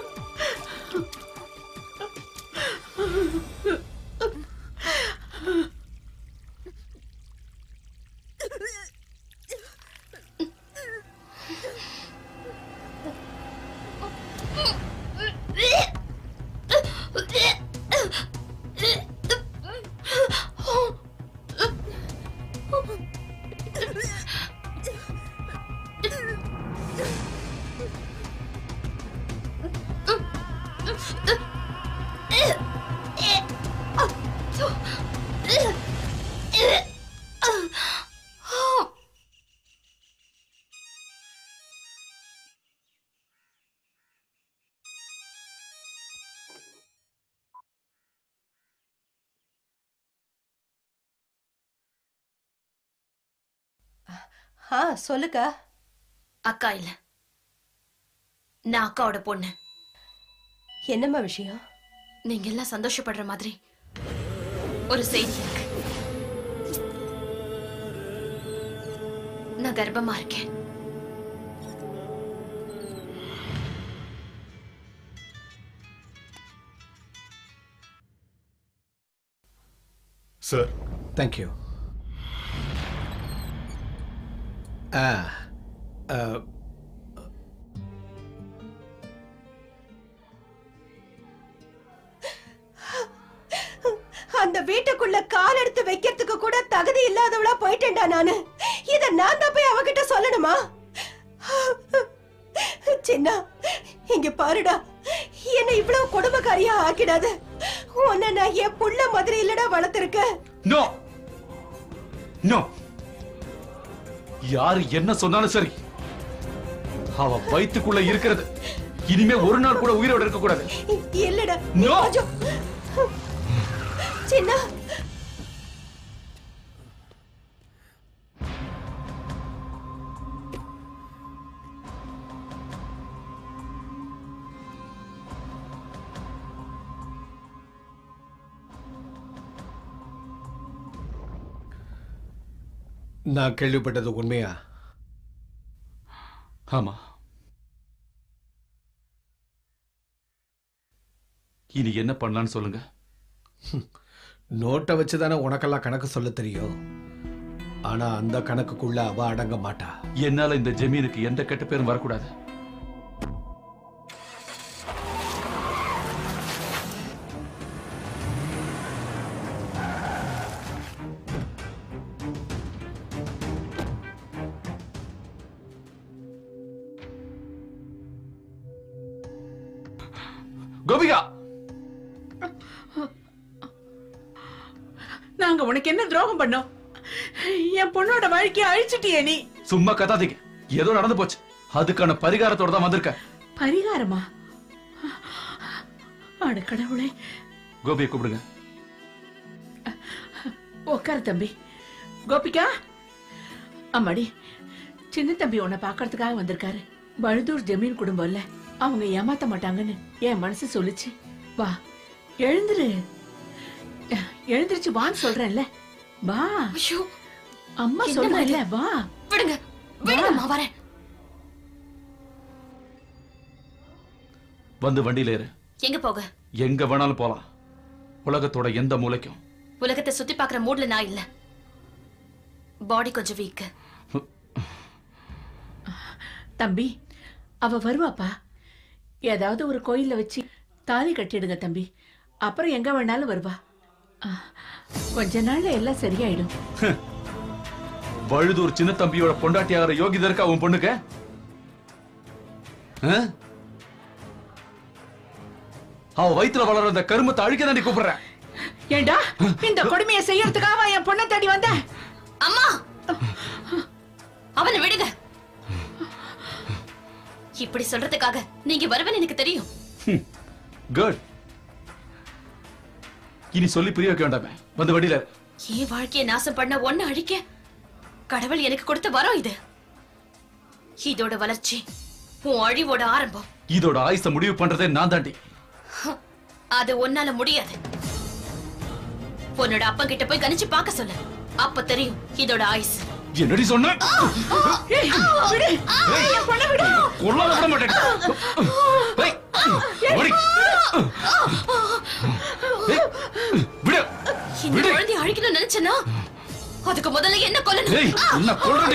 ஆ சொல்லுக்கா. அக்கா இல்ல, நான் அக்காவோட பொண்ணு. என்னம்மா விஷயம்? நீங்க எல்லாம் சந்தோஷப்படுற மாதிரி ஒரு செய்தி இருக்கு. நான் கர்ப்பமா இருக்கேன். Sir, thank you. ஆ அந்த வீட்டுக்குள்ள கால் எடுத்து வைக்கிறதுக்கு கூட தகுதி இல்லாதவளா போயிட்டேன்டா நானு. இத நான் தான் போய் அவகிட்ட சொல்லணுமா? சின்ன, இங்க பாருடா, என்ன இவ்வளவு கொடுமைக்காரியா ஆக்கிடாத. உன்னை நான் என் புள்ள மாதிரி இல்லடா வளர்த்திருக்கேன். நோ நோ, யாரு என்ன சொன்னாலும் சரி, அவ வயித்துக்குள்ள இருக்கிறது இனிமே ஒரு நாள் கூட உயிரோட இருக்க கூடாது. இல்லடா, நோ. சின்ன, நான் கேள்விப்பட்டது உண்மையா? ஆமா. இனி என்ன பண்ணலான்னு சொல்லுங்க. நோட்டை வச்சுதானே உனக்கெல்லாம் கணக்கு சொல்ல தெரியும். ஆனா அந்த கணக்குக்குள்ள அவ அடங்க மாட்டா. என்னால இந்த ஜமீனுக்கு எந்த கெட்ட பேரும் வரக்கூடாது. கோபிகா, நாங்க உனக்கு என்ன துரோகம் பண்ணோம்? என் பொண்ணோட வாழ்க்கையை அழிச்சிட்டியே நீ. சும்மா கத்தாதீங்க. ஏதோ நடந்து போச்சு, அதுக்கான பரிகாரத்தோட தான் வந்திருக்க. பரிகாரமா? அட கடவுளே. கோபியை கூப்பிடுங்க. உட்காரு தம்பி. கோபிகா, அம்மாடி, சின்ன தம்பி உன்னை பாக்கிறதுக்காக வந்திருக்காரு. பழுதூர் ஜமீன் குடும்பம் இல்ல, அவங்க ஏமாத்த மாட்டாங்கன்னு என் மனசு சொல்லுச்சு. வா, எழுந்துரு. எழுந்திருச்சு வான்னு சொல்றேன்ல. வா. ஐயோ அம்மா சொல்றேன்ல, வா. விடுங்க விடுங்கம்மா, வரேன். வந்து வண்டியில ஏறு. எங்க போக? எங்க வேணாலும் போலாம். உலகத்தோட எந்த மூலைக்கும். உலகத்தை சுத்தி பாக்குற மூட்ல நான் இல்ல. பாடி கொஞ்சம் வீக். தம்பி, அவ வருவாப்பா. ஏதாவது ஒரு கோயில்ல வச்சு தாலி கட்டிடுங்க தம்பி. அப்புறம் எங்க வேணாலும் வருவா. கொஞ்ச நாள்ல எல்லாம் சரியாயிடும். வழுதூர் சின்ன தம்பியோட பொண்டாட்டி ஆகிற யோகிதா இருக்கா உன் பொண்ணுக்கு? அவ வயிற்றுல வளர்ற அந்த கருமத்தை அழிக்க தாண்டி கூப்பிடுறேன். ஏண்டா இந்த கொடுமையை செய்யறதுக்காக என் பொண்ணை தேடி வந்த? அம்மா, அவனை விடுங்க. இப்படி சொல்றதுக்காக நீங்க வருவேன்னு எனக்கு தெரியும். குட். இனி சொல்லி புரிய வைக்க வேண்டாமே. வந்து வண்டியில. ஏன் வாழ்க்கையை நாசம் பண்ண ஒண்ணு அழிக்க கடவுள் எனக்கு கொடுத்த வரம் இது. இதோட வளர்ச்சி உன் அழிவோட ஆரம்பம். இதோட ஆயுச முடிவு பண்றதே நான் தாண்டி. அது ஒன்னால முடியாது. உன்னோட அப்பா கிட்ட போய் கணிச்சு பார்க்க சொல்லு. அப்ப தெரியும் இதோட ஆயுசு. என்னடி சொன்ன? கொல்லாத விட மாட்டேன். இந்த குழந்தையை அழிக்கணும்னு நினைச்சேன்னா அதுக்கு முதல்ல என்ன கொல்லணும்? என்ன கொல்றடி?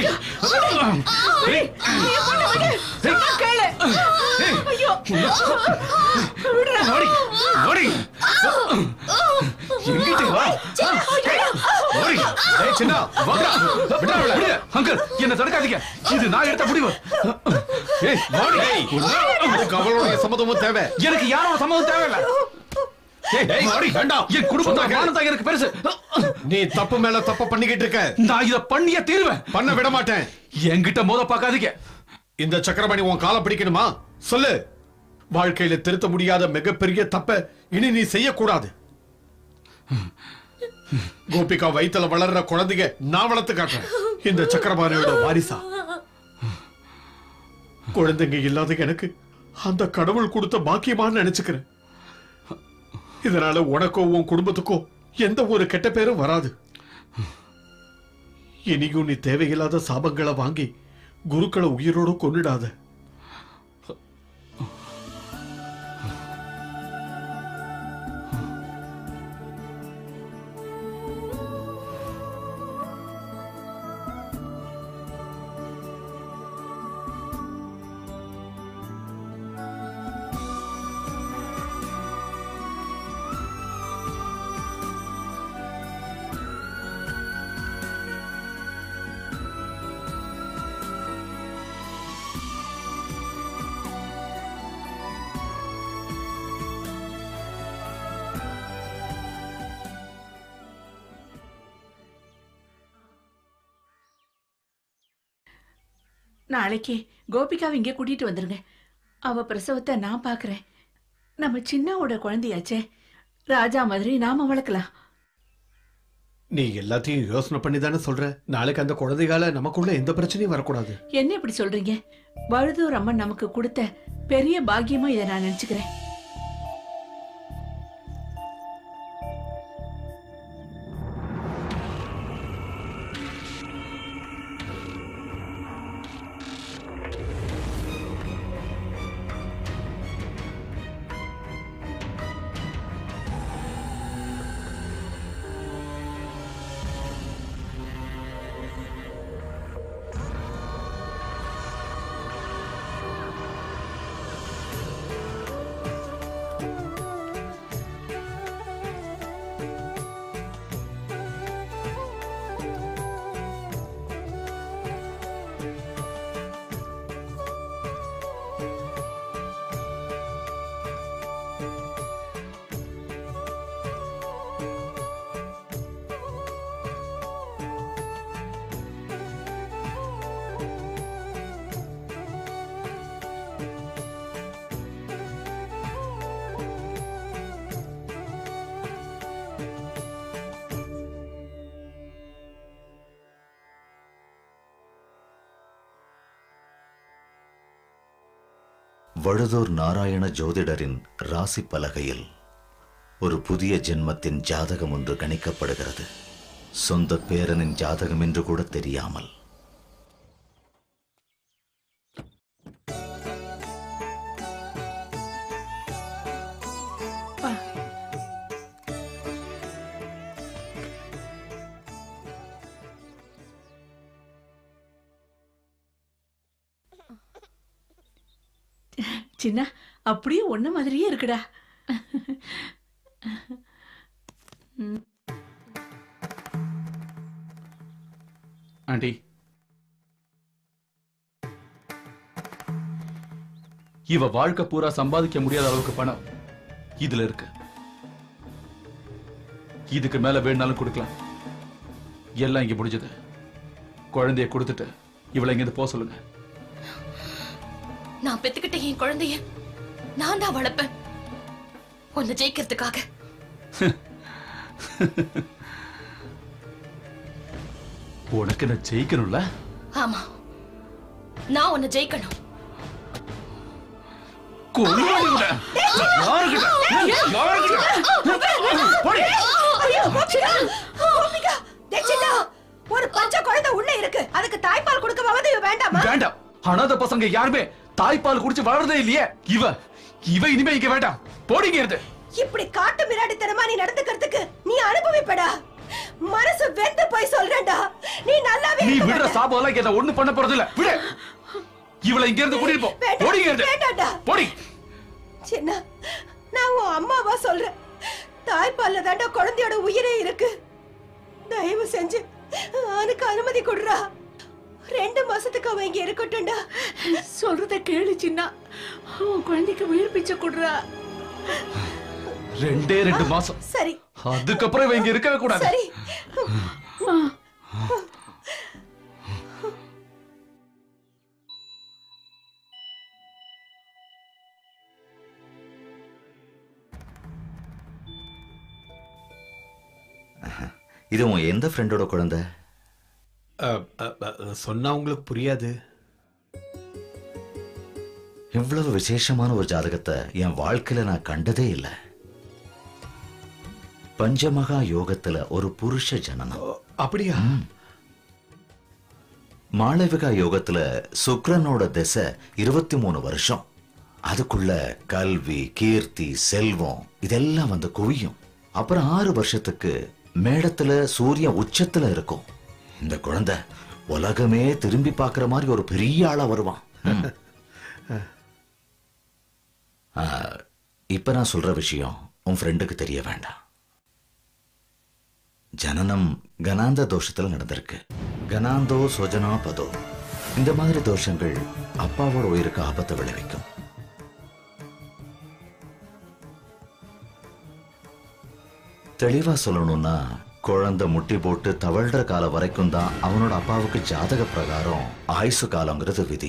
கேளு. ஐயோ விடுடா. ஓடி ஓடி. எங்கிட்ட வா. ஓடி. ஏய் சின்ன வாடா. விடா விடு. அங்கிள் என்ன தடுக்காதீங்க. இது நான் எடுத்த முடிவு. ஏய் ஓடி. உனக்கு அவளோட சம்மதமும் தேவை. எனக்கு யாரோட சம்மதம் தேவையில்லை. ஏய் ஓடி வேண்டாம். என் குடும்பத்தோட மானத்தாக எனக்கு பெருசு. நீ தப்பு மேல தப்பு பண்ணிக்கிட்டு இருக்க. நான் இத பண்ணியே தீருவேன். பண்ண விட மாட்டேன். என்கிட்ட மோத பார்க்காதீங்க. இந்த சக்கரபாணி உன் காலை பிடிக்கணுமா? சொல்லு. வாழ்க்கையில திருத்த முடியாத மிகப்பெரிய தப்ப இனி நீ செய்யக்கூடாது. கோபிகா வயித்துல வளர்ற குழந்தைங்க நான் வளர்த்து காட்டுறேன். இந்த சக்கரபாணியோட வாரிசா. குழந்தைங்க இல்லாத எனக்கு அந்த கடவுள் கொடுத்த பாக்கியமான்னு நினைச்சுக்கிறேன். இதனால உனக்கோ உன் குடும்பத்துக்கோ எந்த ஒரு கெட்ட பேரும் வராது. இனியும் நீ தேவையில்லாத சாபங்களை வாங்கி குருக்களை உயிரோடு கொன்னிடாத. நாளைக்கு கோபிகாவை இங்கே கூட்டிட்டு வந்துருங்க. அவ பிரசவத்தை நான் பாக்குறேன். நம்ம சின்னாவோட குழந்தையாச்சே, ராஜா மாதிரி நாம வளர்க்கலாம். நீ எல்லாத்தையும் யோசனை பண்ணி தானே சொல்ற. நாளைக்கு அந்த குழந்தைகால நமக்குள்ள எந்த பிரச்சனையும் வரக்கூடாது. என்ன இப்படி சொல்றீங்க? வழுதூர் அம்மன் நமக்கு கொடுத்த பெரிய பாக்கியமா இதை நான் நினைச்சுக்கிறேன். வழுதூர் நாராயண ஜோதிடரின் ராசி பலகையில் ஒரு புதிய ஜென்மத்தின் ஜாதகம் ஒன்று கணிக்கப்படுகிறது, சொந்த பேரனின் ஜாதகம் என்று கூட தெரியாமல். சின்ன அப்படியே ஒன்ன மாதிரியே இருக்குடா. ஆண்டி, இவ வாழ்க்கை பூரா சம்பாதிக்க முடியாத அளவுக்கு பணம் இதுல இருக்கு. இதுக்கு மேல வேணாலும் கொடுக்கலாம். எல்லாம் இங்க முடிஞ்சது. குழந்தைய கொடுத்துட்டு இவளை இங்க போக சொல்லுங்க. நான் பெத்துக்கிட்ட என் குழந்தைய நான் தான் வளர்ப்பேன், உன்னை ஜெயிக்கிறதுக்காக. உனக்கு நான் ஜெயிக்கணும்ல? ஆமா, நான் உன்னை ஜெயிக்கணும். ஒரு பச்சை குழந்தை உள்ள இருக்கு, அதுக்கு தாய்ப்பால் கொடுக்கவாவது வேண்டாமா? வேண்டாம். அனாதை பசங்க யாருமே தாய்ப்பால் குடிச்சு வளர்றதே இல்லையே. இவ இவ இனிமே இங்க வேண்டாம், போடிங்க இருந்து. இப்படி காட்டு மிராடித்தனமா நீ நடந்துக்கிறதுக்கு நீ அனுபவிப்படா. மனசு வெந்து போய் சொல்றேன்டா, நீ நல்லாவே நீ விடுற சாபம்லாம் என்ன ஒண்ணு பண்ண போறது இல்ல. விடு, இவளை இங்க இருந்து கூட்டிட்டு போ. போடிங்க இருந்து. வேண்டாம்டா. போடி. சின்ன, நான் உன் அம்மாவா சொல்றேன். தாய்ப்பால்ல தாண்டா குழந்தையோட உயிரே இருக்கு. தயவு செஞ்சு அவனுக்கு அனுமதி கொடுறா. ரெண்டு மாசத்துக்கு அவன் இங்க இருக்கட்டும்டா. சொல்றத கேளு சின்ன, உன் குழந்தைக்கு உயிர் பிச்சை கொடுறா. ரெண்டே ரெண்டு மாசம். சரி, அதுக்கப்புறம் இவன் இங்க இருக்கவே கூடாது. சரி. இது உன் எந்த ஃப்ரெண்டோட குழந்தை? சொன்னா உங்களுக்கு புரியாது. இவ்வளவு விசேஷமான ஒரு ஜாதகத்தை என் வாழ்க்கையில நான் கண்டதே இல்லை. பஞ்சமகா யோகத்துல ஒரு புருஷ ஜனனம். அப்படியா? மாளவிகா யோகத்துல சுக்கிரனோட திசை இருபத்தி மூணு வருஷம். அதுக்குள்ள கல்வி, கீர்த்தி, செல்வம் இதெல்லாம் வந்து குவியும். அப்புறம் ஆறு வருஷத்துக்கு மேடத்துல சூரியன் உச்சத்துல இருக்கும். இந்த குழந்தை உலகமே திரும்பி பார்க்கிற மாதிரி ஒரு பெரிய ஆளா வருவான். இப்ப நான் சொல்ற விஷயம் உன் ஃப்ரெண்டுக்கு தெரிய வேண்டாம். ஜனனம் கனாந்த தோஷத்துல நடந்திருக்கு. கனாந்தோ சொஜனா பதோ. இந்த மாதிரி தோஷங்கள் அப்பாவோட உயிருக்கு ஆபத்தை விளைவிக்கும். தெளிவா சொல்லணும்னா குழந்தை முட்டி போட்டு தவழ்ற காலம் வரைக்கும் தான் அவனோட அப்பாவுக்கு ஜாதக பிரகாரம் ஆயுசு காலங்கிறது விதி.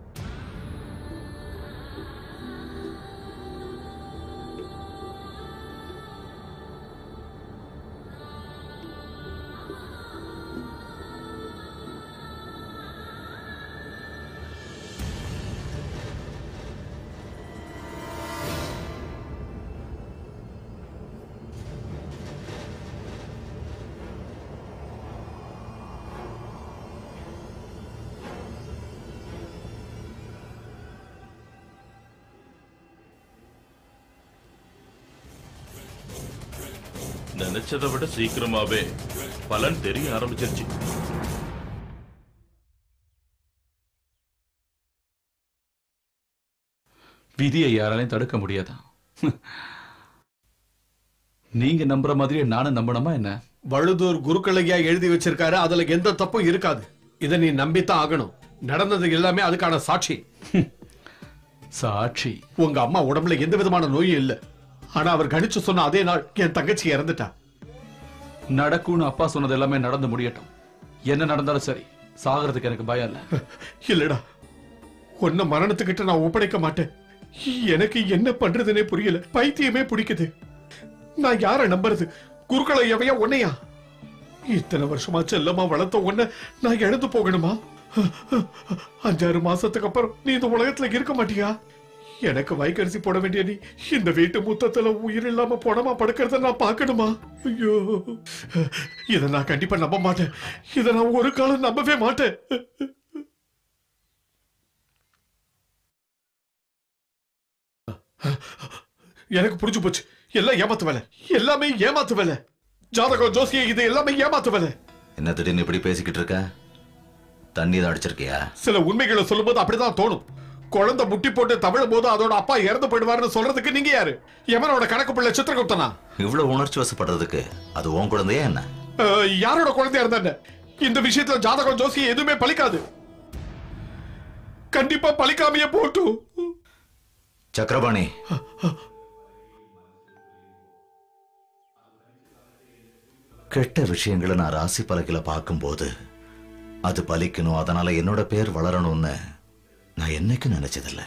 நினைச்சதை விட சீக்கிரமாவே பலன் தெரிய ஆரம்பிச்சிருச்சு. விதியை யாராலையும் தடுக்க முடியாதா? நீங்க நம்புற மாதிரியே நானும் நம்பணுமா என்ன? வழுதூர் குருக்களையா எழுதி வச்சிருக்காரு, அதுல எந்த தப்பும் இருக்காது. இதை நீ நம்பித்தான் ஆகணும். நடந்தது எல்லாமே அதுக்கான சாட்சி. சாட்சி? உங்க அம்மா உடம்புல எந்த விதமான நோயும் இல்ல. ஆனா அவர் கணிச்சு சொன்ன அதே நாள் என் தங்கச்சி இறந்துட்டா. நடக்கும்னு அப்பா சொன்னது எல்லாமே நடந்து முடியட்டும். என்ன நடந்தாலும் சரி, சாகிறதுக்கு எனக்கு பயம் இல்ல. இல்லடா, உன்ன மரணத்துக்கிட்ட நான் ஒப்படைக்க மாட்டேன். எனக்கு என்ன பண்றதுன்னே புரியல. பைத்தியமே பிடிக்குது. நான் யார நம்புறது? குருக்களை எவையா உன்னையா? இத்தனை வருஷமா செல்லமா வளர்த்த உன்ன நான் இழந்து போகணுமா? அஞ்சாறு மாசத்துக்கு அப்புறம் நீ இந்த உலகத்துல இருக்க மாட்டியா? எனக்கு வைக்கரிசி போட வேண்டிய நீ இந்த வீட்டு முத்தத்துல உயிர் இல்லாம போனமா படுக்கிறத நான் பார்க்கணுமா? ஐயோ, இதை நான் கண்டிப்பா நம்ப மாட்டேன். இதை நான் ஒரு காலம் நம்பவே மாட்டேன். எனக்கு புரிஞ்சு போச்சு. எல்லாம் ஏமாத்து வேலை, எல்லாமே ஏமாத்து வேலை. ஜாதகம் ஜோசிய இது எல்லாமே ஏமாத்து வேலை. என்ன திடீர்னு இப்படி பேசிக்கிட்டு இருக்க? தண்ணி தான் அடிச்சிருக்கியா? சில உண்மைகளை சொல்லும் போது அப்படிதான் தோணும். குழந்தை முட்டி போட்டு தவிழும் போது அதோட அப்பா இறந்து போயிடுவாருன்னு சொல்றதுக்கு நீங்க யாரு? எவனோட கணக்கு பிள்ளை சித்திரகுப்தனா? இவ்வளவு உணர்ச்சி வசப்படுறதுக்கு அது உன் குழந்தையா என்ன? யாரோட குழந்தையா இருந்தா இந்த விஷயத்துல ஜாதகம் ஜோசிய எதுவுமே பலிக்காது. கண்டிப்பா பலிக்காமையே போட்டும். சக்கரபாணி, கெட்ட விஷயங்களை நான் ராசி பலகையில பார்க்கும்போது அது பலிக்கணும், அதனால என்னோட பேர் வளரணும்னு நான் என்னைக்கும் நினைச்சதில்ல.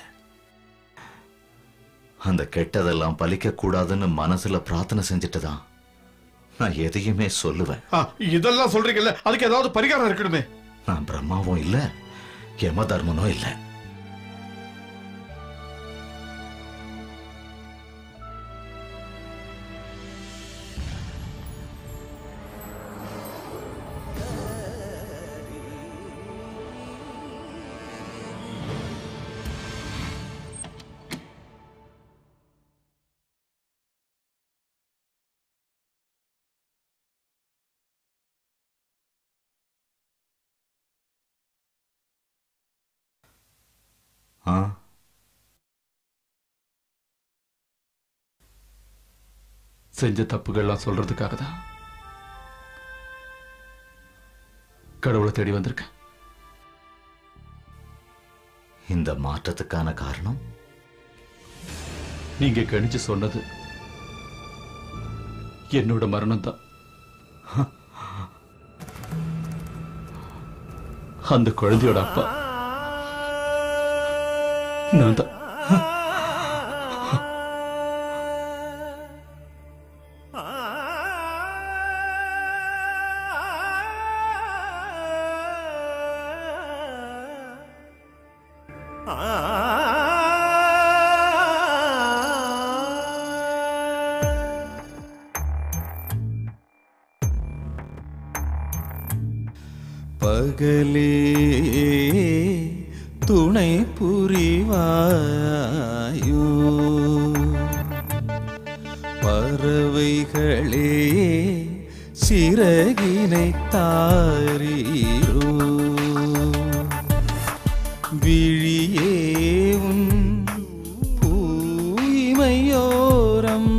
அந்த கெட்டதெல்லாம் பலிக்க கூடாதுன்னு மனசுல பிரார்த்தனை செஞ்சுட்டு தான் நான் எதையுமே சொல்லுவேன். இதெல்லாம் சொல்றீங்கல்ல, அதுக்கு ஏதாவது பரிகாரம் இருக்கணுமே. நான் பிரம்மாவும் இல்ல, யம தர்மனும் இல்ல. செஞ்ச தப்புகள்லாம் சொல்றதுக்காக தான் கடவுளை தேடி வந்திருக்கேன். இந்த மாற்றத்துக்கான காரணம் நீங்க கணிச்சு சொன்னது என்னோட மரணம் தான். அந்த குழந்தையோட அப்பா நான் தான். பகலே துணை புரிவாயோ, பறவைகளே சிறகினை தாரீரோ, விழியே உன் பூயிமையோரம்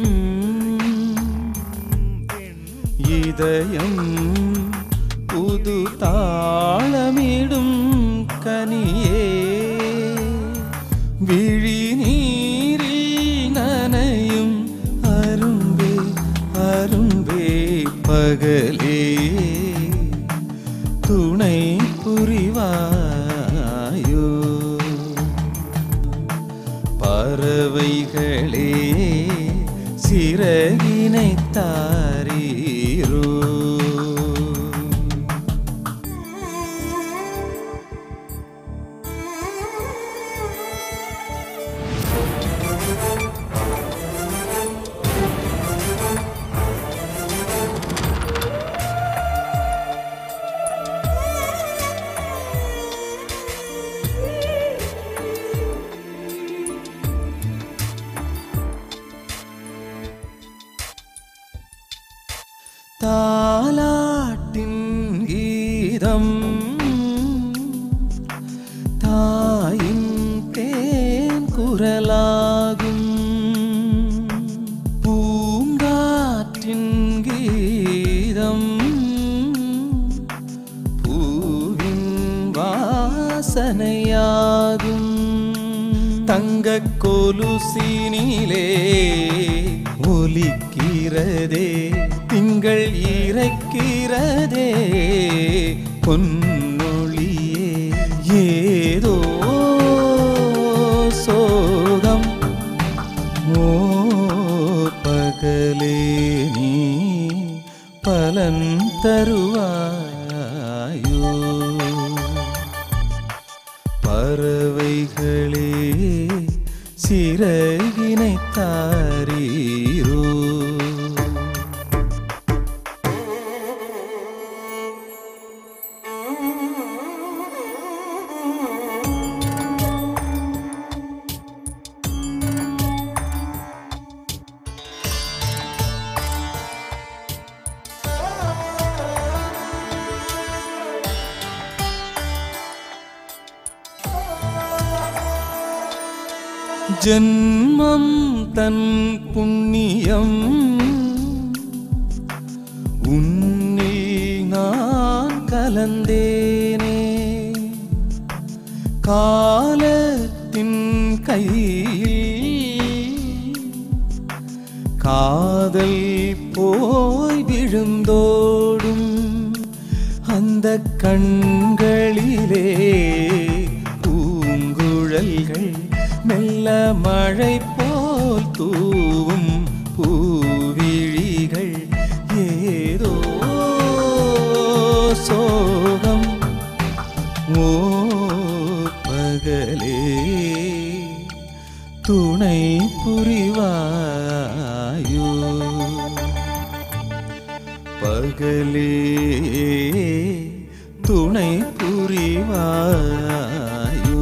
இதயம் புது தாளமிடும் கனியே, விழி நீரில் நனையும் அரும்பே அரும்பே, பகலே துணை புரிவாயோ, பறவைகளே சிறகினை தாரீரோ. தாலாட்டின் கீதம் தாயின் தேன் குரலாகும், பூங்காற்றின் கீதம் பூவின் வாசனையாகும், தங்கக் கொலுசினிலே ஒலிக்கிறதே திங்கள் இறைக்கிறதே பொன்னொழியே, ஏதோ சோகம் ஓ பகலே நீ பலன் தருவாயோ, பறவைகளே சிறகினை தாரீரோ. ஜன்மம் தன் புண்ணியம் உன்னில் நான் கலந்தேனே. காலத்தின் கையில் காதல் போய் விழுந்தோடும் அந்த கண்களிலே பூங்குழல்கள் மெல்ல மழை போல் தூவும் பூவிழிகள் ஏதோ சோகம். ஓ பகலே துணை புரிவாயோ. பகலே துணை புரிவாயோ.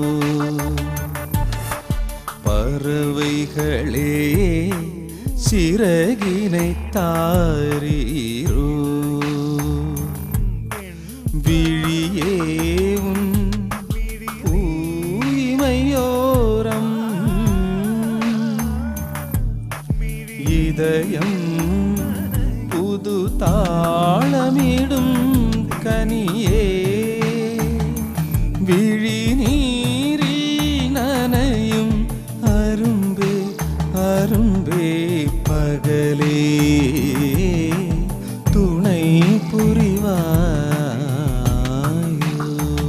பறவைகளே சிறகினை தாரீரோ. விழியே உன் தூய்மையோரம் இதயம் புது தாளமிடும் கனியே. விழி நீரில் நனையும் அரும்பே அரும்பே பகலே துணை புரிவாயோ.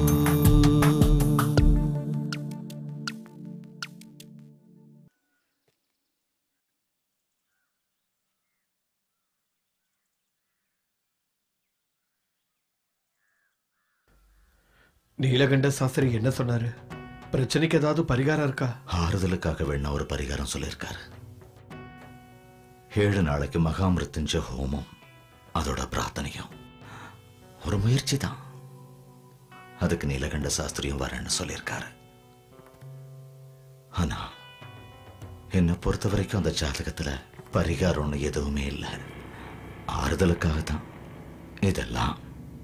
நீலகண்ட சாஸ்திரி என்ன சொன்னாரு? பிரச்சனைக்கு ஏதாவது பரிகாரம் இருக்கா? ஆறுதலுக்காக வேணா ஒரு பரிகாரம் சொல்லியிருக்காரு. ஏழு நாளைக்கு மகாமிருத்யுஞ்சய ஹோமம், அதோட பிரார்த்தனையும் ஒரு முயற்சி தான். அதுக்கு நீலகண்ட சாஸ்திரியும் வரேன்னு சொல்லியிருக்காரு. ஆனா என்னை பொறுத்த வரைக்கும் அந்த ஜாதகத்துல பரிகாரம்னு எதுவுமே இல்லை. ஆறுதலுக்காக தான் இதெல்லாம்.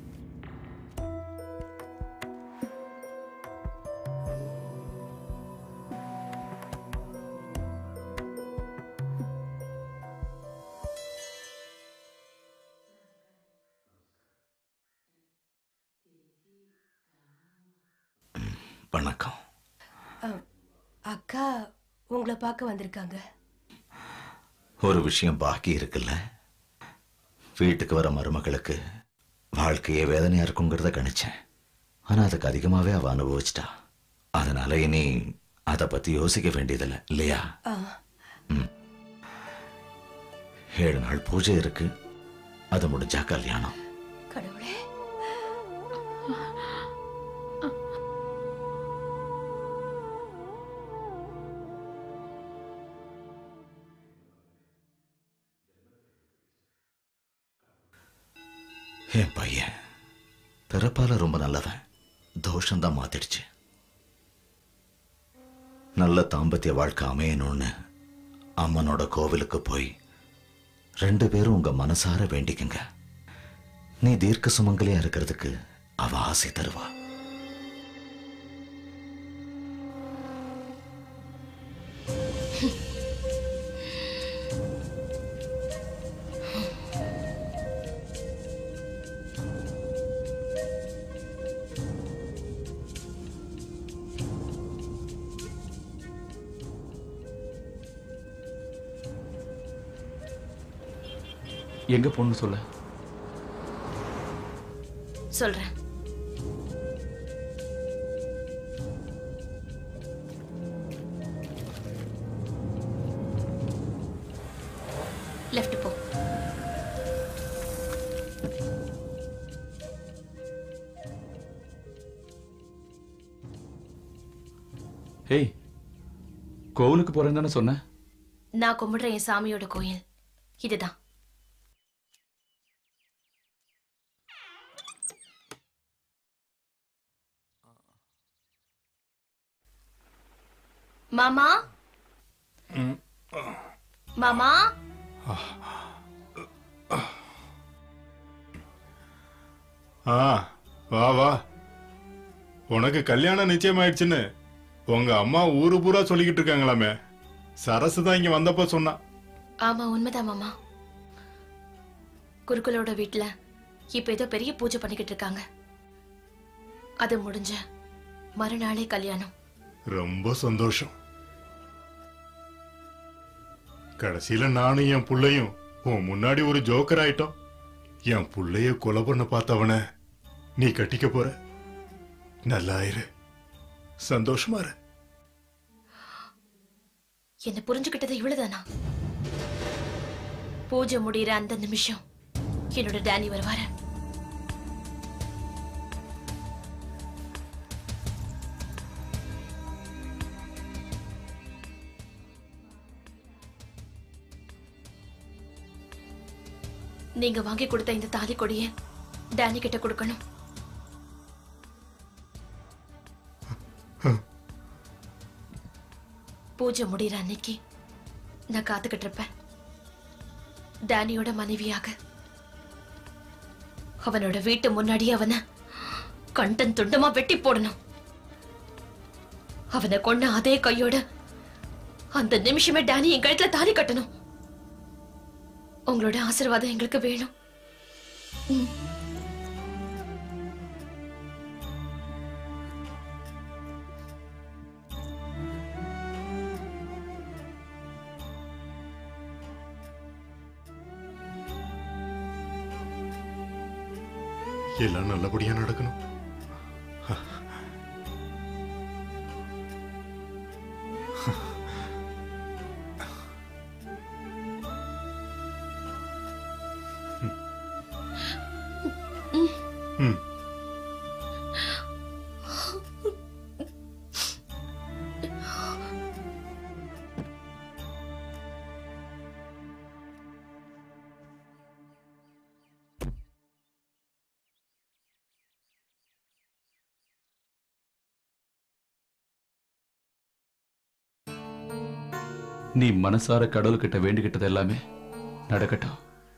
வணக்கம். அக்கா உங்களை பார்க்க வந்திருக்காங்க. ஒரு விஷயம் பாக்கி இருக்குல்ல. வீட்டுக்கு வர மருமகளுக்கு வாழ்க்கையே வேதனையா இருக்குங்கிறத கணிச்சேன். ஆனா அதுக்கு அதிகமாவே அவ அனுபவிச்சிட்டா. அதனால இனி அதை பத்தி யோசிக்க வேண்டியதில்லை இல்லையா? ம். ஏழு நாள் பூஜை இருக்கு, அது முடிஞ்சா கல்யாணம். கடவுளே, என் பையன் பிறப்பால ரொம்ப நல்லவன், தோஷம்தான் மாத்திடுச்சு. நல்ல தாம்பத்திய வாழ்க்கை அமையணும்னு அம்மனோட கோவிலுக்கு போய் ரெண்டு பேரும் உங்க மனசார வேண்டிக்குங்க. நீ தீர்க்க சுமங்கலியா இருக்கிறதுக்கு அவ ஆசை தருவா. எங்க பொண்ணு சொல்ல சொல்றேன். லெஃப்ட் போ. ஹேய், கோவிலுக்கு போறேன்னு தானே சொன்னேன். நான் கும்பிடுற என் சாமியோட கோயில் இதுதான். மாமா மாமா ஆ வா வா. உனக்கு கல்யாணம் நிச்சயம் ஆயிடுச்சுன்னு உங்க அம்மா ஊரு பூரா சொல்லிக்கிட்டு இருக்காங்களாமே. சரசு தான் இங்க வந்தப்ப சொன்னா. ஆமா உண்மைதான் மாமா. குருக்களோட வீட்டுல இப்ப ஏதோ பெரிய பூஜை பண்ணிக்கிட்டு இருக்காங்க. அது முடிஞ்ச மறுநாளே கல்யாணம். ரொம்ப சந்தோஷம். கடைசியில நானும் என் புள்ளையும் உன் முன்னாடி ஒரு ஜோக்கர் ஆயிட்டோம். என் புள்ளைய கொலை பண்ண பார்த்தவன நீ கட்டிக்க போற. நல்லா இரு, சந்தோஷமா இரு. என்ன புரிஞ்சுக்கிட்டது இவ்வளவுதானா? பூஜை முடிகிற அந்த நிமிஷம் என்னோட டேனி வருவாரு. நீங்க வாங்கி கொடுத்த இந்த தாலி கொடிய டேனி கிட்ட கொடுக்கணும். பூஜை முடிகிற அன்னைக்கு நான் காத்துக்கிட்டு இருப்பேன். டேனியோட மனைவியாக அவனோட வீட்டு முன்னாடி அவனை கண்டன் துண்டமா வெட்டி போடணும். அவனை கொன்ன அதே கையோட அந்த நிமிஷமே டேனி என் கழுத்துல தாலி கட்டணும். உங்களோட ஆசீர்வாதம் எங்களுக்கு வேணும். எல்லாம் நல்லபடியா நடக்கணும். ம். நீ மனசார கடவுள்கிட்ட வேண்டிக்கிட்டது எல்லாமே நடக்கட்டும்.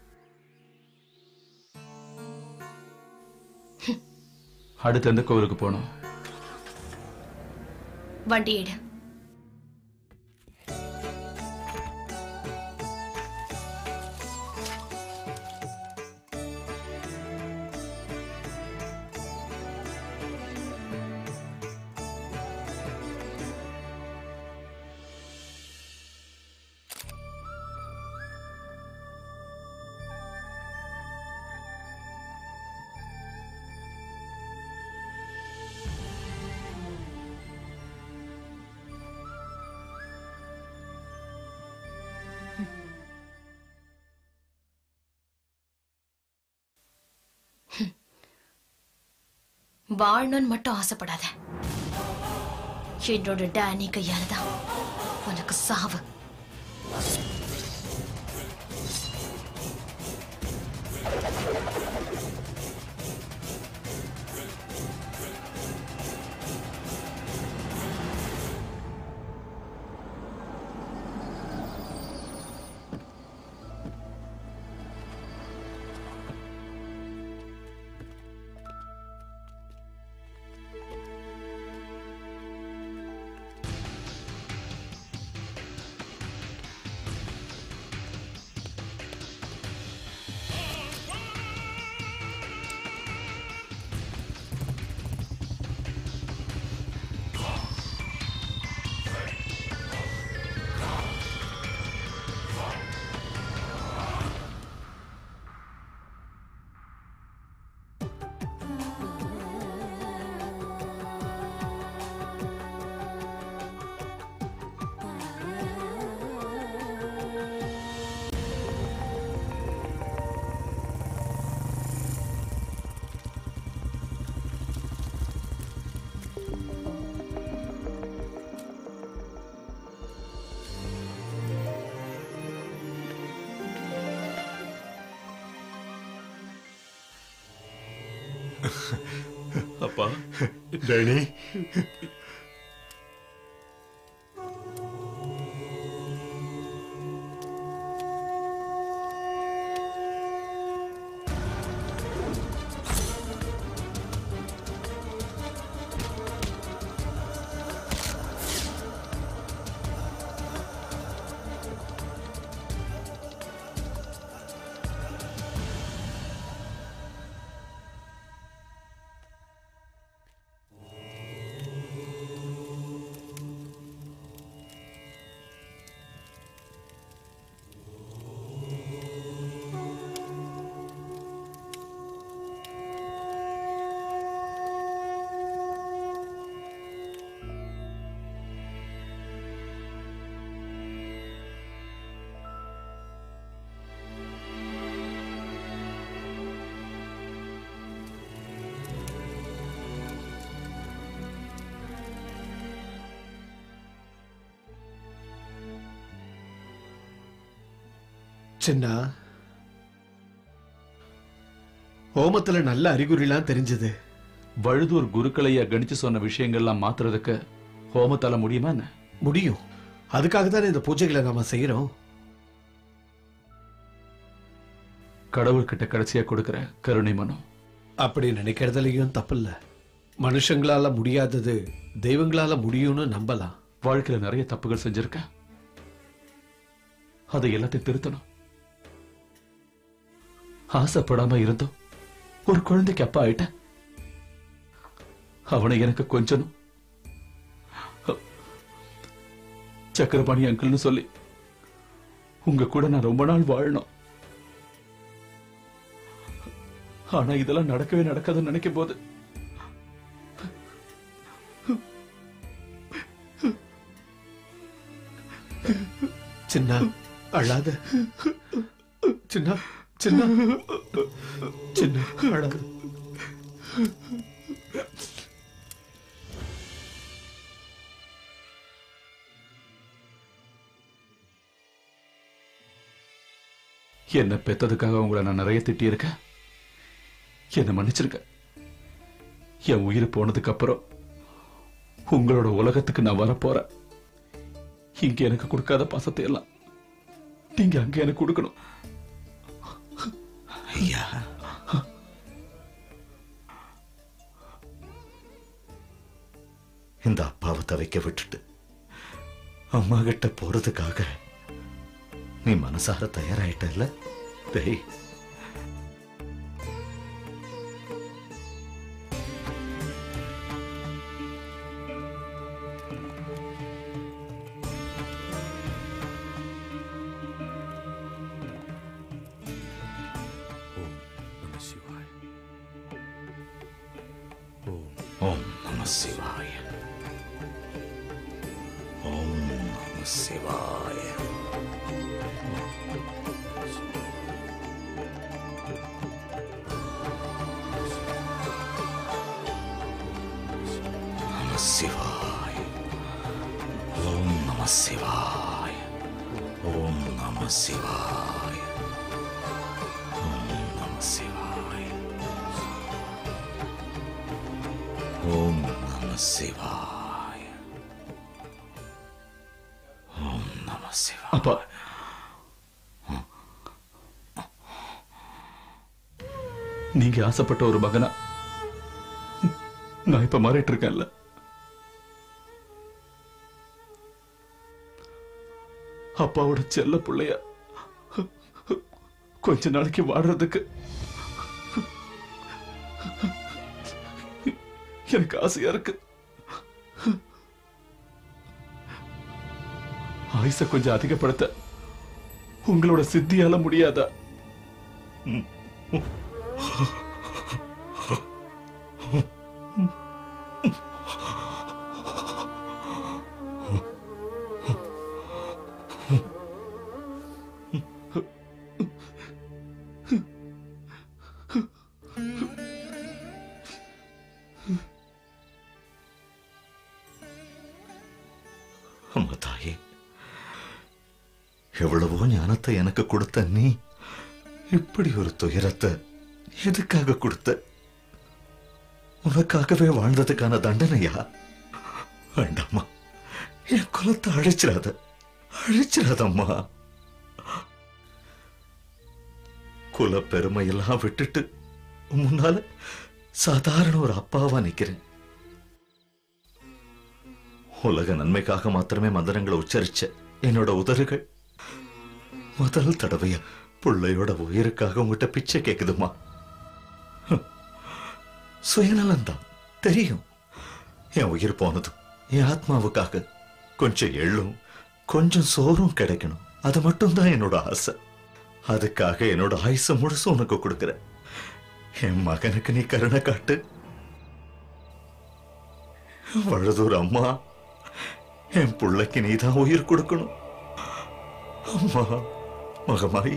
அடுத்து எந்த கோவிலுக்கு போனோம்? வண்டி எடு. வாழணும்னு மட்டும் ஆசைப்படாத. என்னோட டேனி கையால தான் உனக்கு சாவு. அப்பா டேனி சின்ன ஹோமத்துல நல்ல அறிகுறிலாம் தெரிஞ்சது. வழுதூர் குருக்களையா கணிச்சு சொன்ன விஷயங்கள்லாம் மாத்துறதுக்கு ஹோமத்தால முடியுமா என்ன? முடியும். அதுக்காக தானே இந்த பூஜைகளை நாம செய்யறோம். கடவுள்கிட்ட கடைசியா கொடுக்கிற கருணை மனம். அப்படி நினைக்கிறதுலயும் தப்பில்ல. மனுஷங்களால முடியாதது தெய்வங்களால முடியும்னு நம்பலாம். வாழ்க்கையில நிறைய தப்புகள் செஞ்சிருக்கேன். அதை எல்லாத்தையும் திருத்தணும். ஆசைப்படாம இருந்தோம் ஒரு குழந்தைக்கு அப்பா ஆயிட்டேன். அவனை எனக்கு கொஞ்சனும் சக்கரபாணி அங்கிள்னு சொல்லி உங்க கூட நான் ரொம்ப நாள் வாழணும். ஆனா இதெல்லாம் நடக்கவே நடக்காதுன்னு நினைக்கும் போது சின்ன அழாத. சின்ன சின்ன சின்ன அழாத. என்ன பெத்ததுக்காக உங்களை நான் நிறைய திட்டி இருக்கேன். என்ன மன்னிச்சிருக்க. என் உயிர் போனதுக்கு அப்புறம் உங்களோட உலகத்துக்கு நான் வரப்போறேன். இங்க எனக்கு கொடுக்காத பாசத்தை எல்லாம் நீங்க அங்க எனக்கு கொடுக்கணும். ஐயா, இந்த அப்பாவை தவிக்க விட்டுட்டு அம்மா கிட்ட போறதுக்காக நீ மனசார தயாராயிட்டல்ல? டேய், ஓம் நம சிவாய. ஓம் நம சிவாய. நம சிவாய. ஓம் நம சிவாய. ஓம் நம சிவாய. ஓம் நம சிவாய. ஓம் நம சிவாய. ஓம் நம சிவாய. அப்பா, நீங்க ஆசைப்பட்ட ஒரு மகனா நான் இப்ப மாறிட்டு இருக்கேன்ல. அப்பாவோட செல்ல பிள்ளையா கொஞ்ச நாளைக்கு வாடுறதுக்கு எனக்கு ஆசையா இருக்கு. ஆயுச கொஞ்சம் அதிகப்படுத்த உங்களோட சித்தியால முடியாதா? அம்மா தாயே, எவ்வளவோ ஞானத்தை எனக்கு கொடுத்த நீ இப்படி ஒரு துயரத்தை எதுக்காக கொடுத்த? உனக்காகவே வாழ்ந்ததுக்கான தண்டனையா? வேண்டாம்மா, என் குலத்தை அழிச்சிடாத, அழிச்சிடாதம்மா. குல பெருமையெல்லாம் விட்டுட்டு முன்னால சாதாரண ஒரு அப்பாவா நிக்கிறேன். உலக நன்மைக்காக மாத்திரமே மந்திரங்களை உச்சரிச்ச என்னோட உதறுகள் முதல் தடவையா பிள்ளையோட உயிருக்காக உங்ககிட்ட பிச்சை கேக்குதுமா. சுயநலம்தான் தெரியும். என் உயிர் போனதும் என் ஆத்மாவுக்காக கொஞ்சம் எள்ளும் கொஞ்சம் சோறும் கிடைக்கணும். அது மட்டும்தான் என்னோட ஆசை. அதுக்காக என்னோட ஆயுச முழுசு உனக்கு கொடுக்கிற. என் மகனுக்கு நீ கருணை காட்டு. வழுதூர் அம்மா, என் பிள்ளைக்கு நீ தான் உயிர் கொடுக்கணும். அம்மா மகமாயி.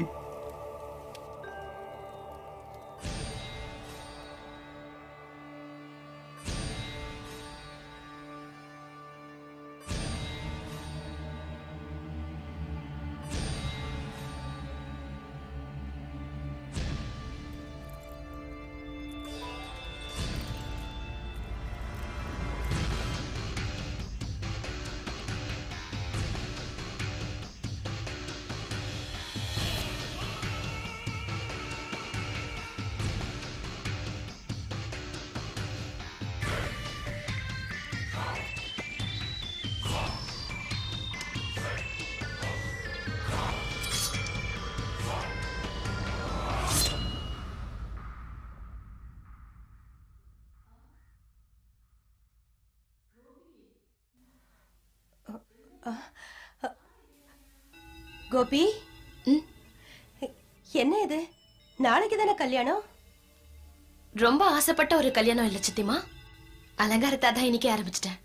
கோபி, என்ன இது? நாளைக்கு தானே கல்யாணம்? ரொம்ப ஆசைப்பட்ட ஒரு கல்யாணம் இல்ல சித்திமா. அலங்காரத்தை தான் இன்னைக்கு ஆரம்பிச்சிட்டேன்.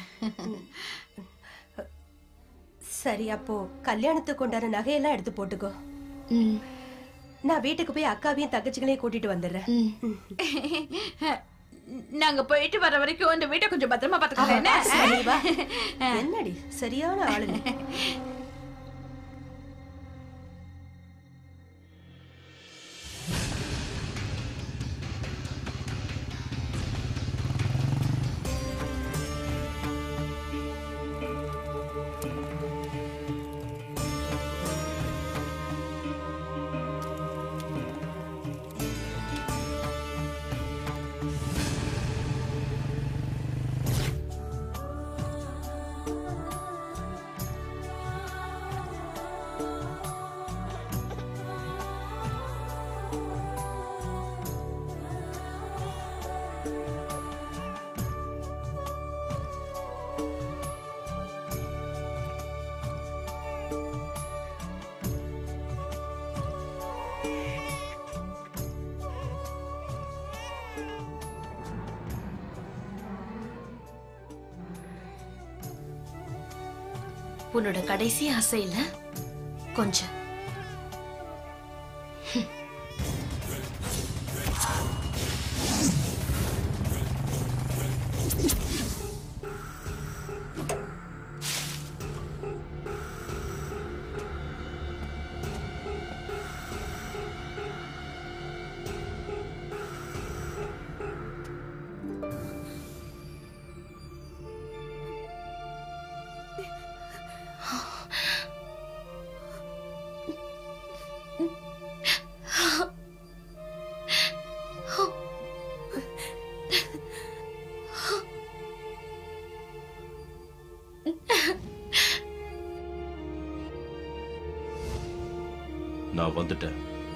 சரி, அப்போ கல்யாணத்துக்கு கொண்டாட நகையெல்லாம் எடுத்து போட்டுக்கோ. நான் வீட்டுக்கு போய் அக்காவையும் தங்கச்சிகளையும் கூட்டிட்டு வந்துடுறேன். நாங்க போயிட்டு வர வரைக்கும் இந்த வீட்டை கொஞ்சம் பத்திரமா பாத்துக்கோங்க. என்னடி சரியான ஆளுங்க. உன்னோட கடைசி ஆசை இல்ல கொஞ்சம். நான் வந்துட்டேன்.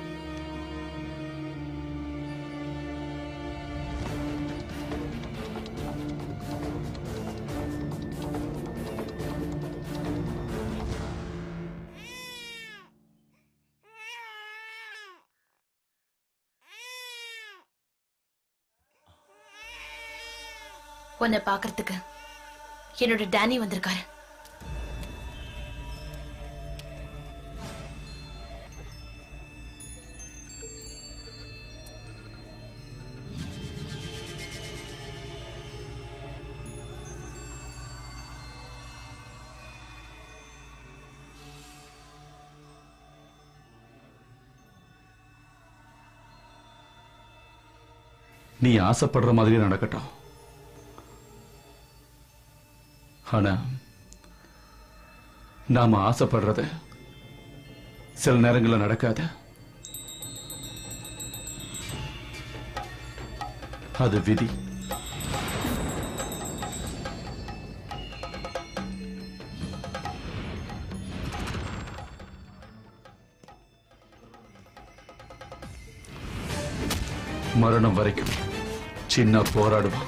உன்னை பாக்குறதுக்கு என்னோட டேனி வந்திருக்காரு. நீ ஆசைப்படுற மாதிரி நடக்கட்டும். ஆனா நாம ஆசைப்படுறது சில நேரங்களில் நடக்காது. அது விதி. மரணம் வரைக்கும் சின்ன போராடுவான்.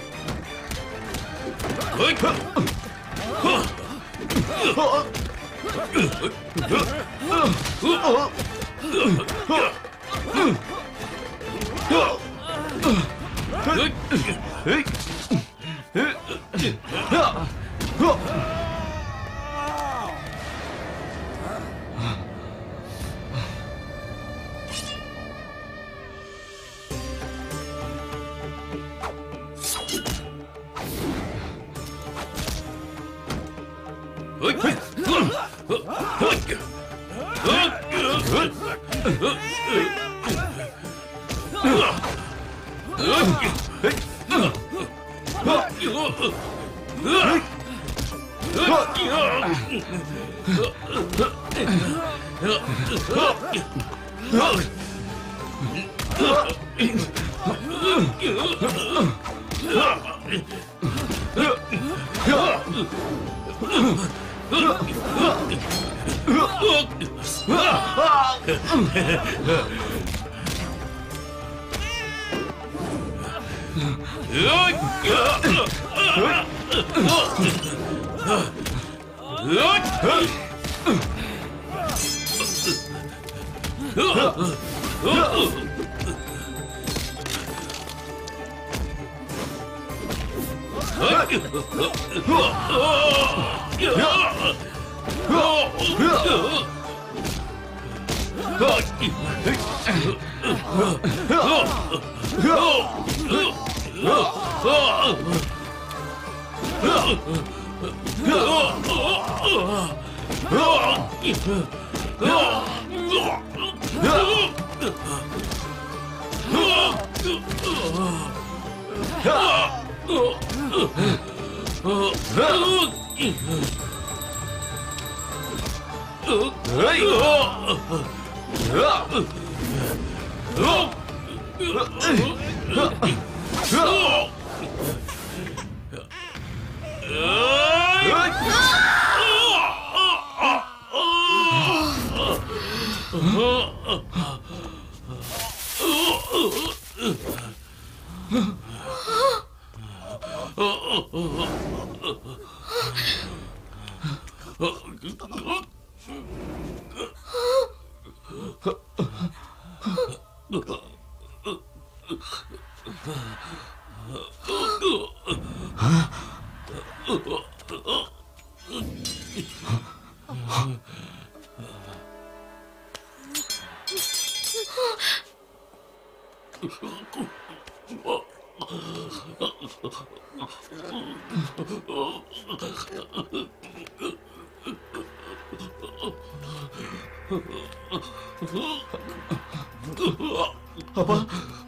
அப்பா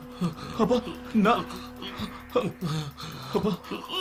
அப்பா நான் அப்பா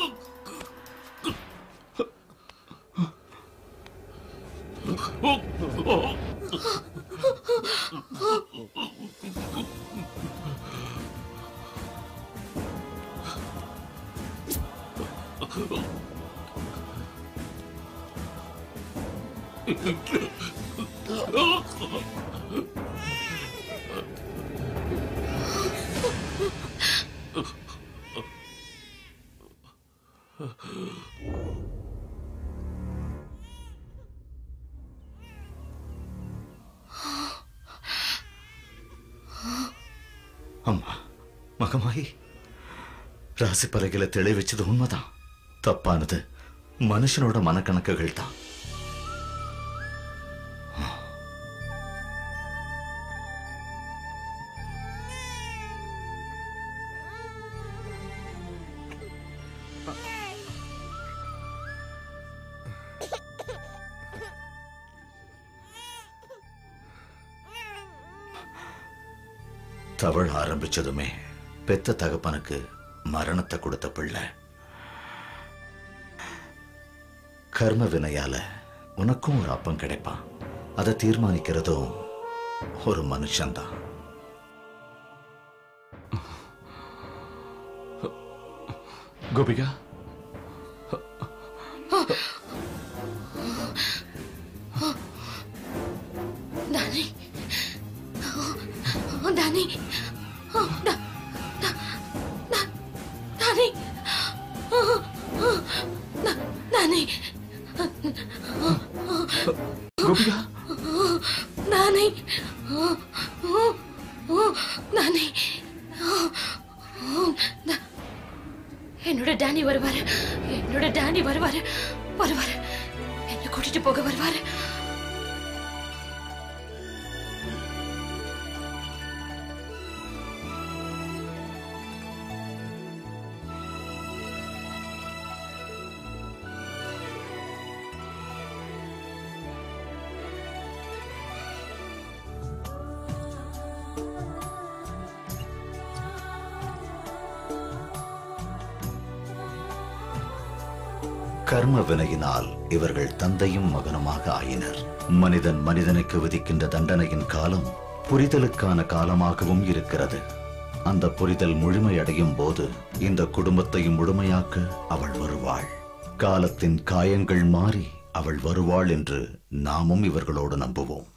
அம்மா மகமாயி ராசி பலகையில தெளி வச்சது உண்மைதான். தப்பானது மனுஷனோட மனக்கணக்குகள் தான். தவழ ஆரம்பிச்சதுமே பெத்த தகப்பனுக்கு மரணத்தை கொடுத்த பிள்ளை. கர்ம வினையால உனக்கும் ஒரு அப்பம் கிடைப்பான். அதை தீர்மானிக்கிறதும் ஒரு மனுஷன்தான். கோபிகா, தானி தானி தானி தானி கோபிகா, தானி தானி என்னோட டேனி வருவாரு, என்னோட டேனி வருவாரு வருவாரு என்ன கூட்டிட்டு போக வருவாரு. கர்ம வினையினால் இவர்கள் தந்தையும் மகனுமாக ஆயினர். மனிதன் மனிதனுக்கு விதிக்கின்ற தண்டனையின் காலம் புரிதலுக்கான காலமாகவும் இருக்கிறது. அந்த புரிதல் முழுமையடையும் போது இந்த குடும்பத்தையும் முழுமையாக்க அவள் வருவாள். காலத்தின் காயங்கள் மாறி அவள் வருவாள் என்று நாமும் இவர்களோடு நம்புவோம்.